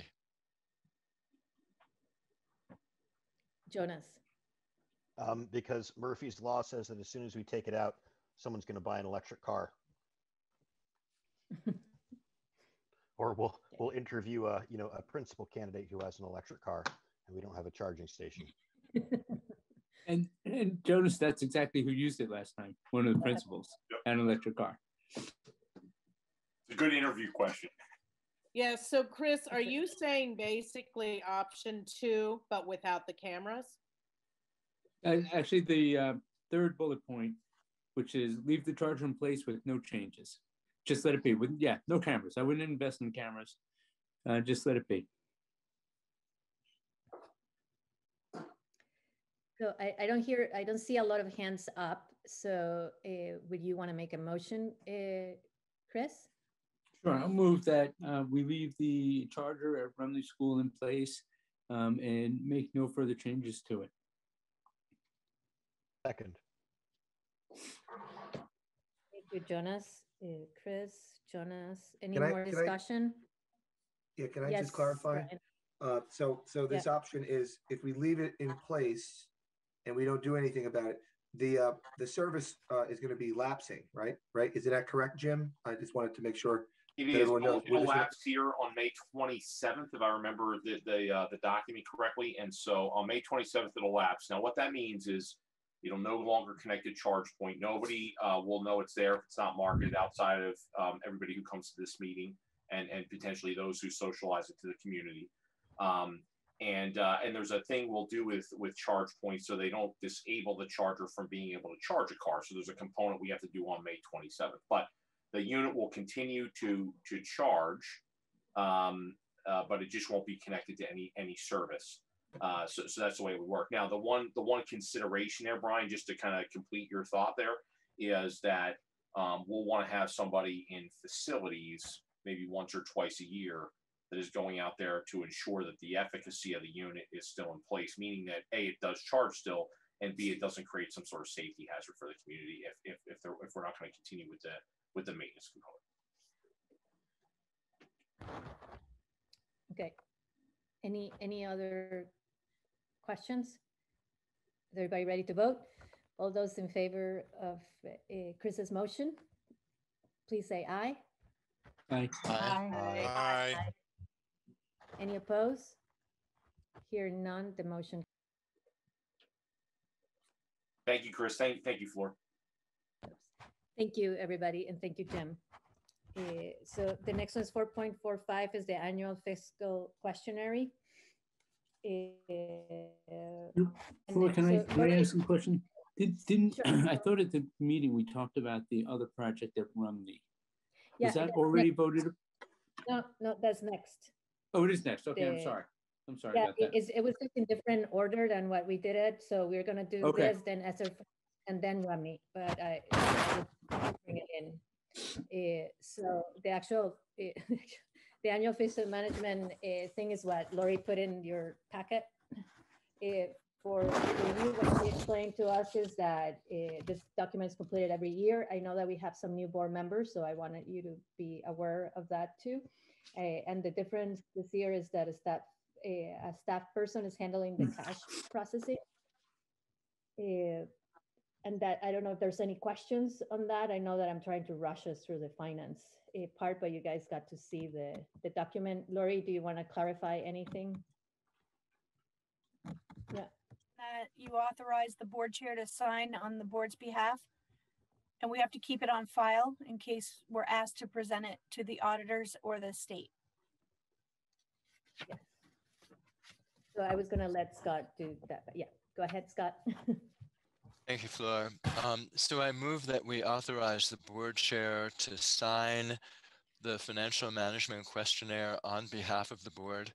Jonas. Because Murphy's Law says that as soon as we take it out, someone's going to buy an electric car. Or we'll interview a principal candidate who has an electric car, and we don't have a charging station. And Jonas, that's exactly who used it last time. One of the principals had an electric car. It's a good interview question. Yeah, so Chris, are you saying basically option 2, but without the cameras? Actually, the third bullet point, which is leave the charger in place with no changes. Just let it be. No cameras. I wouldn't invest in cameras. Just let it be. So I don't see a lot of hands up. So would you want to make a motion, Chris? Sure, I'll move that we leave the charger at Rumley School in place and make no further changes to it. Second. Thank you, Jonas. Chris, Jonas, any more discussion? Can I just clarify? So this option is if we leave it in place and we don't do anything about it, the service is going to be lapsing, right? Is that correct, Jim? I just wanted to make sure. It is. It'll lapse here on May 27th, if I remember the document correctly. And so on May 27th, it'll lapse. Now, what that means is it'll no longer connect to charge point. Nobody will know it's there if it's not marketed outside of everybody who comes to this meeting and potentially those who socialize it to the community. And there's a thing we'll do with charge points so they don't disable the charger from being able to charge a car. So there's a component we have to do on May 27th. But the unit will continue to charge, but it just won't be connected to any service. So that's the way it would work. Now, the one consideration there, Brian, just to kind of complete your thought there, is that we'll want to have somebody in facilities maybe once or twice a year that is going out there to ensure that the efficacy of the unit is still in place, meaning that A, it does charge still, and B, it doesn't create some sort of safety hazard for the community if we're not going to continue with the maintenance component. Okay. Any other questions? Is everybody ready to vote? All those in favor of Chris's motion, please say aye. Aye. Aye. Aye. Any opposed? Hearing none, the motion. Thank you, Chris. Thank you, Floor. Thank you, everybody, and thank you, Jim. So the next one is 4.45 is the annual fiscal questionnaire. Floor, can I ask a question? Didn't Sure. I thought at the meeting we talked about the other project at Rumney? Yeah, Was that already voted? No, that's next. Oh, it is next. Okay, I'm sorry. I'm sorry about that. It was just in different order than what we did it. So we're gonna do this, then ESSER, and then Rumney. But I bring it in. So the actual the annual fiscal management thing is what Lori put in your packet. For you, what she explained to us is that this document is completed every year. I know that we have some new board members, so I wanted you to be aware of that too. And the difference this year is that a staff person is handling the cash processing. And that, I don't know if there's any questions on that. I know that I'm trying to rush us through the finance part, but you guys got to see the document. Lori, do you want to clarify anything? Yeah. That you authorize the board chair to sign on the board's behalf, and we have to keep it on file in case we're asked to present it to the auditors or the state. Yes. So I was going to let Scott do that. But yeah, go ahead, Scott. Thank you, Fleur. So I move that we authorize the board chair to sign the financial management questionnaire on behalf of the board.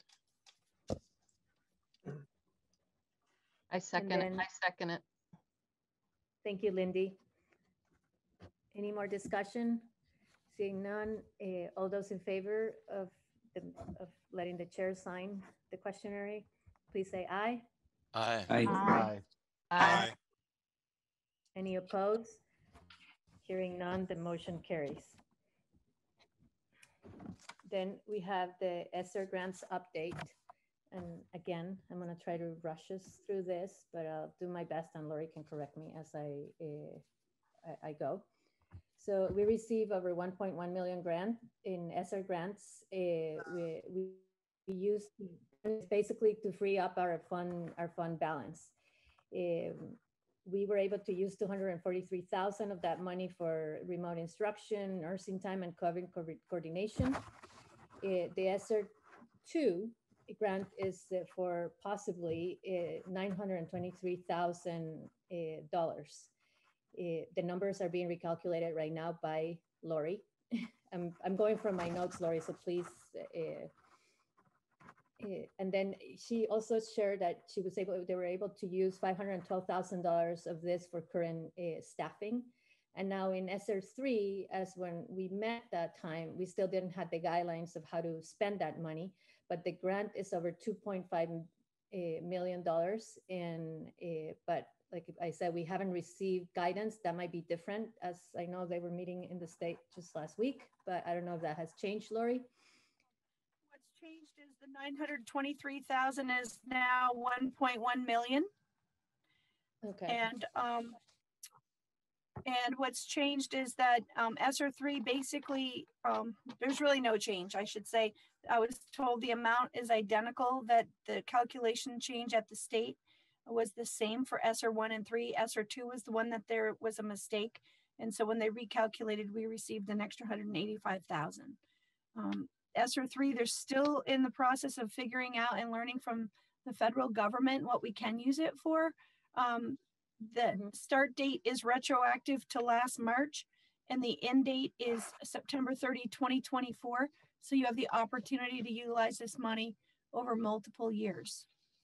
I second it. Thank you, Lindy. Any more discussion? Seeing none, all those in favor of letting the chair sign the questionnaire, please say aye. Aye. Aye. Aye. Any opposed? Hearing none, the motion carries. Then we have the ESSER grants update. And again, I'm going to try to rush us through this, but I'll do my best, and Lori can correct me as I go. So we receive over 1.1 million grant in ESSER grants. We use basically to free up our fund balance. We were able to use 243,000 of that money for remote instruction, nursing time, and COVID coordination. The ESSER 2 grant is for possibly $923,000. The numbers are being recalculated right now by Lori. I'm going from my notes, Lori, so please. And then she also shared that they were able to use $512,000 of this for current staffing. And now in ESSER 3, as when we met that time, we still didn't have the guidelines of how to spend that money, but the grant is over $2.5 million. And but like I said, we haven't received guidance. That might be different, as I know they were meeting in the state just last week, but I don't know if that has changed, Lori. What's changed is the 923,000 is now 1.1 million. Okay. And what's changed is that ESSER 3 basically, there's really no change, I should say. I was told the amount is identical, that the calculation change at the state was the same for ESSER 1 and 3. ESSER 2 was the one that there was a mistake. And so when they recalculated, we received an extra 185,000. ESSER 3, they're still in the process of figuring out and learning from the federal government what we can use it for. The start date is retroactive to last March, and the end date is September 30, 2024. So you have the opportunity to utilize this money over multiple years.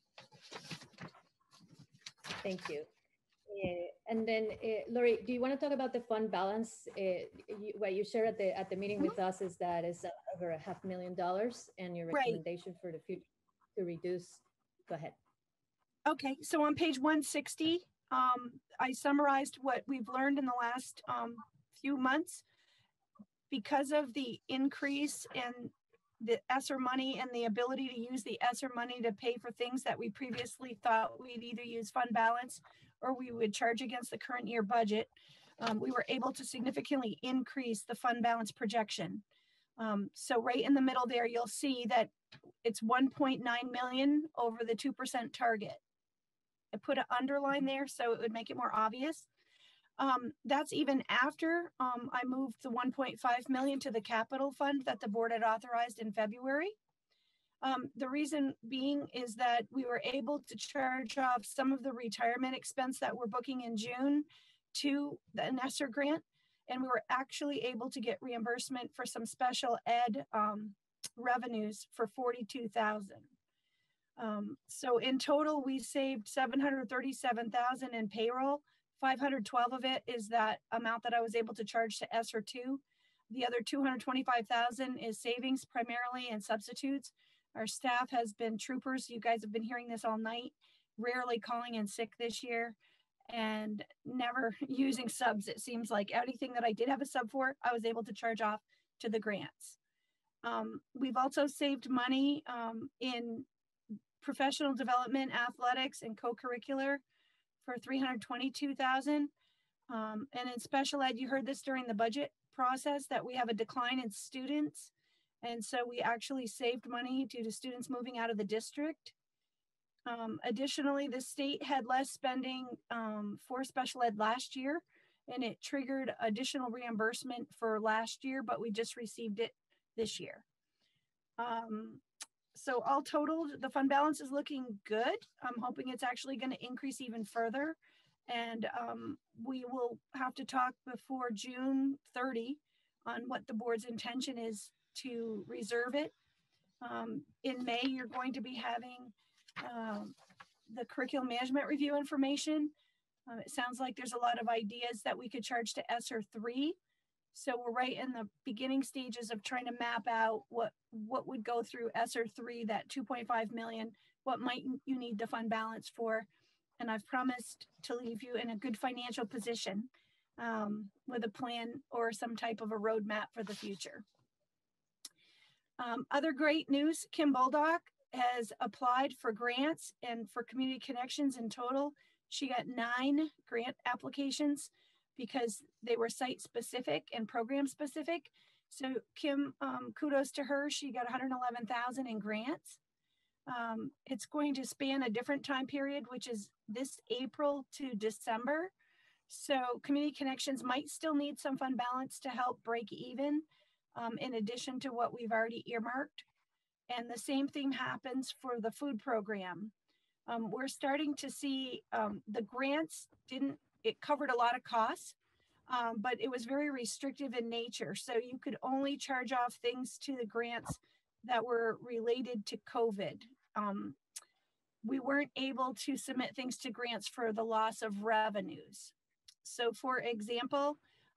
Thank you. And then, Lori, do you want to talk about the fund balance? What you shared at the meeting with us is that it's over $500,000, and your recommendation for the future to reduce. Go ahead. Okay, so on page 160, I summarized what we've learned in the last few months. Because of the increase in the ESSER money and the ability to use the ESSER money to pay for things that we previously thought we'd either use fund balance or we would charge against the current year budget, we were able to significantly increase the fund balance projection. So right in the middle there, you'll see that it's 1.9 million over the 2% target. put an underline there so it would make it more obvious. That's even after I moved the 1.5 million to the capital fund that the board had authorized in February. The reason being is that we were able to charge off some of the retirement expense that we're booking in June to the ESSER grant. And we were actually able to get reimbursement for some special ed revenues for 42,000. So in total, we saved 737,000 in payroll. 512 of it is that amount that I was able to charge to ESSER 2. The other 225,000 is savings primarily in substitutes. Our staff has been troopers. You guys have been hearing this all night, rarely calling in sick this year and never using subs. It seems like everything that I did have a sub for, I was able to charge off to the grants. We've also saved money in professional development, athletics, and co-curricular for 322,000. And in special ed, you heard this during the budget process that we have a decline in students. And so we actually saved money due to students moving out of the district. Additionally, the state had less spending for special ed last year, and it triggered additional reimbursement for last year, but we just received it this year. So all totaled, the fund balance is looking good. I'm hoping it's actually going to increase even further. And we will have to talk before June 30 on what the board's intention is to reserve it. In May, you're going to be having the curriculum management review information. It sounds like there's a lot of ideas that we could charge to ESSER 3. So we're right in the beginning stages of trying to map out what would go through ESSER 3, that 2.5 million, what might you need the fund balance for. And I've promised to leave you in a good financial position with a plan or some type of a roadmap for the future. Other great news, Kim Boldock has applied for grants and for community connections in total. She got 9 grant applications because they were site specific and program specific. So Kim, kudos to her. She got 111,000 in grants. It's going to span a different time period, which is this April to December. So community connections might still need some fund balance to help break even in addition to what we've already earmarked. And the same thing happens for the food program. We're starting to see the grants it covered a lot of costs, but it was very restrictive in nature. So you could only charge off things to the grants that were related to COVID. We weren't able to submit things to grants for the loss of revenues. So for example,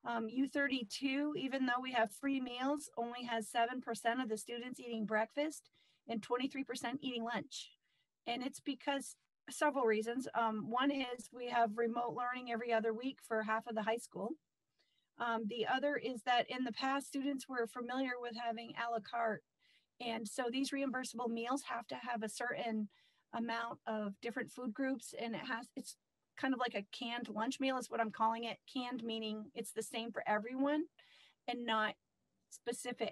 U32, even though we have free meals, only has 7% of the students eating breakfast and 23% eating lunch. And it's because several reasons. One is we have remote learning every other week for half of the high school. The other is that in the past, students were familiar with having a la carte. And so these reimbursable meals have to have a certain amount of different food groups, and it's kind of like a canned lunch meal is what I'm calling it. Canned meaning it's the same for everyone and not specific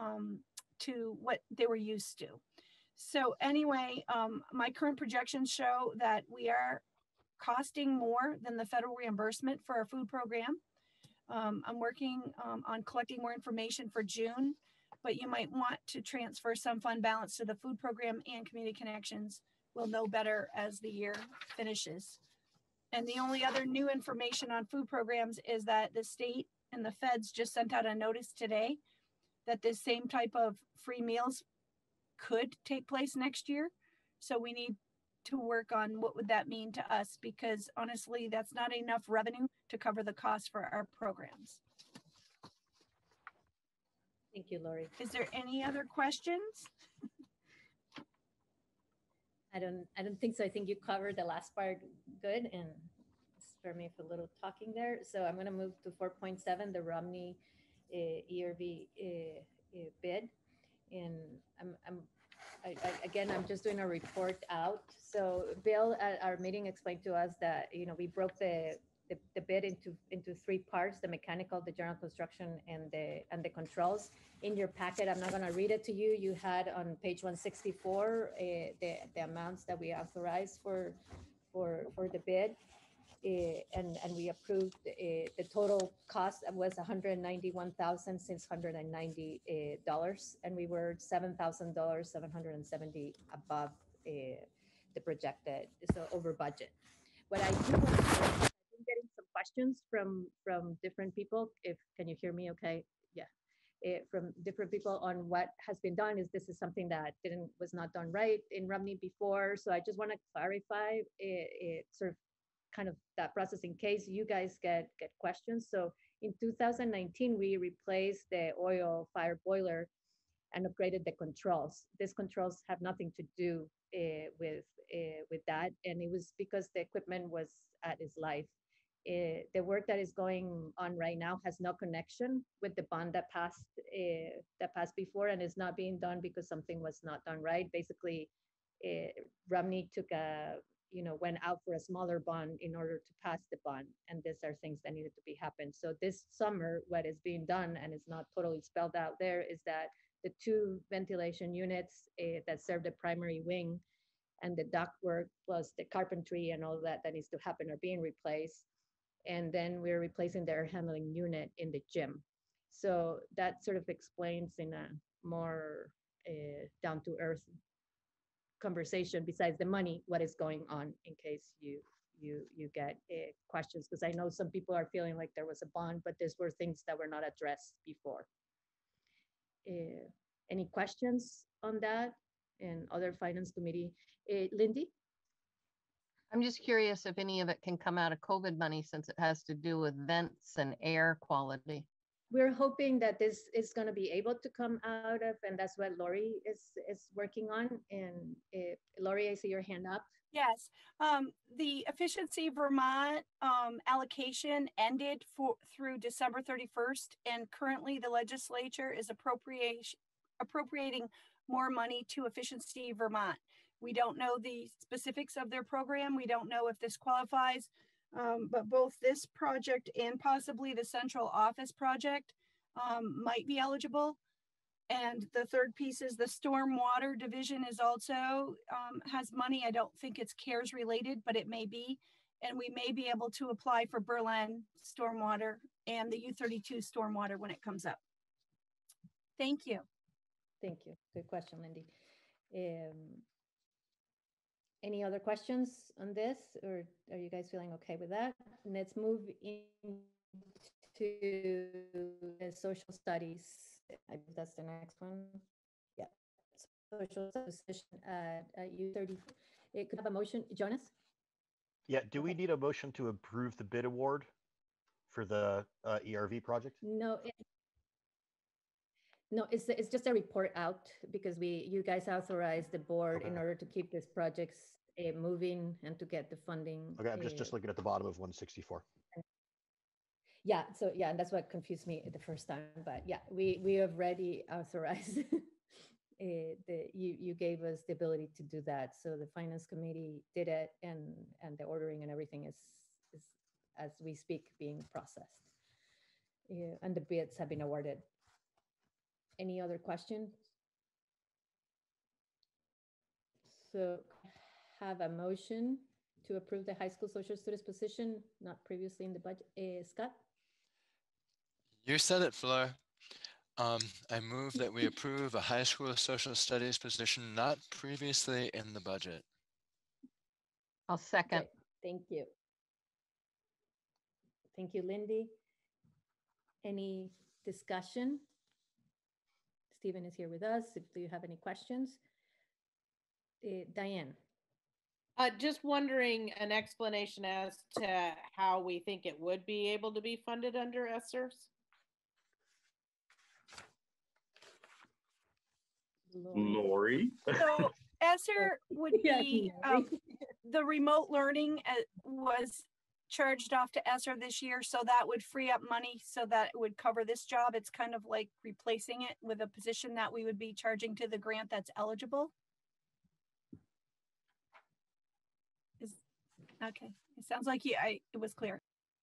to what they were used to. So anyway, my current projections show that we are costing more than the federal reimbursement for our food program. I'm working on collecting more information for June, but you might want to transfer some fund balance to the food program and community connections. We'll know better as the year finishes. And the only other new information on food programs is that the state and the feds just sent out a notice today that this same type of free meals could take place next year. So we need to work on what would that mean to us, because honestly, that's not enough revenue to cover the cost for our programs. Thank you, Lori. Is there any other questions? I don't think so. I think you covered the last part good, and spare me for a little talking there. So I'm going to move to 4.7, the Romney ERV bid. And again, I'm just doing a report out. So Bill at our meeting explained to us that, we broke the bid into 3 parts: the mechanical, the general construction, and the controls. In your packet, I'm not going to read it to you. You had on page 164 the amounts that we authorized for for the bid. And we approved the total cost was $191,690, and we were $7,770 above the projected, so over budget. What I do want to say, I've been getting some questions from different people. Can you hear me? Okay, yeah. From different people on what has been done. This is something that was not done right in Rumney before. So I just want to clarify sort of kind of that process in case you guys get questions. So in 2019, we replaced the oil fire boiler and upgraded the controls. These controls have nothing to do with that, and it was because the equipment was at its life. The work that is going on right now has no connection with the bond that passed before, and is not being done because something was not done right. Basically, Rumney went out for a smaller bond in order to pass the bond, and these are things that needed to be happen. So this summer, what is being done, and it's not totally spelled out there, is that the 2 ventilation units that serve the primary wing and the ductwork plus the carpentry and all that needs to happen are being replaced. And then we're replacing the air handling unit in the gym. So that sort of explains in a more down to earth conversation, besides the money, what is going on, in case you get questions, because I know some people are feeling like there was a bond, but these were things that were not addressed before. Any questions on that and other finance committee? Lindy? I'm just curious if any of it can come out of COVID money, since it has to do with vents and air quality. We're hoping that this is going to be able to come out of, and that's what Lori is working on. And Lori, I see your hand up. Yes, the Efficiency Vermont allocation ended through December 31st, and currently the legislature is appropriating more money to Efficiency Vermont. We don't know the specifics of their program. We don't know if this qualifies, but both this project and possibly the central office project might be eligible. And the third piece is the stormwater division is also has money. I don't think it's CARES related, but it may be. And we may be able to apply for Berlin stormwater and the U32 stormwater when it comes up. Thank you. Thank you. Good question, Lindy. Any other questions on this, or are you guys feeling okay with that? And let's move into the social studies. I believe that's the next one. Yeah, social studies position at U30. It could have a motion, Jonas? Yeah, do we need a motion to approve the bid award for the ERV project? No, it's just a report out, because you guys authorized the board in order to keep these projects moving and to get the funding. Okay, I'm just looking at the bottom of 164. Yeah, so yeah, and that's what confused me the first time. But yeah, we have already authorized. You gave us the ability to do that. So the finance committee did it, and the ordering and everything is as we speak being processed. And the bids have been awarded. Any other questions? So have a motion to approve the high school social studies position not previously in the budget. Scott? You said it, Fleur. I move that we approve a high school social studies position not previously in the budget. I'll second. Okay, thank you. Thank you, Lindy. Any discussion? Stephen is here with us. Do you have any questions? Diane? Just wondering an explanation as to how we think it would be able to be funded under ESSERS. Lori? So ESSER would be, the remote learning was charged off to ESSER this year, so that would free up money so that it would cover this job. It's kind of like replacing it with a position that we would be charging to the grant that's eligible. Okay, it sounds like it was clear.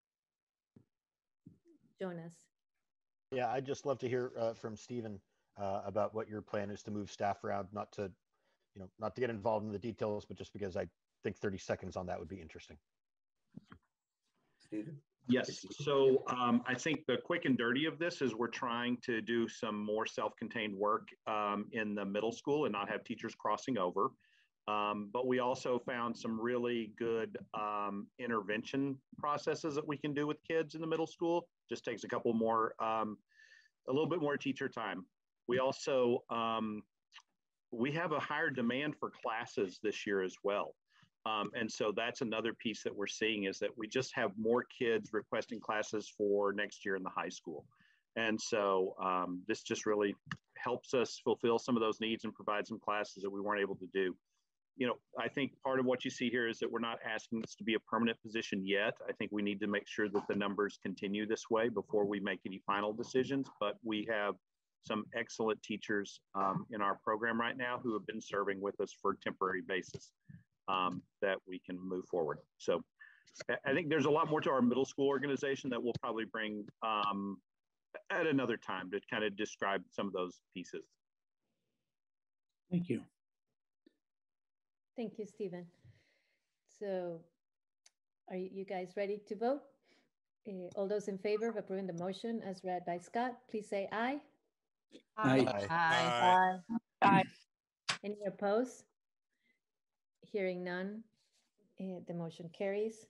Jonas? Yeah, I'd just love to hear from Stephen about what your plan is to move staff around, not to get involved in the details, but just because I think 30 seconds on that would be interesting. Stephen? Yes, so I think the quick and dirty of this is we're trying to do some more self-contained work in the middle school and not have teachers crossing over. But we also found some really good intervention processes that we can do with kids in the middle school. Just takes a couple more, a little bit more teacher time. We also, we have a higher demand for classes this year as well. And so that's another piece that we're seeing is that we just have more kids requesting classes for next year in the high school. And so this just really helps us fulfill some of those needs and provide some classes that we weren't able to do. You know, I think part of what you see here is that we're not asking this to be a permanent position yet. I think we need to make sure that the numbers continue this way before we make any final decisions. But we have some excellent teachers in our program right now who have been serving with us for a temporary basis that we can move forward. So I think there's a lot more to our middle school organization that we'll probably bring at another time to kind of describe some of those pieces. Thank you. Thank you, Stephen. So are you guys ready to vote? All those in favor of approving the motion as read by Scott, please say aye. Aye. Aye. Aye. Any opposed? Hearing none, the motion carries.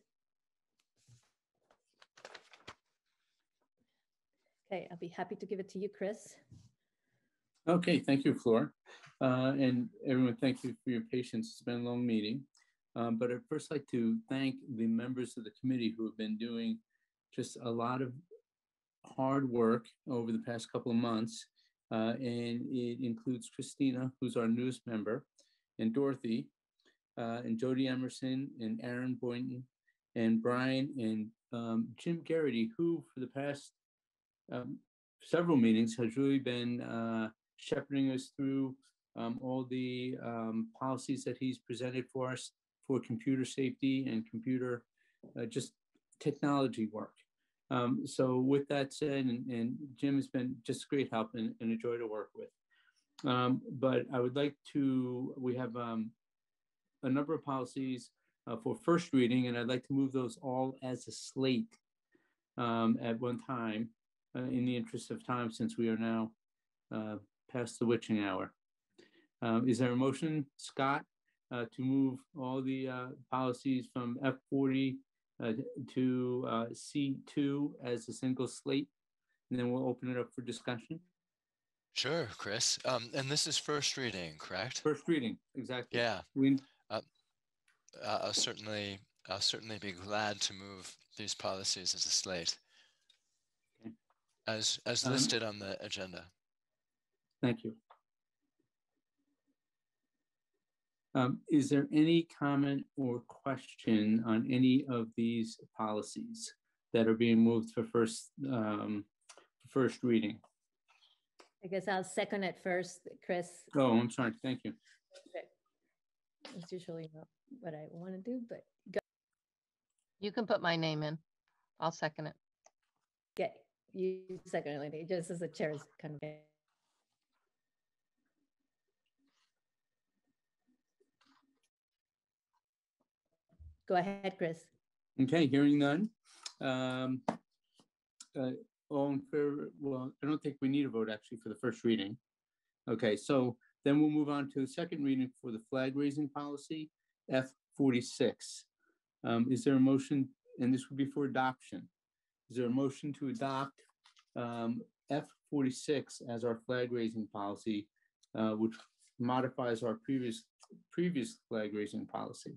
Okay, I'll be happy to give it to you, Chris. Okay, thank you, Flor. And everyone, thank you for your patience. It's been a long meeting. But I'd first like to thank the members of the committee who have been doing just a lot of hard work over the past couple of months. And it includes Christina, who's our newest member, and Dorothy, and Jody Emerson, and Aaron Boynton, and Brian, and Jim Garrity, who for the past several meetings has really been shepherding us through all the policies that he's presented for us for computer safety and computer just technology work. So with that said, and Jim has been just great help and a joy to work with. But I would like to, we have a number of policies for first reading, and I'd like to move those all as a slate at one time in the interest of time, since we are now past the witching hour. Is there a motion, Scott, to move all the policies from F40 to C2 as a single slate? And then we'll open it up for discussion. Sure, Chris. And this is first reading, correct? First reading, exactly. Yeah. I'll certainly be glad to move these policies as a slate, okay, as listed on the agenda. Thank you. Is there any comment or question on any of these policies that are being moved for first reading? I guess I'll second it first, Chris. Oh, I'm sorry. Thank you. Okay. It's usually not what I want to do, but go. You can put my name in. I'll second it. Okay, you second it, Lindy, just as the chair is kind of. Go ahead, Chris. Okay, hearing none. All in favor? Well, I don't think we need a vote actually for the first reading. Okay, so then we'll move on to the second reading for the flag raising policy, F46. Is there a motion, and this would be for adoption. Is there a motion to adopt F46 as our flag raising policy, which modifies our previous flag raising policy?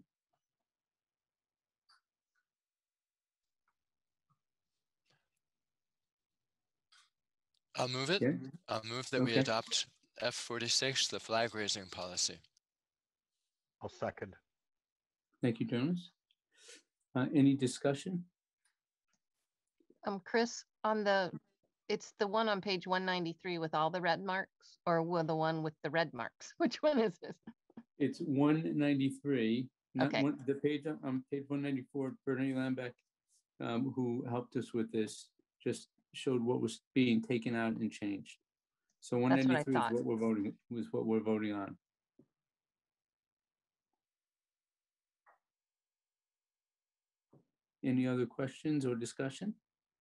I'll move it. Yeah. I'll move that we adopt F46, the flag raising policy. I'll second. Thank you, Jonas. Any discussion? Chris, it's the one on page 193 with all the red marks, or the one with the red marks? Which one is this? It's 193. Okay. The page on page 194, Bernie Lambeck, who helped us with this, just showed what was being taken out and changed. So 193 is what we're voting on. Any other questions or discussion?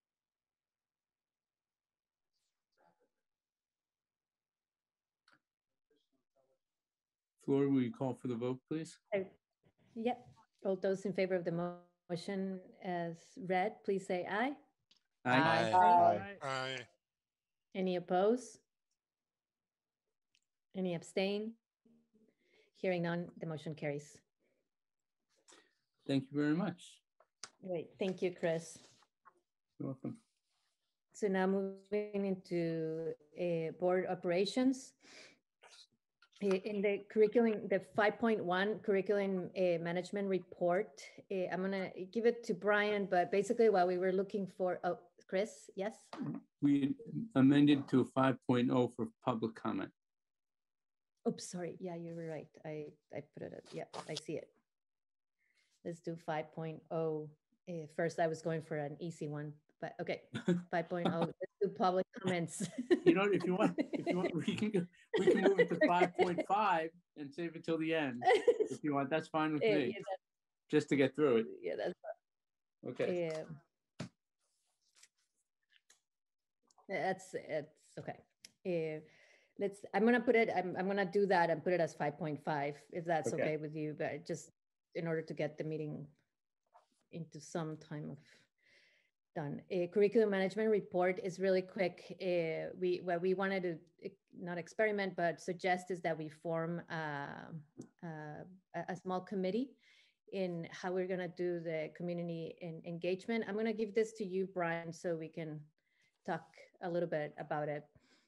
Flora, will you call for the vote, please? Yep. All those in favor of the motion as read, please say aye. Aye. Aye. Aye. Any opposed? Any abstain? Hearing none, the motion carries. Thank you very much. Great. Thank you, Chris. You're welcome. So now moving into board operations. In the curriculum, the 5.1 curriculum management report, I'm gonna give it to Brian, but basically while we were looking for, oh, Chris, yes? We amended to 5.0 for public comment. Oops, sorry. Yeah, you were right. I put it, yeah, I see it. Let's do 5.0. First, I was going for an easy one, but okay. 5.0, let's do public comments. You know, if you want, we can move it to 5.5 and save it till the end. If you want, that's fine with me. Yeah, just to get through it. Yeah, that's fine. Okay. It's okay. I'm gonna put it, I'm gonna do that and put it as 5.5 if that's okay with you, but just in order to get the meeting into some time of done. A curriculum management report is really quick. What we wanted to not experiment, but suggest is that we form a small committee in how we're gonna do the community engagement. I'm gonna give this to you, Brian, so we can talk a little bit about it.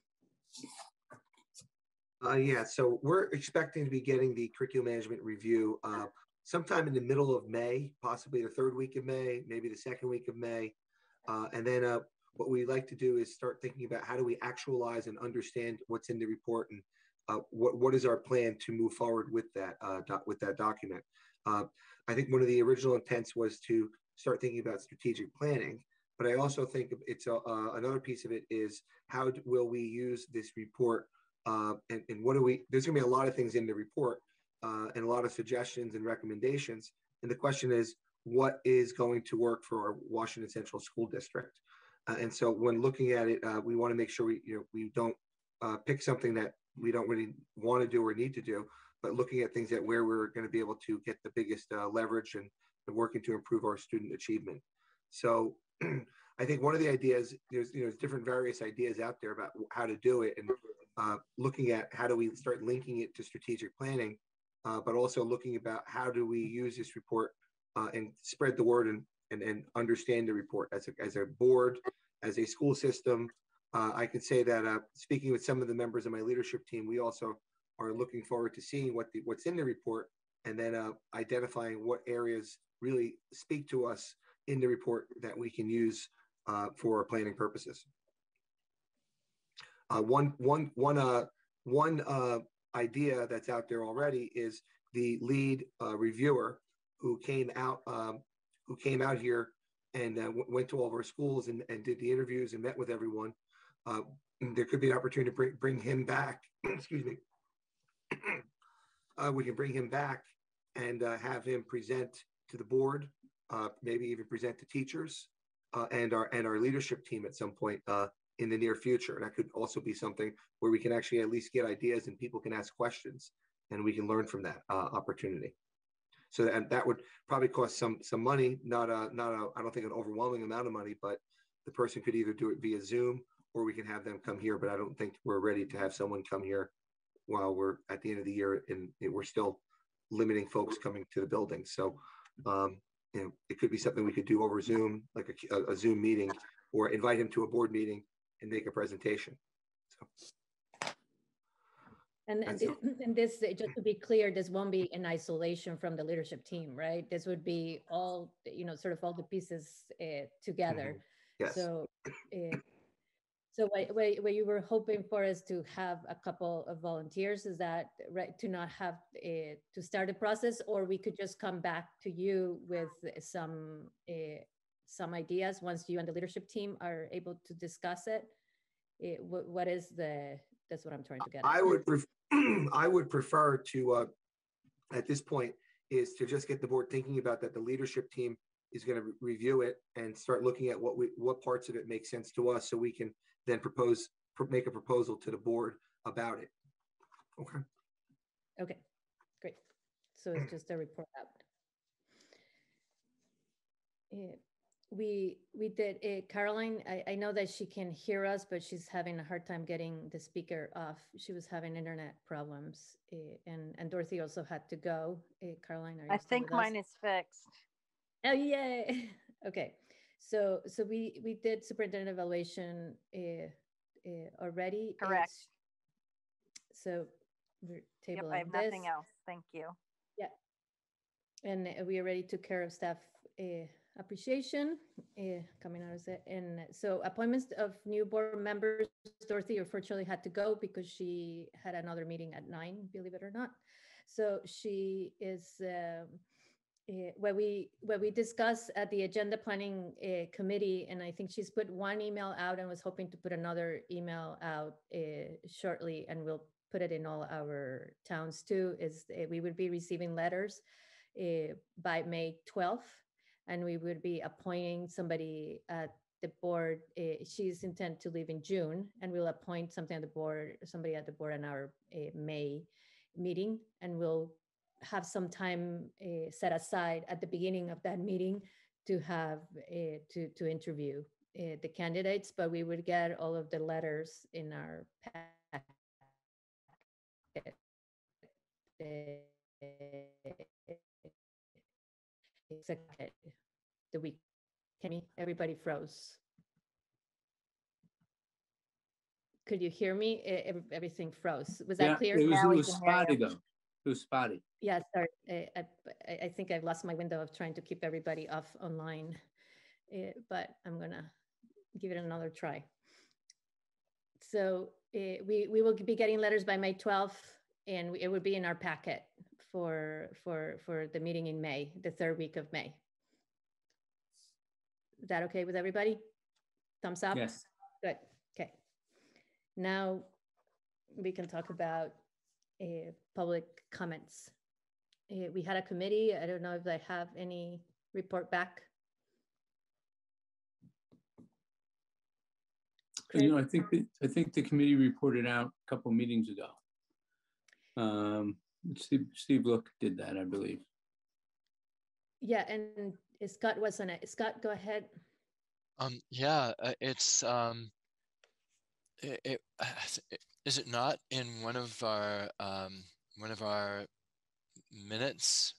Yeah, so we're expecting to be getting the curriculum management review sometime in the middle of May, possibly the third week of May, maybe the second week of May. And then what we like to do is start thinking about how do we actualize and understand what's in the report, and what is our plan to move forward with that document. I think one of the original intents was to start thinking about strategic planning, but I also think it's another piece of it is how will we use this report, and what do we, there's gonna be a lot of things in the report and a lot of suggestions and recommendations. And the question is, what is going to work for our Washington Central School District? And so when looking at it, we want to make sure we don't pick something that we don't really want to do or need to do, but looking at things that where we're going to be able to get the biggest leverage and working to improve our student achievement. So I think one of the ideas, there's different various ideas out there about how to do it, and looking at how do we start linking it to strategic planning, but also looking about how do we use this report and spread the word and understand the report as a board, as a school system. I can say that speaking with some of the members of my leadership team, we also are looking forward to seeing what's in the report, and then identifying what areas really speak to us in the report that we can use for planning purposes. One idea that's out there already is the lead reviewer who came out here and went to all of our schools and did the interviews and met with everyone. There could be an opportunity to bring him back. Excuse me. We can bring him back and have him present to the board, maybe even present to teachers and our leadership team at some point in the near future. That could also be something where we can actually at least get ideas and people can ask questions and we can learn from that opportunity. So that would probably cost some money, I don't think an overwhelming amount of money, but the person could either do it via Zoom or we can have them come here. But I don't think we're ready to have someone come here while we're at the end of the year and we're still limiting folks coming to the building. So it could be something we could do over Zoom, like a Zoom meeting, or invite him to a board meeting and make a presentation. So. And this, just to be clear, this won't be in isolation from the leadership team, right? This would be all, sort of all the pieces together. Mm-hmm. Yes. So what you were hoping for is to have a couple of volunteers, is that right, to not have to start the process, or we could just come back to you with some ideas once you and the leadership team are able to discuss it? What is that's what I'm trying to get at. I would prefer to, at this point, is to just get the board thinking about that the leadership team is going to review it and start looking at what parts of it make sense to us, so we can then make a proposal to the board about it. Okay. Okay, great. So it's just a report out. We did, Caroline, I know that she can hear us, but she's having a hard time getting the speaker off. She was having internet problems, and Dorothy also had to go. Caroline, are you I still think with us? mine is fixed. Oh, yay. Okay, so we did superintendent evaluation already. Correct. So we're tabling Yep, I have this. nothing else. Thank you. Yeah. And we already took care of staff appreciation coming out of it. And so appointments of new board members, Dorothy unfortunately had to go because she had another meeting at 9, believe it or not. So she is, what we discussed at the agenda planning committee, and I think she's put one email out and was hoping to put another email out shortly, and we'll put it in all our towns too, is we would be receiving letters by May 12th, and we would be appointing somebody at the board. She's intent to leave in June, and we'll appoint somebody at the board in our May meeting, and we'll have some time set aside at the beginning of that meeting to have to interview the candidates. But we would get all of the letters in our packet the week. Everybody froze. Could you hear me? Everything froze. Was that clear? It was spotty though. It was spotty. Yeah, sorry. I think I've lost my window of trying to keep everybody off online, but I'm gonna give it another try. So we will be getting letters by May 12th, and it would be in our packet for the meeting in May, the 3rd week of May. Is that okay with everybody? Thumbs up? Yes. Good. Okay. Now we can talk about public comments. We had a committee. I don't know if I have any report back. You know, I think the committee reported out a couple of meetings ago. Steve Look did that, I believe. Yeah, and Scott was on it. Scott, go ahead. Yeah, it's is it not in one of our minutes?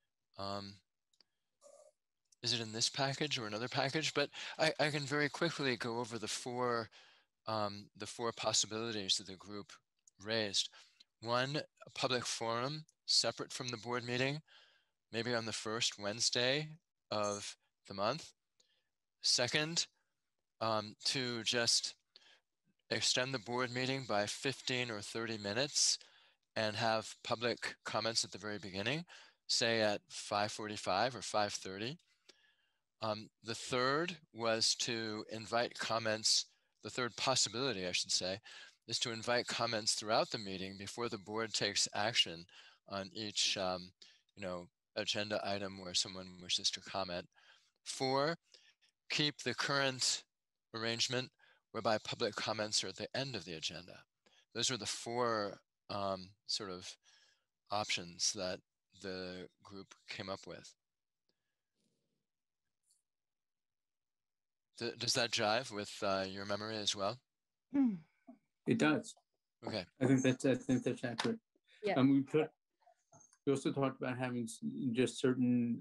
Is it in this package or another package? But I can very quickly go over the four possibilities that the group raised. One, a public forum separate from the board meeting, maybe on the first Wednesday of the month. Second, to just extend the board meeting by 15 or 30 minutes and have public comments at the very beginning, say at 5:45 or 5:30. The third was to invite comments. The third possibility, I should say, is to invite comments throughout the meeting before the board takes action on each agenda item where someone wishes to comment. 4, keep the current arrangement whereby public comments are at the end of the agenda. Those are the 4 sort of options that the group came up with. Does that jive with your memory as well? It does. Okay. I think that's accurate. Yeah. We also talked about having just certain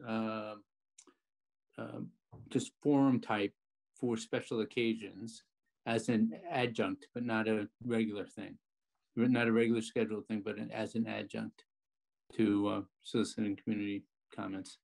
just forum type for special occasions as an adjunct, but not a regular thing, not a regular scheduled thing, but as an adjunct to soliciting community comments.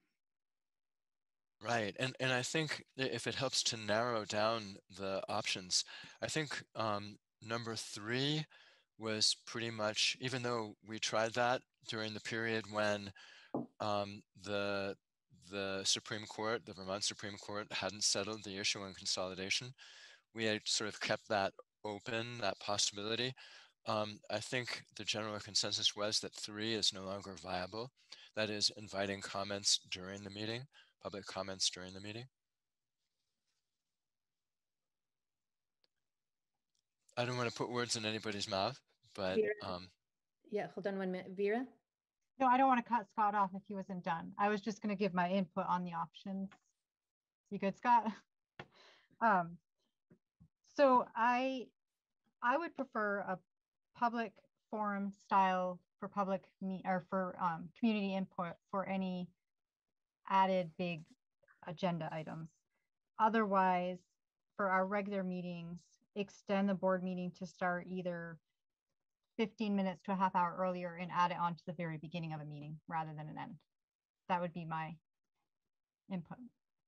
Right, and I think if it helps to narrow down the options, I think number 3 was pretty much, even though we tried that during the period when the Supreme Court, the Vermont Supreme Court, hadn't settled the issue on consolidation, we had sort of kept that open, that possibility. I think the general consensus was that 3 is no longer viable. That is, inviting comments during the meeting public comments during the meeting. I don't want to put words in anybody's mouth, but Vera? Yeah, hold on 1 minute. Vera? No, I don't want to cut Scott off if he wasn't done. I was just going to give my input on the options. You good, Scott? So I would prefer a public forum style for community input for any added big agenda items. Otherwise, for our regular meetings, extend the board meeting to start either 15 minutes to a half hour earlier and add it on to the very beginning of a meeting rather than an end. That would be my input.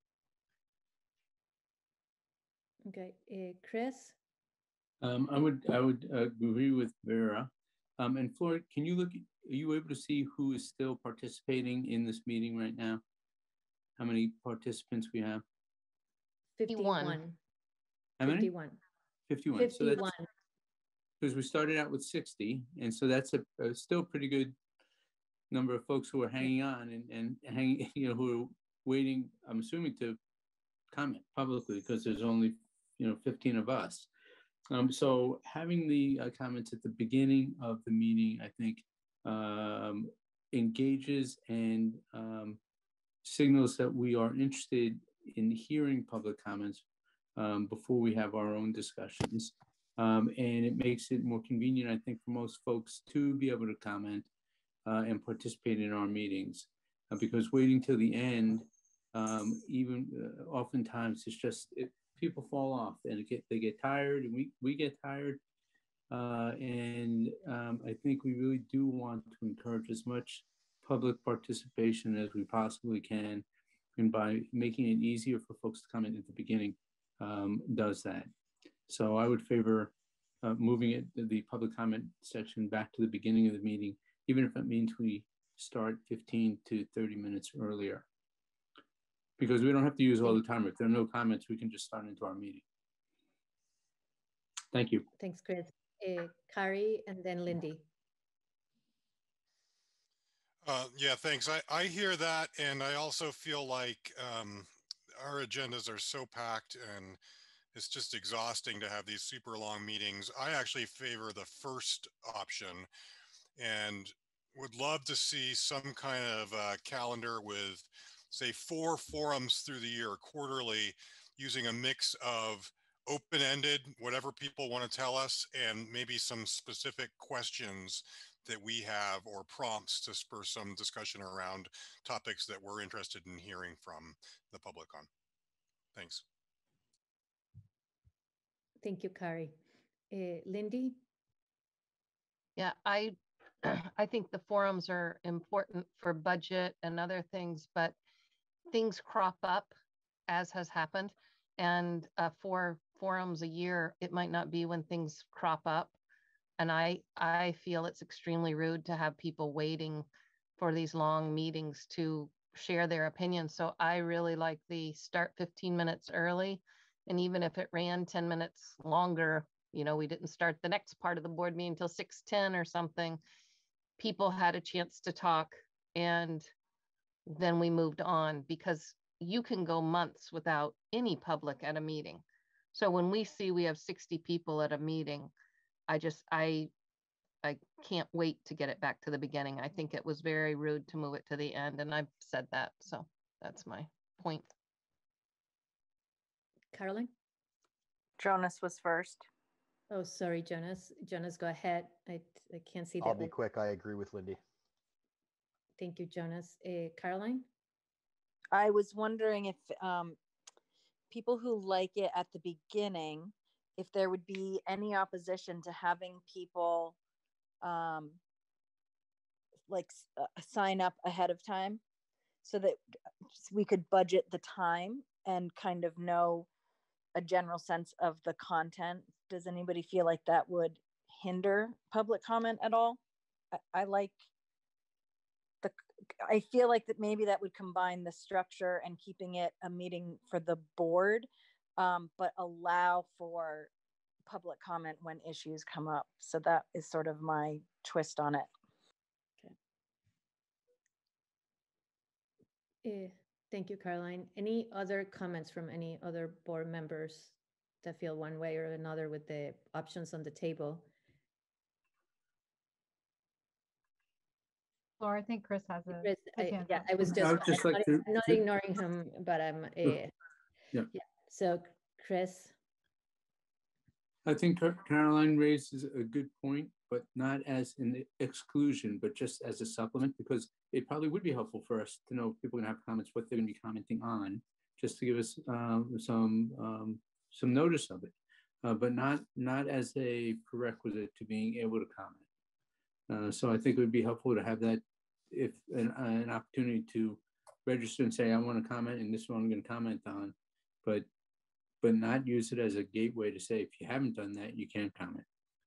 Okay, Chris? I would agree with Vera. And Floyd, can you look, are you able to see who is still participating in this meeting right now? How many participants we have? 51. How many? 51. 51. 51. So that's because we started out with 60. And so that's a still pretty good number of folks who are hanging on and hanging, who are waiting, I'm assuming, to comment publicly, because there's only, 15 of us. So having the comments at the beginning of the meeting, I think, engages and signals that we are interested in hearing public comments before we have our own discussions. And it makes it more convenient, I think, for most folks to be able to comment and participate in our meetings. Because waiting till the end, even oftentimes it's just, people fall off and they get tired, and we get tired. I think we really do want to encourage as much public participation as we possibly can. And by making it easier for folks to comment at the beginning, does that. So I would favor moving the public comment section back to the beginning of the meeting, even if it means we start 15 to 30 minutes earlier. Because we don't have to use all the time. If there are no comments, we can just start into our meeting. Thank you. Thanks, Chris. Kari and then Lindy. Yeah, thanks. I hear that, and I also feel like our agendas are so packed, and it's just exhausting to have these super long meetings. I actually favor the first option, and would love to see some kind of calendar with, say, 4 forums through the year quarterly, using a mix of open-ended, whatever people want to tell us, and maybe some specific questions that we have or prompts to spur some discussion around topics that we're interested in hearing from the public on. Thanks. Thank you, Kari. Lindy? Yeah, I think the forums are important for budget and other things, but things crop up, as has happened. And 4 forums a year, it might not be when things crop up. And I feel it's extremely rude to have people waiting for these long meetings to share their opinions. So I really like the start 15 minutes early. And even if it ran 10 minutes longer, we didn't start the next part of the board meeting until 6:10 or something. People had a chance to talk, and then we moved on, because you can go months without any public at a meeting. So when we see we have 60 people at a meeting, I can't wait to get it back to the beginning. I think it was very rude to move it to the end, and I've said that. So that's my point. Caroline? Jonas was first. Oh, sorry, Jonas. Jonas, go ahead. I can't see that. I'll be quick. I agree with Lindy. Thank you, Jonas. Caroline? I was wondering if people who like it at the beginning, if there would be any opposition to having people sign up ahead of time, so that we could budget the time and kind of know a general sense of the content. Does anybody feel like that would hinder public comment at all? I feel like that maybe that would combine the structure and keeping it a meeting for the board, but allow for public comment when issues come up. So that is sort of my twist on it. Okay. Thank you, Caroline. Any other comments from any other board members that feel one way or another with the options on the table? Laura, I think Chris has a Chris, hand yeah, up. I was I just, would just I'm like not, I'm not to- ignoring him, but I'm, Yeah. yeah. So Chris, I think Caroline raises a good point, but not as an exclusion, but just as a supplement, because it probably would be helpful for us to know if people are gonna have comments, what they're gonna be commenting on, just to give us some notice of it, but not as a prerequisite to being able to comment. So I think it would be helpful to have that, if an opportunity to register and say, I want to comment, and this is what I'm going to comment on, but not use it as a gateway to say, if you haven't done that, you can't comment.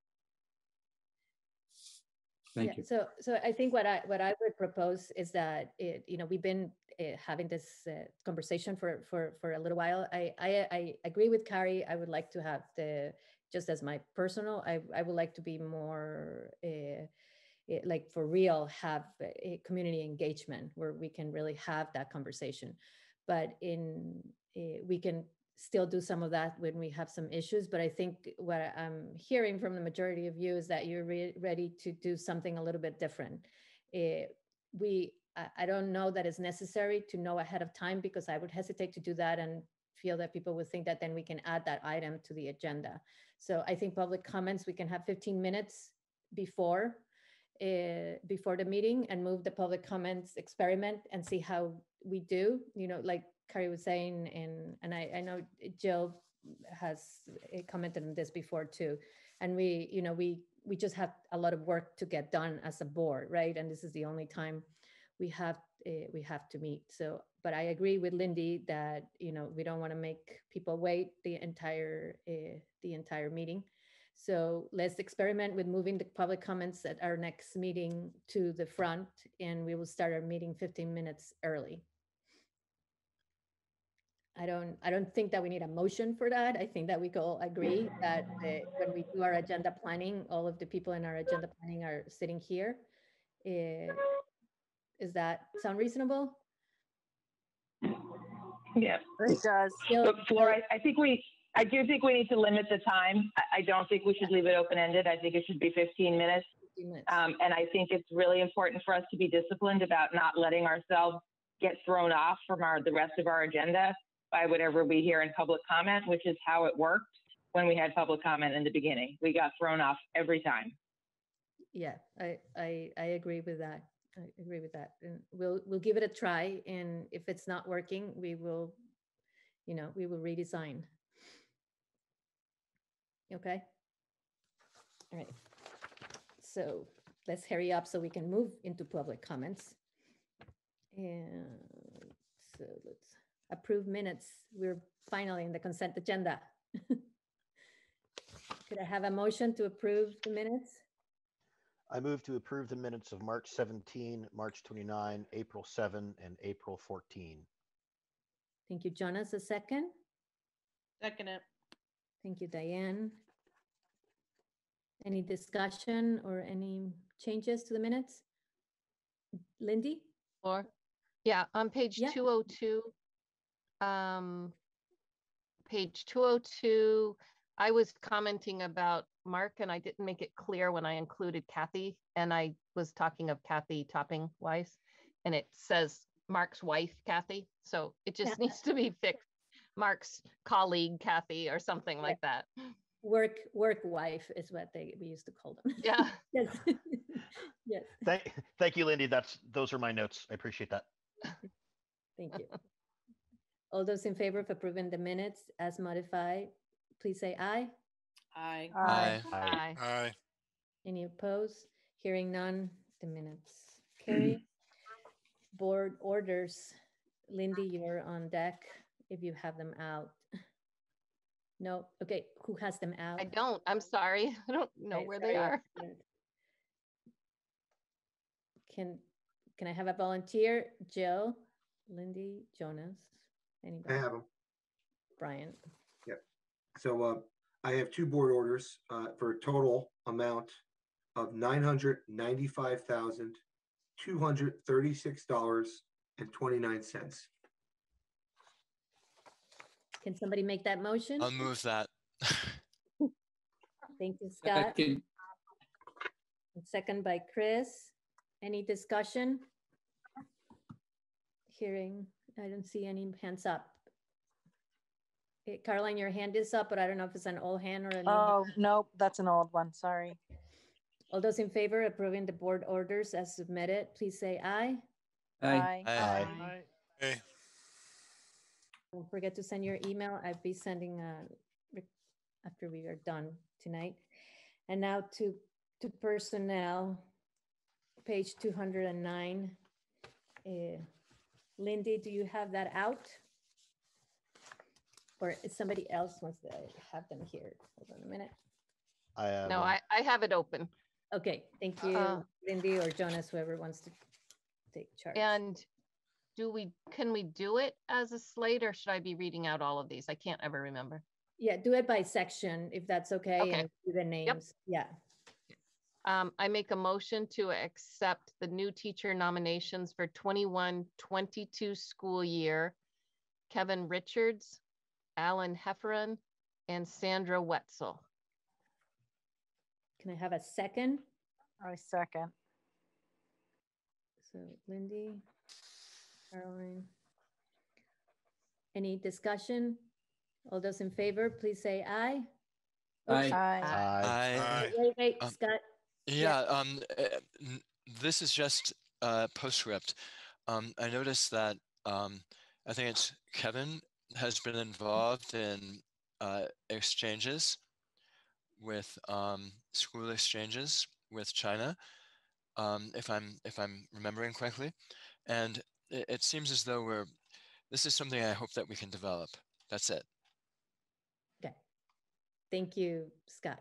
Thank you. So I think what I would propose is that we've been having this conversation for a little while. I agree with Carrie. I would like to have just as my personal, I would like to be more like for real, have a community engagement where we can really have that conversation. But we can still do some of that when we have some issues. But I think what I'm hearing from the majority of you is that you're ready to do something a little bit different. I don't know that it's necessary to know ahead of time, because I would hesitate to do that and feel that people would think that then we can add that item to the agenda. So I think public comments, we can have 15 minutes before the meeting and move the public comments experiment and see how we do, like Carrie was saying, and I know Jill has commented on this before too. And we just have a lot of work to get done as a board, right? And this is the only time we have to meet. So, but I agree with Lindy that, we don't want to make people wait the entire meeting. So let's experiment with moving the public comments at our next meeting to the front, and we will start our meeting 15 minutes early. I don't think that we need a motion for that. I think that we could all agree that when we do our agenda planning, all of the people in our agenda planning are sitting here. Does that sound reasonable? Yeah, it does. But Flora, I do think we need to limit the time. I don't think we should leave it open-ended. I think it should be 15 minutes. 15 minutes. And I think it's really important for us to be disciplined about not letting ourselves get thrown off from the rest of our agenda by whatever we hear in public comment, which is how it worked when we had public comment in the beginning. We got thrown off every time. Yeah, I agree with that. I agree with that. And we'll give it a try. And if it's not working, we will redesign. Okay. All right. So let's hurry up so we can move into public comments. And so let's approve minutes. We're finally in the consent agenda. Could I have a motion to approve the minutes? I move to approve the minutes of March 17, March 29, April 7, and April 14. Thank you, Jonas. A second? Second it. Thank you, Diane. Any discussion or any changes to the minutes? Lindy? Or yeah, on page 202, page 202, I was commenting about Mark, and I didn't make it clear when I included Kathy, and I was talking of Kathy Topping Weiss, and it says Mark's wife, Kathy. So it just needs to be fixed. Mark's colleague, Kathy, or something like that. Work wife is what we used to call them. Yeah. Yes. Yes. Thank you, Lindy. Those are my notes. I appreciate that. Thank you. All those in favor of approving the minutes as modified, please say aye. Aye. Aye. Aye. Aye. Any opposed? Hearing none, the minutes carry. Board orders. Lindy, you're on deck if you have them out. No? Okay, who has them out? I don't. I'm sorry. I don't know where they are. Can I have a volunteer? Jill, Lindy, Jonas, anybody? I have them. Brian. Yep. So I have two board orders for a total amount of $995,236.29. Can somebody make that motion? I'll move that. Thank you, Scott. Second. And second by Chris. Any discussion? Hearing, I don't see any hands up. Caroline, your hand is up, but I don't know if it's an old hand or a new Oh, hand. nope, that's an old one. Sorry. All those in favor of approving the board orders as submitted, please say aye. Aye. Aye. Hey, Don't forget to send your email. I'll be sending after we are done tonight. And now to personnel, page 209. Lindy, do you have that out? Or is somebody else wants to have them here? Hold on a minute. No, I have it open. Okay, thank you, Lindy or Jonas, whoever wants to take charge. And can we do it as a slate, or should I be reading out all of these? I can't ever remember. Yeah, do it by section if that's okay. Okay. And do the names. Yep. Yeah. I make a motion to accept the new teacher nominations for 21-22 school year. Kevin Richards, Alan Hefferon, and Sandra Wetzel. Can I have a second? I second. So Lindy, Caroline. Any discussion? All those in favor, please say aye. Aye. Aye. Wait, Scott. Yeah, this is just postscript. I noticed that I think it's Kevin has been involved in exchanges with school exchanges with China, if I'm remembering correctly, and it seems as though this is something I hope that we can develop. That's it. Okay. Thank you, Scott.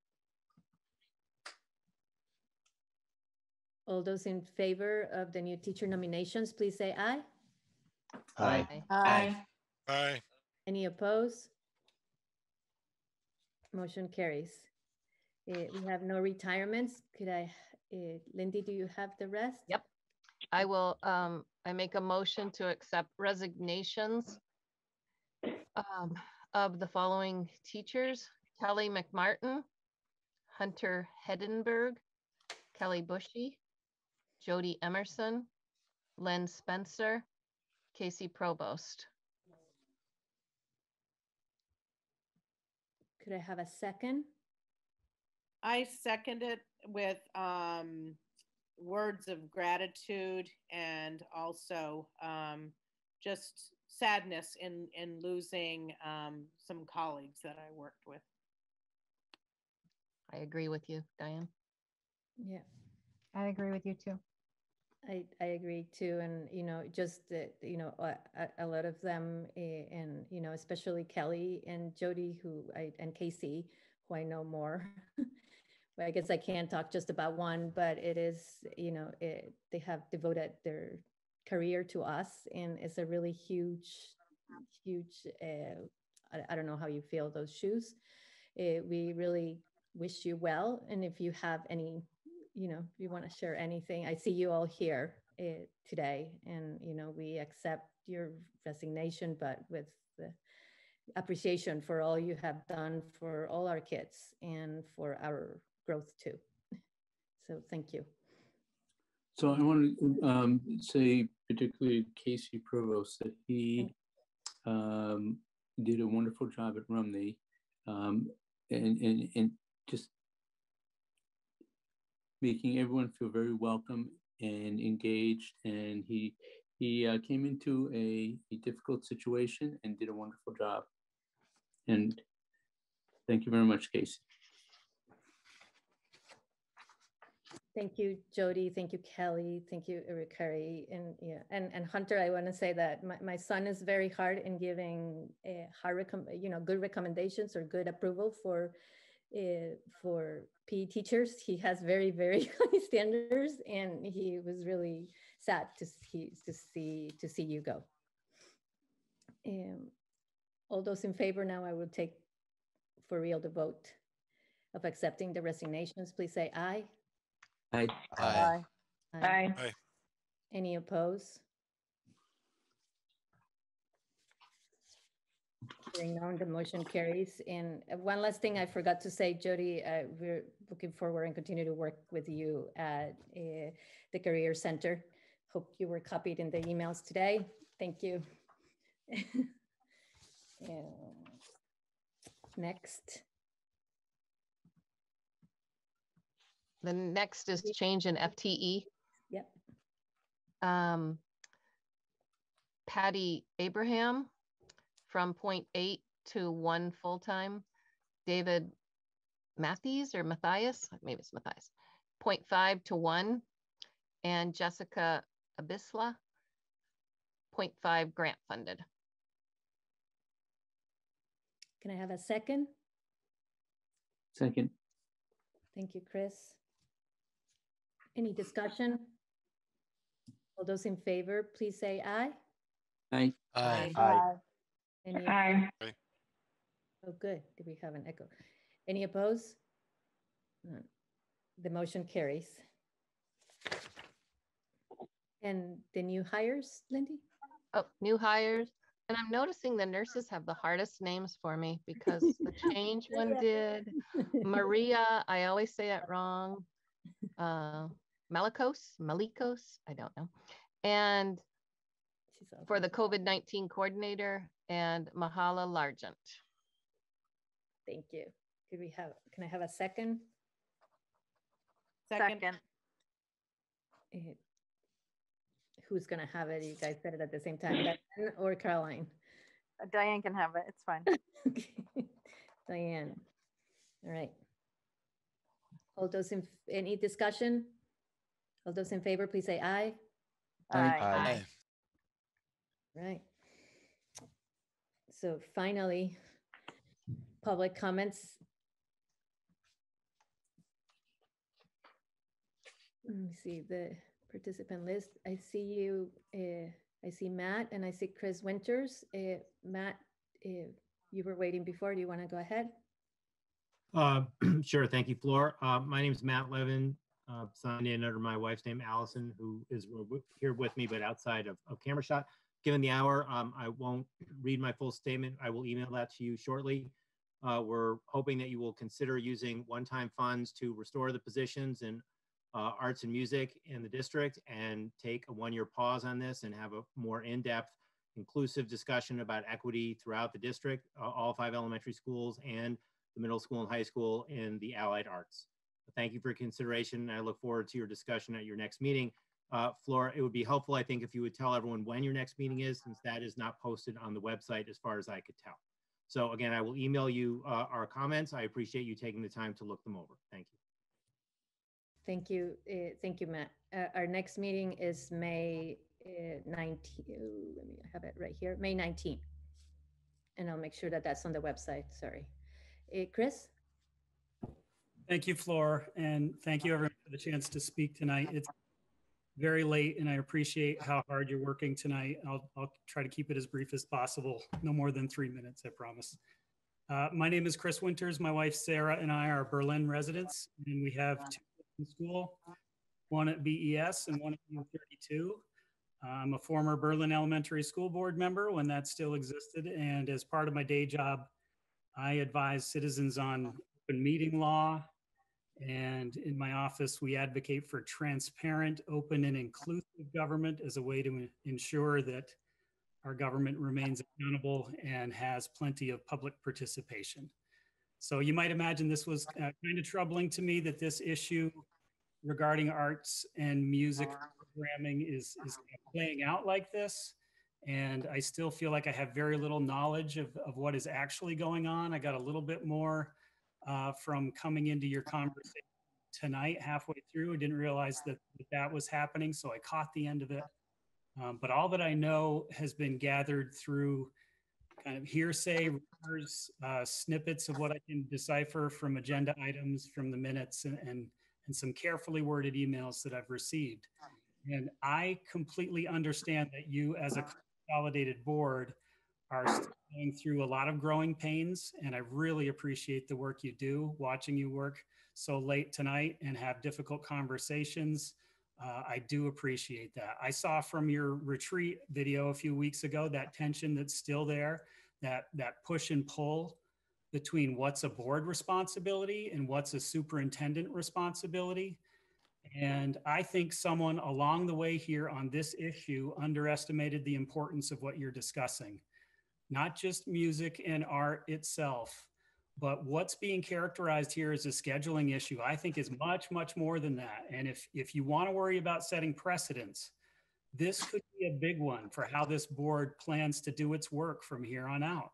All those in favor of the new teacher nominations, please say aye. Aye. Aye. aye. Any opposed? Motion carries. We have no retirements. Could Lindy, do you have the rest? Yep. I will, I make a motion to accept resignations of the following teachers: Kelly McMartin, Hunter Hedenberg, Kelly Bushy, Jody Emerson, Len Spencer, Casey Provost. Could I have a second? I second it with words of gratitude and also just sadness in losing some colleagues that I worked with. I agree with you, Diane. Yeah. I agree with you too. I agree too. And, just, a lot of them and, especially Kelly and Jody, and Casey, who I know more. But I guess I can't talk just about one, but it is, they have devoted their career to us, and it's a really huge, I don't know how you feel those shoes. We really wish you well. And if you have any, if you want to share anything, I see you all here today, and, we accept your resignation, but with the appreciation for all you have done for all our kids and for our growth too. So thank you. So I want to say particularly Casey Provost that he did a wonderful job at Rumney, and just making everyone feel very welcome and engaged. And he came into a difficult situation and did a wonderful job. And thank you very much, Casey. Thank you, Jody. Thank you, Kelly. Thank you, Carrie. And yeah, and Hunter, I want to say that my son is very hard in giving good recommendations or good approval for PE teachers. He has very, very high standards, and he was really sad to see you go. All those in favor now, I will take for real the vote of accepting the resignations. Please say aye. Aye. Aye. Aye. Any opposed? Hearing none, the motion carries. And one last thing I forgot to say, Jody, we're looking forward and continue to work with you at the Career Center. Hope you were copied in the emails today. Thank you. Next. The next is change in FTE. Yep. Patty Abraham from 0.8 to 1 full-time. David Matthews or Matthias, maybe it's Matthias, 0.5 to 1. And Jessica Abisla, 0.5 grant funded. Can I have a second? Second. Thank you, Chris. Any discussion? All those in favor, please say aye. Aye. Aye. Aye. Any Aye. Oh, good. Did we have an echo? Any opposed? None. The motion carries. And the new hires, Lindy? Oh, new hires. And I'm noticing the nurses have the hardest names for me because the change one did. Maria, I always say it wrong. Malikos, I don't know. And for the COVID-19 coordinator, and Mahala Largent. Thank you. Can I have a second? Second. Who's gonna have it? You guys said it at the same time, Diane or Caroline? Diane can have it. It's fine. Diane. All right. All those in any discussion? All those in favor, please say aye. Aye. Aye. Right. So finally, public comments. Let me see the participant list. I see you, I see Matt and I see Chris Winters. Matt, you were waiting before. Do you want to go ahead? Sure. Thank you, Flor. My name is Matt Levin, signed in under my wife's name, Allison, who is here with me, but outside of camera shot. Given the hour, I won't read my full statement. I will email that to you shortly. We're hoping that you will consider using one-time funds to restore the positions in arts and music in the district and take a one-year pause on this and have a more in-depth, inclusive discussion about equity throughout the district, all 5 elementary schools and the middle school and high school in the allied arts. Thank you for your consideration. I look forward to your discussion at your next meeting. Flora, it would be helpful, I think, if you would tell everyone when your next meeting is, since that is not posted on the website as far as I could tell. So again, I will email you our comments. I appreciate you taking the time to look them over. Thank you. Thank you. Thank you, Matt. Our next meeting is May 19th. Let me have it right here, May 19th. And I'll make sure that that's on the website. Sorry. Chris? Thank you, Flor, and thank you everyone for the chance to speak tonight. It's very late and I appreciate how hard you're working tonight. I'll try to keep it as brief as possible. No more than 3 minutes, I promise. My name is Chris Winters. My wife, Sarah, and I are Berlin residents, and we have 2 in school, one at BES and one at U32. I'm a former Berlin Elementary School Board member when that still existed, and as part of my day job, I advise citizens on open meeting law, and in my office, we advocate for transparent, open, and inclusive government as a way to ensure that our government remains accountable and has plenty of public participation. So you might imagine this was kind of troubling to me that this issue regarding arts and music programming is playing out like this. And I still feel like I have very little knowledge of what is actually going on. I got a little bit more from coming into your conversation tonight halfway through. I didn't realize that was happening, so I caught the end of it. But all that I know has been gathered through kind of hearsay, rumors, snippets of what I can decipher from agenda items from the minutes and some carefully worded emails that I've received. And I completely understand that you as a consolidated board are still going through a lot of growing pains, and I really appreciate the work you do, watching you work so late tonight and have difficult conversations. I do appreciate that. I saw from your retreat video a few weeks ago that tension that's still there, that push and pull between what's a board responsibility and what's a superintendent responsibility. And I think someone along the way here on this issue underestimated the importance of what you're discussing. Not just music and art itself, but what's being characterized here as a scheduling issue, I think is much, much more than that. And if you want to worry about setting precedents, this could be a big one for how this board plans to do its work from here on out.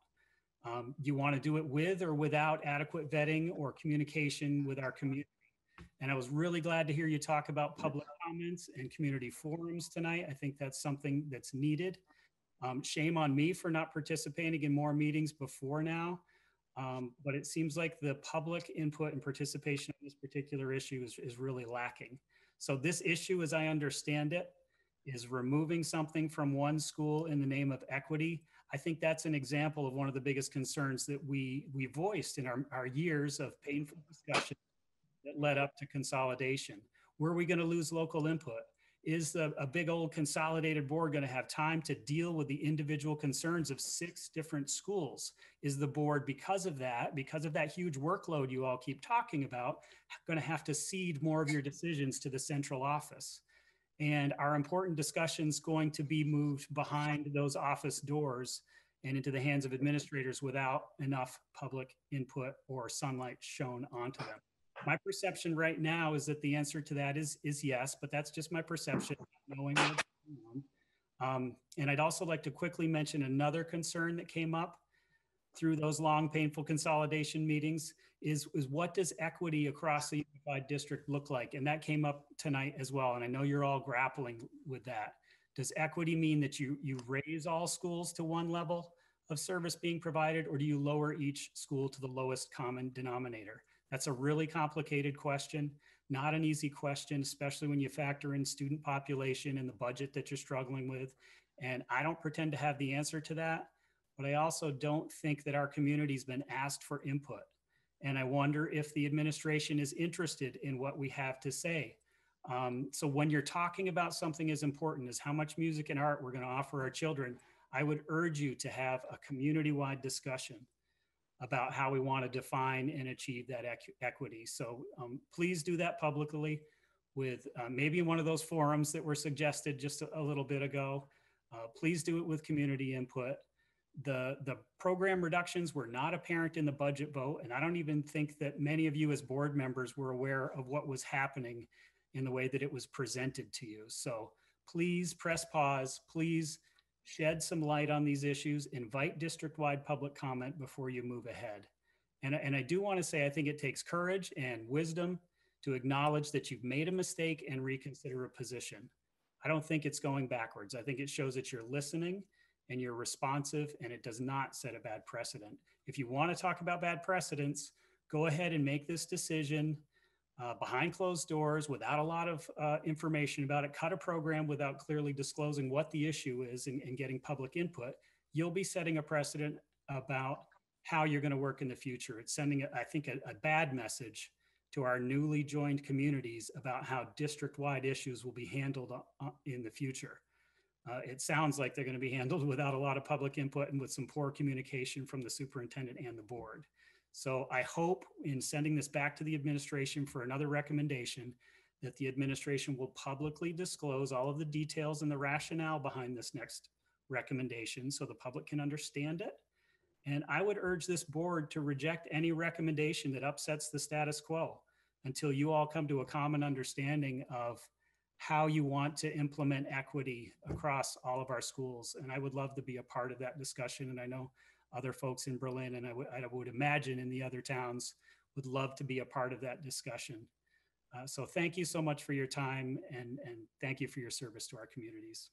You want to do it with or without adequate vetting or communication with our community. And I was really glad to hear you talk about public comments and community forums tonight. I think that's something that's needed. Shame on me for not participating in more meetings before now. But it seems like the public input and participation on this particular issue is really lacking. So this issue, as I understand it, is removing something from one school in the name of equity. I think that's an example of one of the biggest concerns that we voiced in our years of painful discussion that led up to consolidation. Were we going to lose local input? Is a big old consolidated board going to have time to deal with the individual concerns of 6 different schools? Is the board, because of that huge workload you all keep talking about, going to have to cede more of your decisions to the central office? And are important discussions going to be moved behind those office doors and into the hands of administrators without enough public input or sunlight shown onto them? My perception right now is that the answer to that is yes, but that's just my perception, knowing what's going on. And I'd also like to quickly mention another concern that came up through those long, painful consolidation meetings is what does equity across the unified district look like? And that came up tonight as well. And I know you're all grappling with that. Does equity mean that you raise all schools to one level of service being provided, or do you lower each school to the lowest common denominator? That's a really complicated question, not an easy question, especially when you factor in student population and the budget that you're struggling with. And I don't pretend to have the answer to that, but I also don't think that our community's been asked for input. And I wonder if the administration is interested in what we have to say. So when you're talking about something as important as how much music and art we're going to offer our children, I would urge you to have a community-wide discussion about how we want to define and achieve that equity. So please do that publicly with maybe one of those forums that were suggested just a little bit ago. Please do it with community input. The program reductions were not apparent in the budget vote, and I don't even think that many of you as board members were aware of what was happening in the way that it was presented to you. So please press pause, please shed some light on these issues, invite district-wide public comment before you move ahead. And I do want to say, I think it takes courage and wisdom to acknowledge that you've made a mistake and reconsider a position. I don't think it's going backwards. I think it shows that you're listening and you're responsive, and it does not set a bad precedent. If you want to talk about bad precedents, go ahead and make this decision behind closed doors without a lot of information about it. Cut a program without clearly disclosing what the issue is and getting public input. You'll be setting a precedent about how you're going to work in the future. It's sending, I think, a bad message to our newly joined communities about how district-wide issues will be handled in the future. It sounds like they're going to be handled without a lot of public input and with some poor communication from the superintendent and the board. So I hope in sending this back to the administration for another recommendation that the administration will publicly disclose all of the details and the rationale behind this next recommendation so the public can understand it. And I would urge this board to reject any recommendation that upsets the status quo until you all come to a common understanding of how you want to implement equity across all of our schools. And I would love to be a part of that discussion. And I know other folks in Berlin, and I would imagine in the other towns, would love to be a part of that discussion. So thank you so much for your time, and thank you for your service to our communities.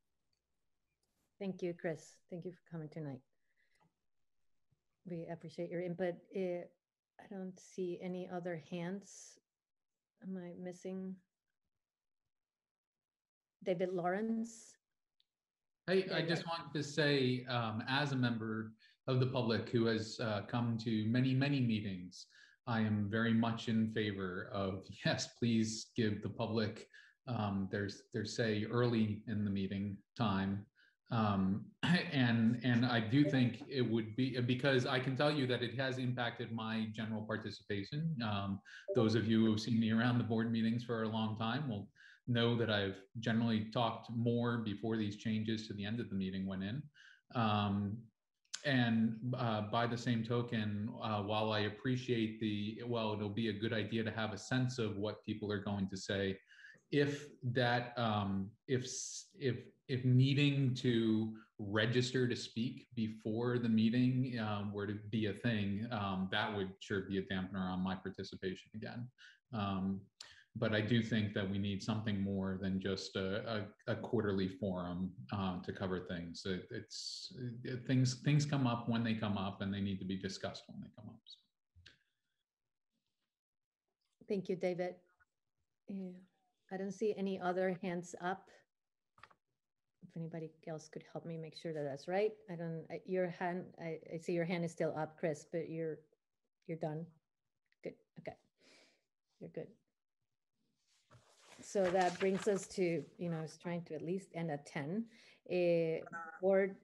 Thank you, Chris. Thank you for coming tonight. We appreciate your input. I don't see any other hands. Am I missing? David Lawrence? I just want to say, as a member of the public who has come to many, many meetings, I am very much in favor of, yes, please give the public their say early in the meeting time And I do think it would be, because I can tell you that it has impacted my general participation. Those of you who have seen me around the board meetings for a long time will know that I've generally talked more before these changes to the end of the meeting went in. By the same token, while I appreciate it'll be a good idea to have a sense of what people are going to say, if that, if needing to register to speak before the meeting were to be a thing, that would sure be a dampener on my participation again. But I do think that we need something more than just a quarterly forum to cover things. Things come up when they come up, and they need to be discussed when they come up. So. Thank you, David. I don't see any other hands up. If anybody else could help me make sure that that's right. Your hand, I see your hand is still up, Chris, but you're done. Good, okay, you're good. So that brings us to, I was trying to at least end at 10. Board,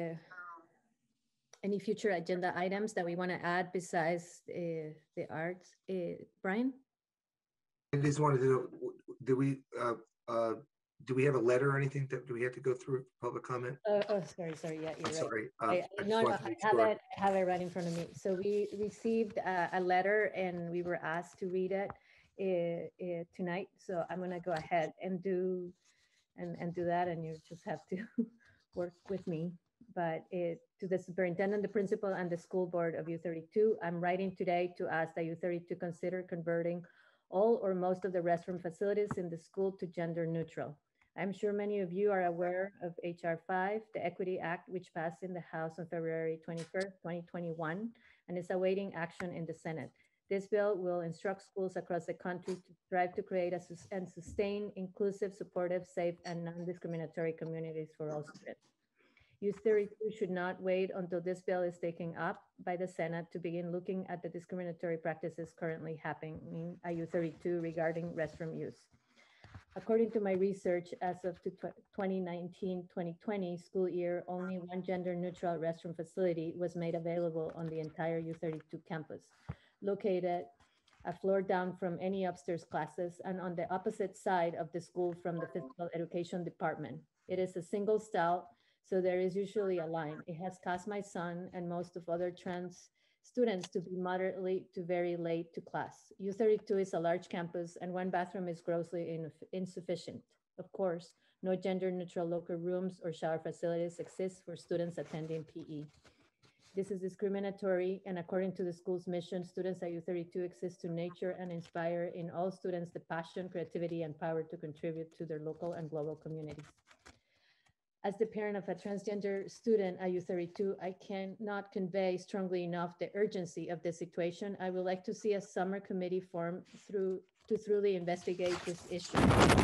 any future agenda items that we want to add besides the arts? Brian? I just wanted to know, do we have a letter or anything that do we have to go through public comment? Sorry. Yeah, you're right. Sorry. I have it right in front of me. So we received a letter and we were asked to read it tonight. So I'm going to go ahead and do that, and you just have to work with me. But to the superintendent, the principal, and the school board of U32, I'm writing today to ask that U32 consider converting all or most of the restroom facilities in the school to gender neutral. I'm sure many of you are aware of HR 5, the Equity Act, which passed in the House on February 21st, 2021, and is awaiting action in the Senate. This bill will instruct schools across the country to strive to create and sustain inclusive, supportive, safe, and non-discriminatory communities for all students. U32 should not wait until this bill is taken up by the Senate to begin looking at the discriminatory practices currently happening at U32 regarding restroom use. According to my research, as of 2019-2020 school year, only one gender-neutral restroom facility was made available on the entire U32 campus, located a floor down from any upstairs classes and on the opposite side of the school from the physical education department. It is a single stall, so there is usually a line. It has caused my son and most of other trans students to be moderately to very late to class. U32 is a large campus and one bathroom is grossly insufficient. Of course, no gender neutral locker rooms or shower facilities exist for students attending PE. This is discriminatory, and according to the school's mission, students at U32 exist to nurture and inspire in all students the passion, creativity, and power to contribute to their local and global communities. As the parent of a transgender student at U32, I cannot convey strongly enough the urgency of this situation. I would like to see a summer committee formed to thoroughly investigate this issue.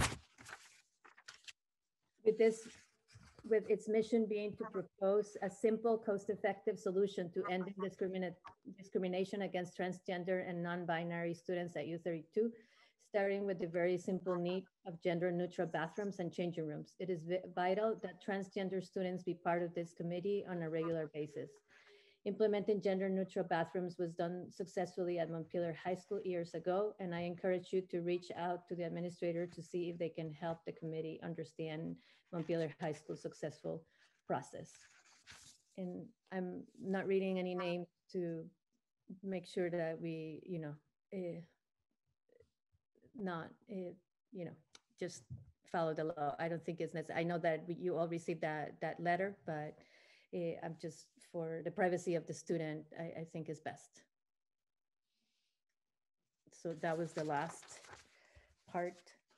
With its mission being to propose a simple, cost-effective solution to ending discrimination against transgender and non-binary students at U32, starting with the very simple need of gender-neutral bathrooms and changing rooms. It is vital that transgender students be part of this committee on a regular basis. Implementing gender-neutral bathrooms was done successfully at Montpelier High School years ago, and I encourage you to reach out to the administrator to see if they can help the committee understand Montpelier High School's successful process. And I'm not reading any names to make sure that we, just follow the law. I don't think it's necessary. I know that you all received that letter, but I'm just, for the privacy of the student, I think is best. So that was the last part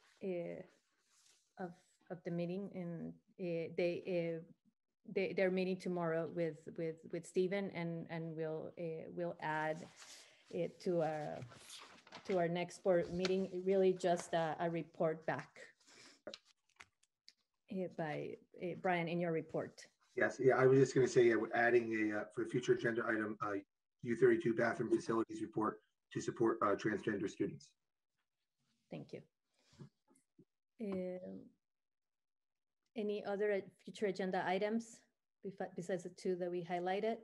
of the meeting, and they're meeting tomorrow with Stephen, and we'll add it to our next board meeting. Really just a report back by Brian in your report. Yes, yeah, I was just going to say, adding for a future agenda item, U32 bathroom facilities report to support transgender students. Thank you. Any other future agenda items besides the two that we highlighted?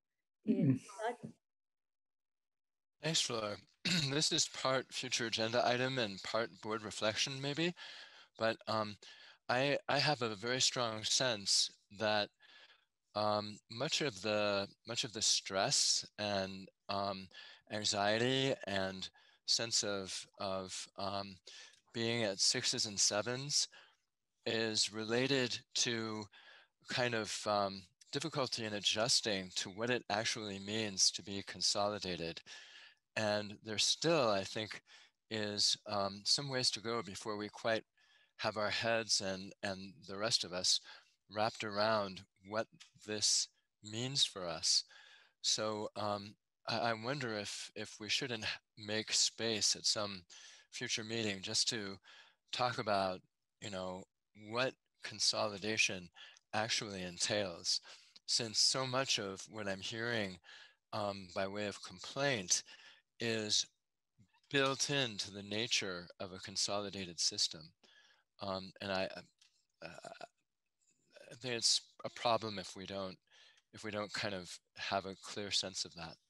Thanks, Flora. This is part future agenda item and part board reflection, maybe. But I have a very strong sense that much of the stress and anxiety and sense of being at 6s and 7s is related to kind of difficulty in adjusting to what it actually means to be consolidated. And there still, I think, is some ways to go before we quite have our heads and the rest of us wrapped around what this means for us. So I wonder if we shouldn't make space at some future meeting just to talk about, what consolidation actually entails, since so much of what I'm hearing by way of complaint is built into the nature of a consolidated system. And I think it's a problem if we don't kind of have a clear sense of that.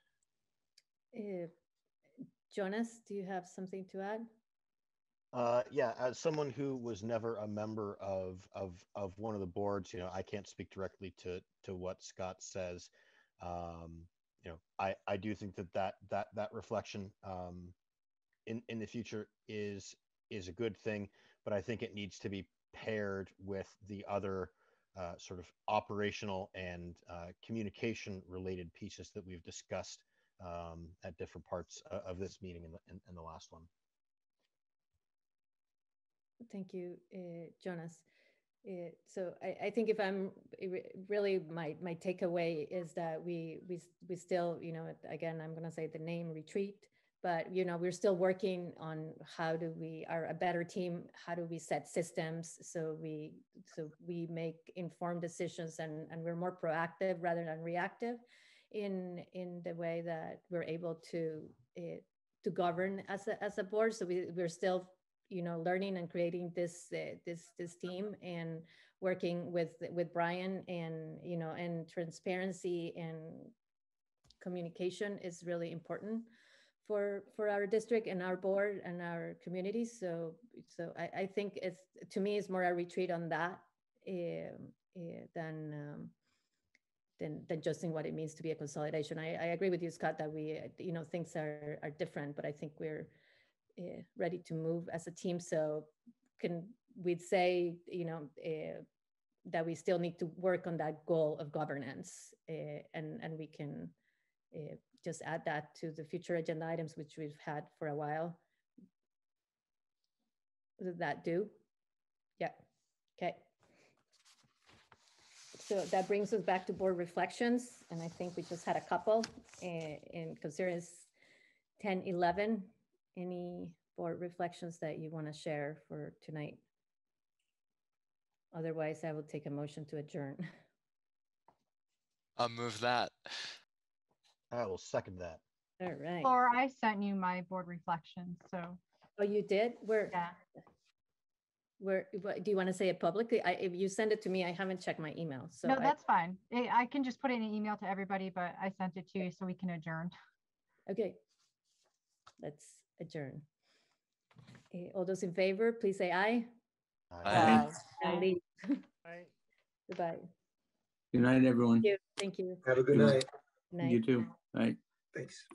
Jonas, do you have something to add? Yeah, as someone who was never a member of one of the boards, I can't speak directly to what Scott says. I do think that reflection in the future is a good thing, but I think it needs to be paired with the other sort of operational and communication related pieces that we've discussed at different parts of this meeting and the last one. Thank you, Jonas. So I think if I'm really my takeaway is that we still, again, I'm going to say the name retreat, but we're still working on how do we are a better team, how do we set systems so we make informed decisions and we're more proactive rather than reactive in the way that we're able to govern as a board. So we're still learning and creating this team and working with Brian, and and transparency and communication is really important for our district and our board and our community. So I think to me it's more a retreat on that than just in what it means to be a consolidation. I agree with you, Scott, that we things are different, but I think we're ready to move as a team. So we'd say that we still need to work on that goal of governance, and we can just add that to the future agenda items which we've had for a while. Does that do? Yeah. Okay. So that brings us back to board reflections, and I think we just had a couple in considering 10-11. Any board reflections that you want to share for tonight? Otherwise, I will take a motion to adjourn. I'll move that. I will second that. All right. Laura, I sent you my board reflections, so. Oh, you did? Where? Yeah. Where? Do you want to say it publicly? If you send it to me, I haven't checked my email. So no, that's fine. I can just put it in an email to everybody, but I sent it to you so we can adjourn. Okay. Let's adjourn. All those in favor, please say aye. Aye. And leave. Goodbye. Good night, everyone. Thank you. Have a good night. Good night. You too. Bye. Thanks.